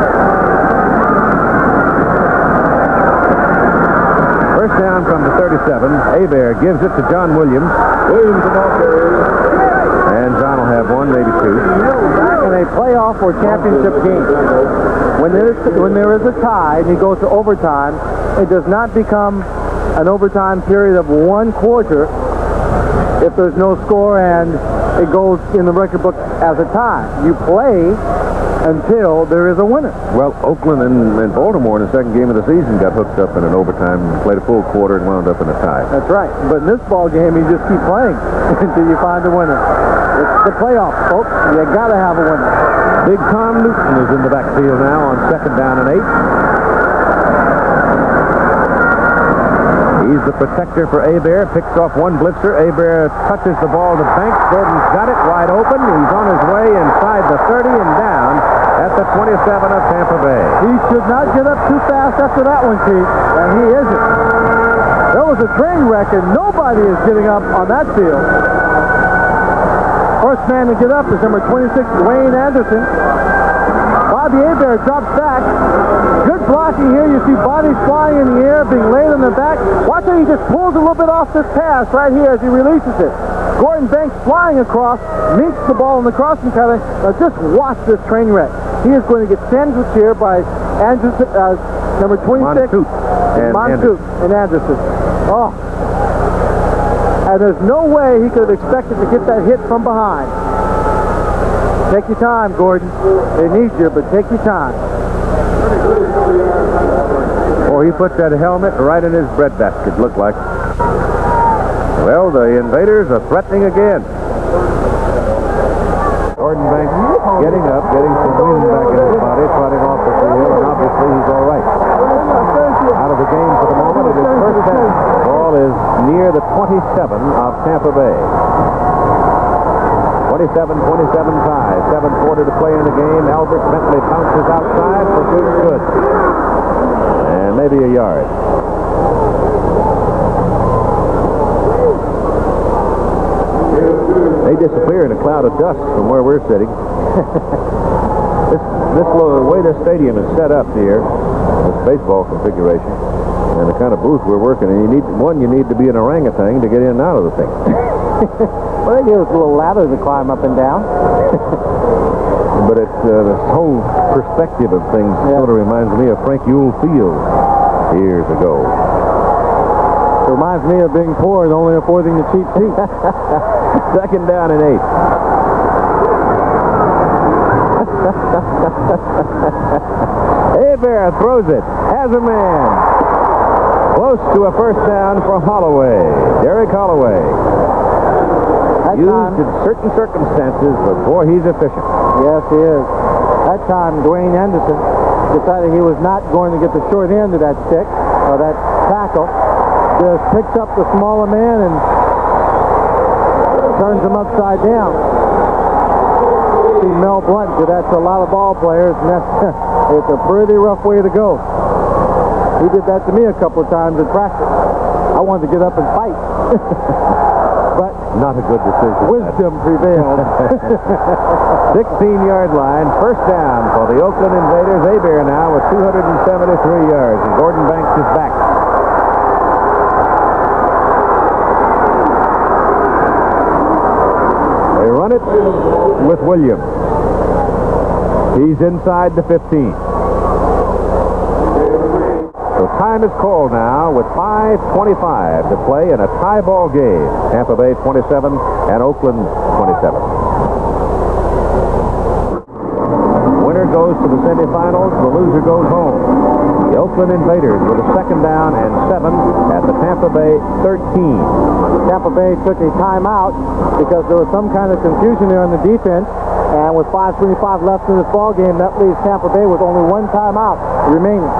[SPEAKER 1] First down from the 37. Hebert gives it to John Williams. Williams is off there. And John will have one, maybe two.
[SPEAKER 2] In a playoff or championship game, when there is a tie and you go to overtime, it does not become an overtime period of 1 quarter if there's no score and it goes in the record book as a tie. You play until there is a winner.
[SPEAKER 1] Well, Oakland and Baltimore in the second game of the season got hooked up in an overtime, played a full quarter, and wound up in a tie.
[SPEAKER 2] That's right. But in this ball game, you just keep playing until you find a winner. It's the playoffs, folks. You got to have a winner.
[SPEAKER 1] Big Tom Newton is in the backfield now on second down and 8. He's the protector for Hebert. Picks off one blitzer. Hebert touches the ball to Banks. Gordon's got it wide open. He's on his way inside the 30 and down at the 27 of Tampa Bay.
[SPEAKER 2] He should not get up too fast after that one, Keith, and he isn't. There was a train wreck, and nobody is getting up on that field. First man to get up is number 26, Wayne Anderson. Bobby Hebert drops back. Good blocking here. You see bodies flying in the air, being laid on the back. Watch how he just pulls a little bit off this pass right here as he releases it. Gordon Banks flying across, meets the ball in the crossing pattern. Now just watch this train wreck. He is going to get sandwiched here by Anderson, number 26, Montouk and Anderson. Oh. And there's no way he could have expected to get that hit from behind. Take your time, Gordon. They need you, but take your time.
[SPEAKER 1] Or he put that helmet right in his breadbasket, looked like. Well, the Invaders are threatening again. Gordon Banks getting up, getting some wind back in his body, trotting off the field, and obviously he's all right. Out of the game for the moment. It is first down. Ball is near the 27 of Tampa Bay. 27-27 tie. 7:40 to play in the game. Albert Bentley bounces outside for good. And maybe a yard. They disappear in a cloud of dust from where we're sitting. This way the stadium is set up here, this baseball configuration, and the kind of booth we're working in, you need to be an orangutan to get in and out of the thing.
[SPEAKER 2] Well, they give us a little ladder to climb up and down.
[SPEAKER 1] But it's this whole perspective of things sort of reminds me of Frank Ewell Field years ago.
[SPEAKER 2] It reminds me of being poor and only affording the cheap seat.
[SPEAKER 1] Second down and 8. Hebert throws it. Has a man. Close to a first down for Holloway. Derek Holloway. Used in certain circumstances, but boy, he's efficient.
[SPEAKER 2] Yes, he is. That time, Dwayne Anderson decided he was not going to get the short end of that stick, or that tackle. Just picks up the smaller man and turns him upside down. See Mel Blunt do that to a lot of ball players, and it's a pretty rough way to go. He did that to me a couple of times in practice. I wanted to get up and fight. But
[SPEAKER 1] not a good decision.
[SPEAKER 2] Wisdom prevailed.
[SPEAKER 1] 16-yard line, first down for the Oakland Invaders. Hebert now with 273 yards, and Gordon Banks is back. They run it with Williams. He's inside the 15. So time is called now with 5:25 to play in a tie ball game. Tampa Bay 27 and Oakland 27. Winner goes to the semifinals. The loser goes home. The Oakland Invaders with a second down and 7 at the Tampa Bay 13.
[SPEAKER 2] Tampa Bay took a timeout because there was some kind of confusion there on the defense. And with 5:25 left in this ball game, that leaves Tampa Bay with only one timeout remaining.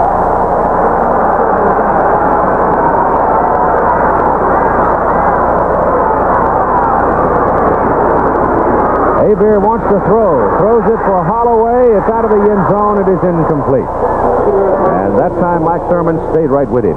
[SPEAKER 1] Hebert wants to throw. Throws it for Holloway. It's out of the end zone. It is incomplete. And that time, Mike Thurman stayed right with him.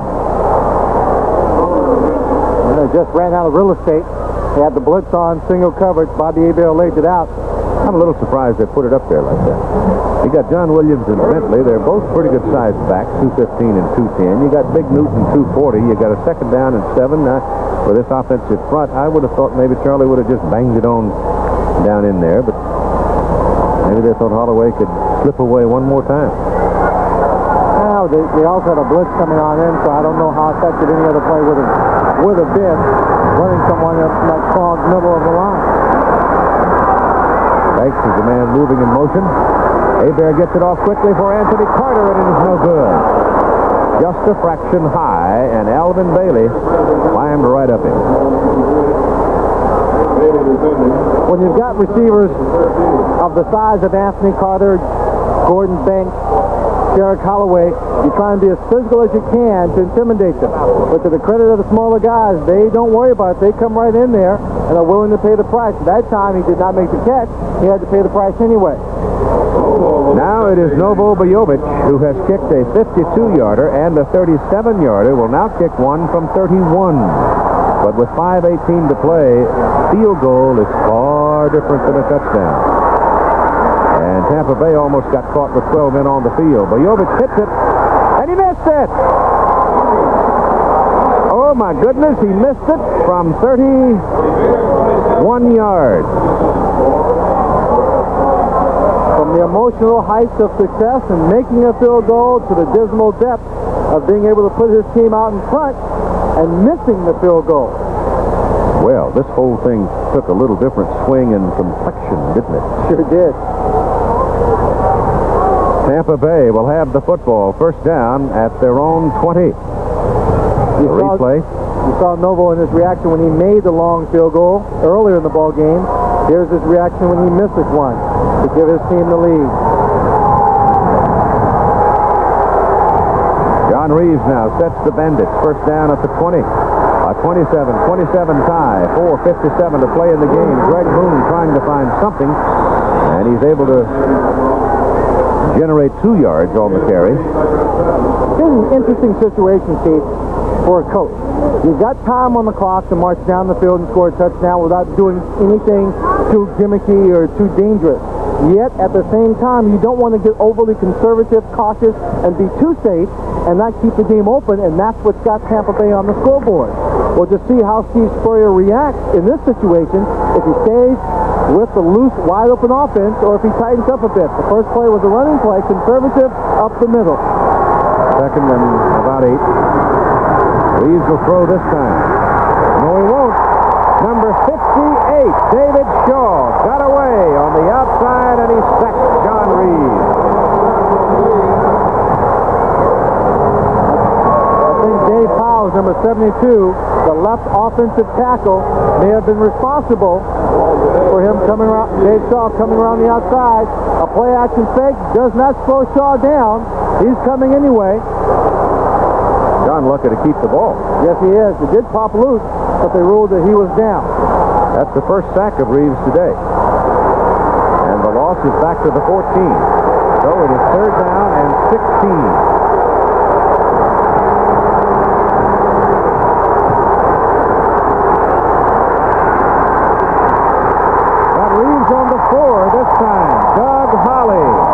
[SPEAKER 2] They just ran out of real estate. They had the blitz on, single coverage. Bobby Hebert laid it out.
[SPEAKER 1] I'm a little surprised they put it up there like that. You got John Williams and Bentley. They're both pretty good sized backs, 215 and 210. You got Big Newton, 240. You got a second down and 7. For this offensive front, I would have thought maybe Charlie would have just banged it on down in there, but maybe they thought Holloway could slip away one more time.
[SPEAKER 2] Now they also had a blitz coming on in, so I don't know how effective any other play would have been running someone up in that clogged middle of the line.
[SPEAKER 1] Banks is the man moving in motion. Hebert gets it off quickly for Anthony Carter, and it is no good. Just a fraction high, and Alvin Bailey climbed right up him.
[SPEAKER 2] When you've got receivers of the size of Anthony Carter, Gordon Banks, Derek Holloway, you try and be as physical as you can to intimidate them. But to the credit of the smaller guys, they don't worry about it. They come right in there and are willing to pay the price. That time he did not make the catch. He had to pay the price anyway.
[SPEAKER 1] Now it is Novo Bojovic who has kicked a 52-yarder and a 37-yarder. Will now kick one from 31. But with 5:18 to play, field goal is far different than a touchdown. And Tampa Bay almost got caught with 12 men on the field. Bojovic hits it, and he missed it! Oh, my goodness, he missed it from 31 yards.
[SPEAKER 2] From the emotional heights of success and making a field goal to the dismal depth of being able to put his team out in front and missing the field goal.
[SPEAKER 1] Well, this whole thing took a little different swing and complexion, didn't it?
[SPEAKER 2] Sure did.
[SPEAKER 1] Tampa Bay will have the football first down at their own 20. The replay.
[SPEAKER 2] You saw Novo in his reaction when he made the long field goal earlier in the ball game. Here's his reaction when he misses one to give his team the lead.
[SPEAKER 1] John Reeves now sets the Bandits. First down at the 20. A 27 tie. 4:57 to play in the game. Greg Boone trying to find something, and he's able to generate 2 yards on the carry.
[SPEAKER 2] Here's an interesting situation, Keith, for a coach. You've got time on the clock to march down the field and score a touchdown without doing anything too gimmicky or too dangerous. Yet, at the same time, you don't want to get overly conservative, cautious, and be too safe and not keep the game open, and that's what's got Tampa Bay on the scoreboard. We'll just see how Steve Spurrier reacts in this situation, if he stays with the loose, wide-open offense, or if he tightens up a bit. The first play was a running play, conservative, up the middle.
[SPEAKER 1] Second and about 8. Reeves will throw this time. No, he won't. Number 58, David Shaw, got away on the outside, and he sacked John Reeves.
[SPEAKER 2] I think Dave Powers, number 72, the left offensive tackle, may have been responsible for him coming around, Dave Shaw coming around the outside. A play-action fake does not slow Shaw down. He's coming anyway.
[SPEAKER 1] John lucky to keep the ball.
[SPEAKER 2] Yes, he is. It did pop loose, but they ruled that he was down.
[SPEAKER 1] That's the first sack of Reeves today. And the loss is back to the 14. So it is third down and 16. Got Reeves on the 4 this time. Doug Holly.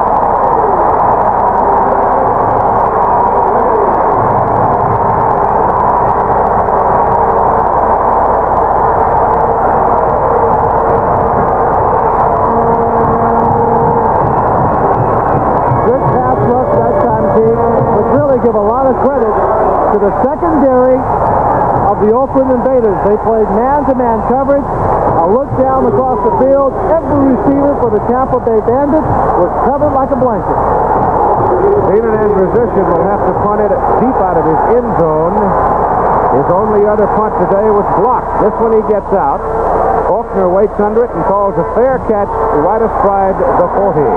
[SPEAKER 2] Give a lot of credit to the secondary of the Oakland Invaders. They played man-to-man coverage. A look down across the field. Every receiver for the Tampa Bay Bandits was covered like a blanket.
[SPEAKER 1] Keenan Anderson will have to punt it deep out of his end zone. His only other punt today was blocked. This one he gets out. Faulkner waits under it and calls a fair catch right astride the 40.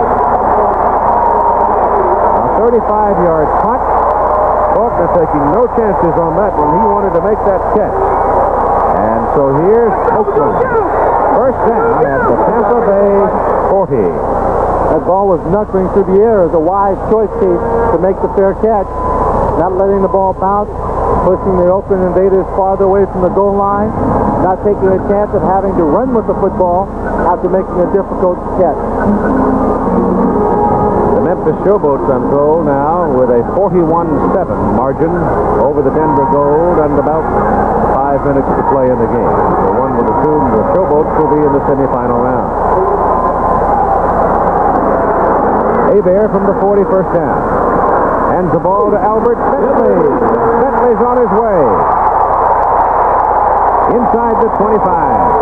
[SPEAKER 1] A 35-yard punt. Faulkner taking no chances on that one. He wanted to make that catch. And so here's Oakland. First down at the Tampa Bay 40.
[SPEAKER 2] That ball was knuckling through the air. It was a wise choice, Keith, to make the fair catch. Not letting the ball bounce, pushing the Oakland Invaders farther away from the goal line, not taking a chance of having to run with the football after making a difficult catch.
[SPEAKER 1] Memphis Showboats, I'm told, now with a 41-7 margin over the Denver Gold and about 5 minutes to play in the game. So one would assume the Showboats will be in the semifinal round. Hebert from the 40, first down. Hands the ball to Albert Bentley. Bentley's on his way. Inside the 25.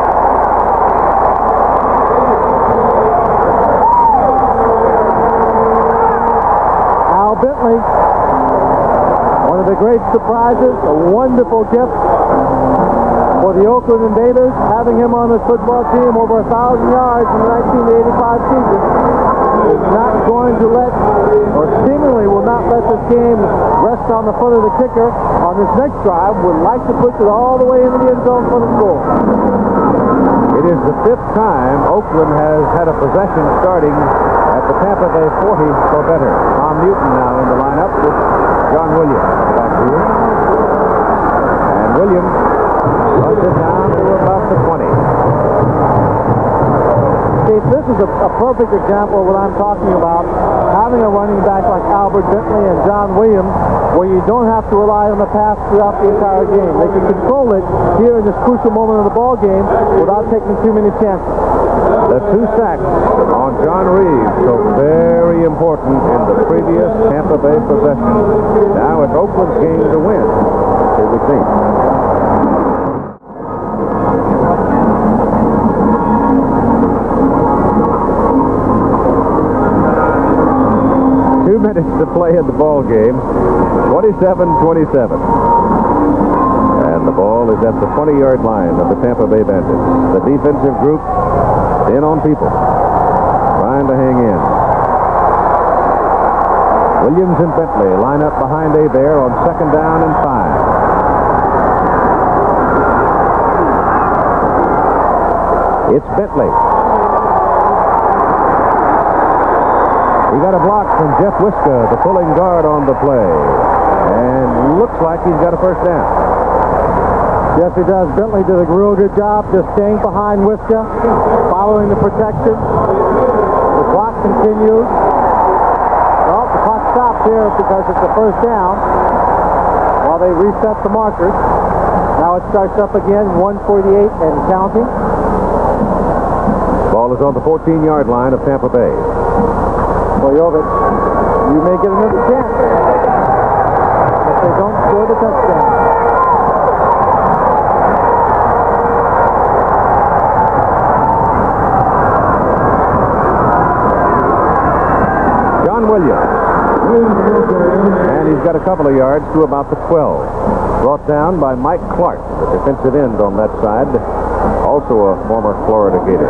[SPEAKER 2] Bentley, one of the great surprises, a wonderful gift for the Oakland Invaders, having him on the football team, over 1,000 yards in the 1985 season. Is not going to let, or seemingly will not let this game rest on the foot of the kicker on this next drive. Would like to push it all the way into the end zone for the score.
[SPEAKER 1] It is the 5th time Oakland has had a possession starting at the Tampa Bay 40 or better. Tom Newton now in the lineup with John Williams back here. And Williams runs it down to about the 20.
[SPEAKER 2] Steve, this is a perfect example of what I'm talking about. Having a running back like Albert Bentley and John Williams, where you don't have to rely on the pass throughout the entire game. They can control it here in this crucial moment of the ball game without taking too many chances.
[SPEAKER 1] The 2 sacks on John Reeves, so very important in the previous Tampa Bay possession. Now it's Oakland's game to win, it would seem. Minutes to play in the ball game. 27-27. Ball is at the 20-yard line of the Tampa Bay Bandits. The defensive group in on people, trying to hang in. Williams and Bentley line up behind Hebert on 2nd down and 5. It's Bentley. He got a block from Jeff Wiska, the pulling guard on the play. And looks like he's got a first down.
[SPEAKER 2] Yes, he does. Bentley did a real good job just staying behind Wiska, following the protection. The clock continues. Well, the clock stops here because it's a first down while they reset the markers. Now it starts up again, 1:48 and counting.
[SPEAKER 1] Ball is on the 14-yard line of Tampa Bay.
[SPEAKER 2] Bojovic, you may get another chance if they don't score the touchdown.
[SPEAKER 1] John Williams. And he's got a couple of yards to about the 12. Brought down by Mike Clark, the defensive end on that side, also a former Florida Gator.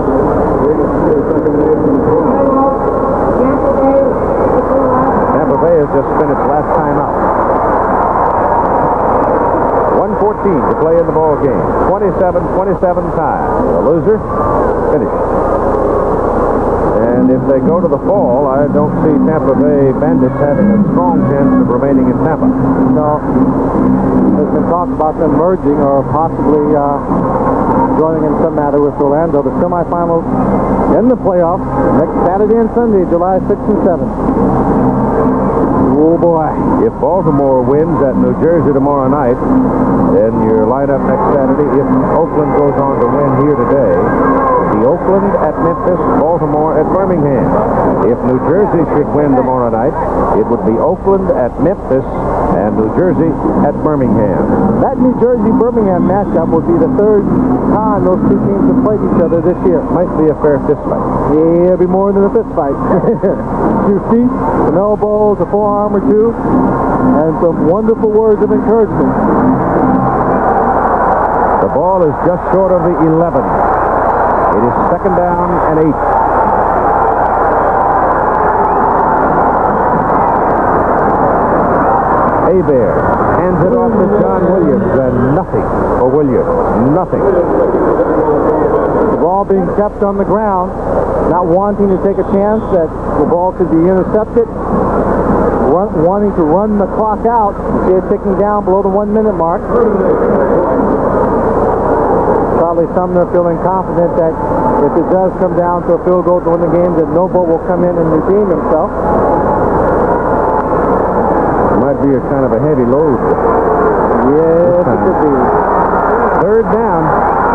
[SPEAKER 1] Tampa Bay has just spent its last time out. 1:14 to play in the ball game. 27-27 tie. The loser, finish. And if they go to the fall, I don't see Tampa Bay Bandits having a strong chance of remaining in Tampa.
[SPEAKER 2] No. There's been talk about them merging or possibly joining in some matter with Orlando. The semifinals in the playoffs next Saturday and Sunday, July 6th and 7th. Oh boy.
[SPEAKER 1] If Baltimore wins at New Jersey tomorrow night, then your lineup next Saturday, if Oakland goes on to win here today, the Oakland at Memphis, Baltimore at Birmingham. If New Jersey should win tomorrow night, it would be Oakland at Memphis and New Jersey at Birmingham.
[SPEAKER 2] That New Jersey-Birmingham matchup would be the third time those two teams have played each other this year.
[SPEAKER 1] Might be a fair fist fight.
[SPEAKER 2] Yeah, it'll be more than a fist fight. Two feet, some elbows, a forearm or two, and some wonderful words of encouragement.
[SPEAKER 1] The ball is just short of the 11. It is 2nd down and 8. Hebert hands it off to John Williams, and nothing for Williams. Nothing.
[SPEAKER 2] The ball being kept on the ground, not wanting to take a chance that the ball could be intercepted, wanting to run the clock out. See it ticking down below the 1-minute mark. Probably Sumner feeling confident that if it does come down to a field goal to win the game, that Novo will come in and redeem himself.
[SPEAKER 1] Might be a kind of a heavy load.
[SPEAKER 2] Yes, it could be.
[SPEAKER 1] 3rd down.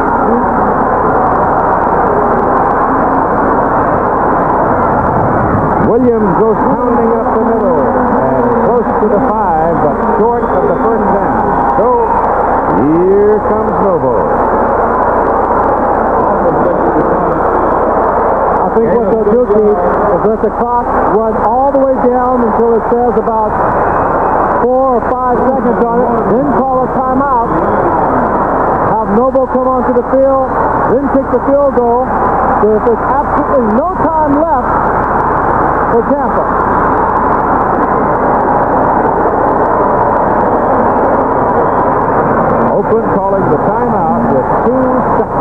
[SPEAKER 1] Williams goes pounding up the middle and close to the 5, but short of the 1st down. So here comes Novo.
[SPEAKER 2] I think what they'll do, Keith, is let the clock run all the way down until it says about 4 or 5 seconds on it, then call a timeout, have Novo come onto the field, then kick the field goal, so that there's absolutely no time left for Tampa.
[SPEAKER 1] Oakland calling the timeout with 2 seconds.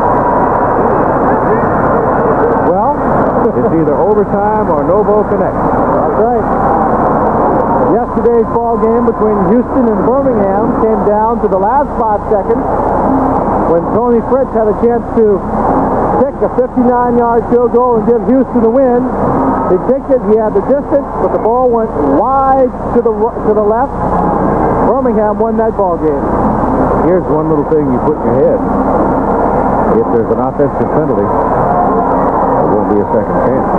[SPEAKER 2] Well,
[SPEAKER 1] it's either overtime or Novo connects.
[SPEAKER 2] That's right. Yesterday's ball game between Houston and Birmingham came down to the last 5 seconds when Tony Fritz had a chance to kick a 59-yard field goal and give Houston the win. He kicked it, he had the distance, but the ball went wide to the left. Birmingham won that ball game.
[SPEAKER 1] Here's one little thing you put in your head. If there's an offensive penalty, there won't be a second chance.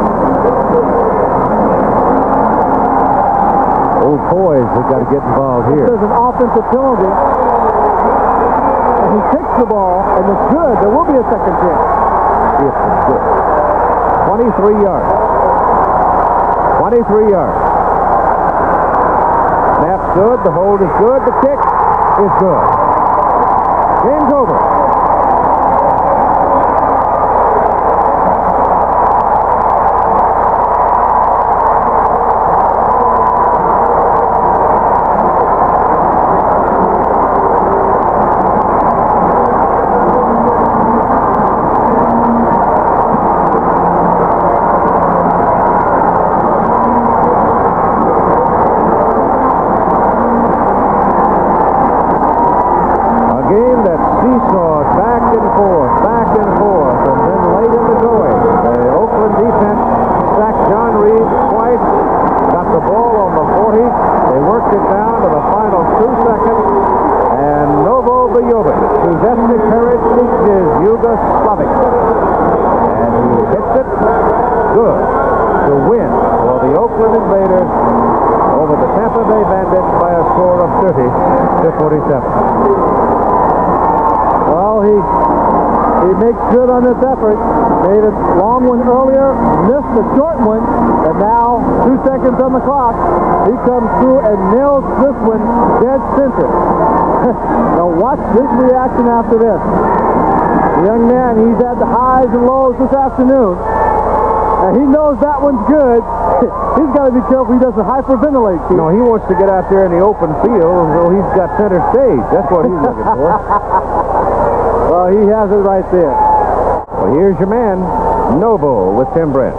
[SPEAKER 1] Old boys have got to get involved here.
[SPEAKER 2] If there's an offensive penalty, and he kicks the ball, and it's good, there will be a second chance.
[SPEAKER 1] If it's good. 23 yards. 23 yards. Snap's good, the hold is good, the kick is good.
[SPEAKER 4] Game's over. Novo Bojovic, whose ethnic heritage is Yugoslavic. And he hits it good to win for the Oakland Invaders over the Tampa Bay Bandits by a score of 30-47.
[SPEAKER 2] Well, he makes good on this effort. Made a long one earlier, missed a short one, and now 2 seconds on the clock. He comes through and nails this one dead center. Now watch this reaction after this. The young man, he's had the highs and lows this afternoon, and he knows that one's good. He's got to be careful he doesn't hyperventilate.
[SPEAKER 4] No, he wants to get out there in the open field, so he's got center stage. That's what he's looking for.
[SPEAKER 2] Well, he has it right there.
[SPEAKER 4] Well, here's your man, Novo, with Tim Brent.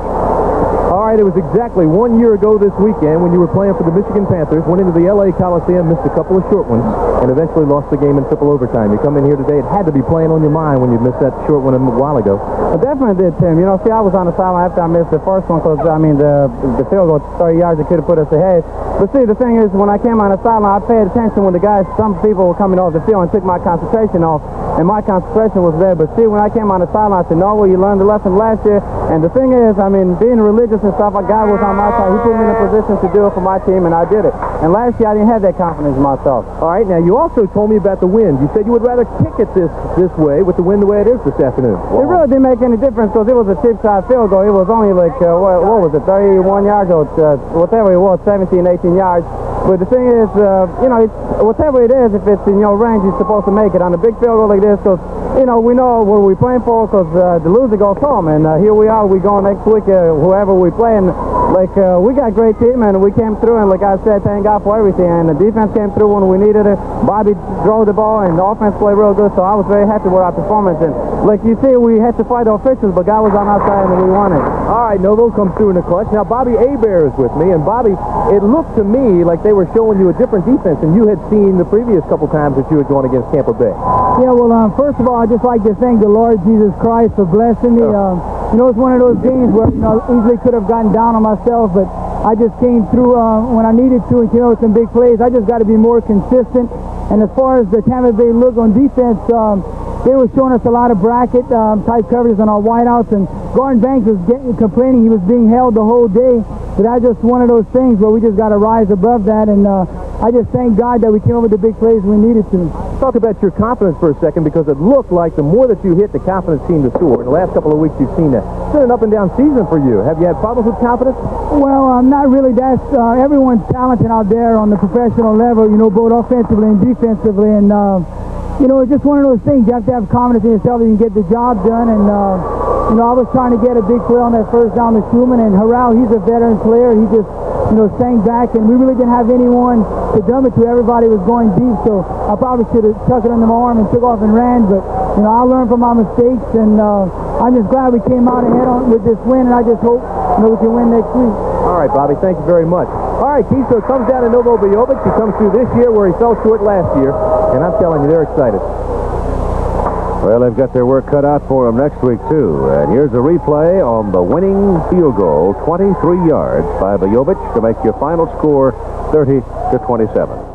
[SPEAKER 4] All right, it was exactly 1 year ago this weekend when you were playing for the Michigan Panthers, went into the L.A. Coliseum, missed a couple of short ones, and eventually lost the game in triple overtime. You come in here today, it had to be playing on your mind when you missed that short one a while ago.
[SPEAKER 2] I definitely did, Tim. You know, see, I was on the sideline after I missed the first one because, I mean, the field goal 30 yards, it could have put us ahead. But see, the thing is, when I came on the sideline, I paid attention when the guys, some people were coming off the field and took my concentration off, and my concentration was there. But see, when I came on the sideline, I said, no, well, you learned the lesson last year. And the thing is, I mean, being religious and stuff, God was on my side. He put me in a position to do it for my team, and I did it. And last year, I didn't have that confidence in myself.
[SPEAKER 4] All right, now, you also told me about the wind. You said you would rather kick it this way with the wind the way it is this afternoon.
[SPEAKER 2] Wow. It really didn't make any difference because it was a chip side field goal. It was only like, what was it, 31 yards or whatever it was, 17, 18 yards. But the thing is, you know, whatever it is, if it's in your range, you're supposed to make it. On a big field goal like this, because, you know, we know what we're playing for because the loser goes home. And here we are, we go next week, whoever we play. And, like, we got a great team, and we came through. And like I said, thank God for everything. And the defense came through when we needed it. Bobby drove the ball, and the offense played real good. So I was very happy with our performance. And like you see, we had to fight the officials, but God was on our side, and we won it.
[SPEAKER 4] All right, Novo comes through in the clutch. Now, Bobby Hebert is with me. And, Bobby, it looked to me like they were showing you a different defense than you had seen the previous couple times that you had gone against Tampa Bay.
[SPEAKER 5] Yeah, well, first of all, I'd just like to thank the Lord Jesus Christ for blessing me. You know, it's one of those games where, you know, easily could have gotten down on myself, but I just came through when I needed to and came out with some big plays. I just got to be more consistent. And as far as the Tampa Bay look on defense, they were showing us a lot of bracket type coverages on our wideouts, and Gordon Banks was complaining he was being held the whole day. But that's just one of those things where we just got to rise above that, and I just thank God that we came up with the big plays we needed to.
[SPEAKER 4] Talk about your confidence for a second, because it looked like the more that you hit, the confidence seemed to soar. In the last couple of weeks, you've seen that. It's been an up-and-down season for you. Have you had problems with confidence?
[SPEAKER 5] Well, not really. That's everyone's talented out there on the professional level, you know, both offensively and defensively, and you know, it's just one of those things. You have to have confidence in yourself that you can get the job done. And, you know, I was trying to get a big play on that first down to Schumann, and Harrell, he's a veteran player. He just, you know, sang back, and we really didn't have anyone to dump it to. Everybody was going deep, so I probably should have tucked it under my arm and took off and ran. But, you know, I learned from my mistakes, and I'm just glad we came out ahead with this win, and I just hope, you know, we can win next week.
[SPEAKER 4] All right, Bobby, thank you very much. All right, Keith, so it comes down to Novo Bojovic. He comes through this year where he fell short last year, and I'm telling you, they're excited.
[SPEAKER 1] Well, they've got their work cut out for them next week, too. And here's a replay on the winning field goal, 23 yards by Bojovic to make your final score 30-27.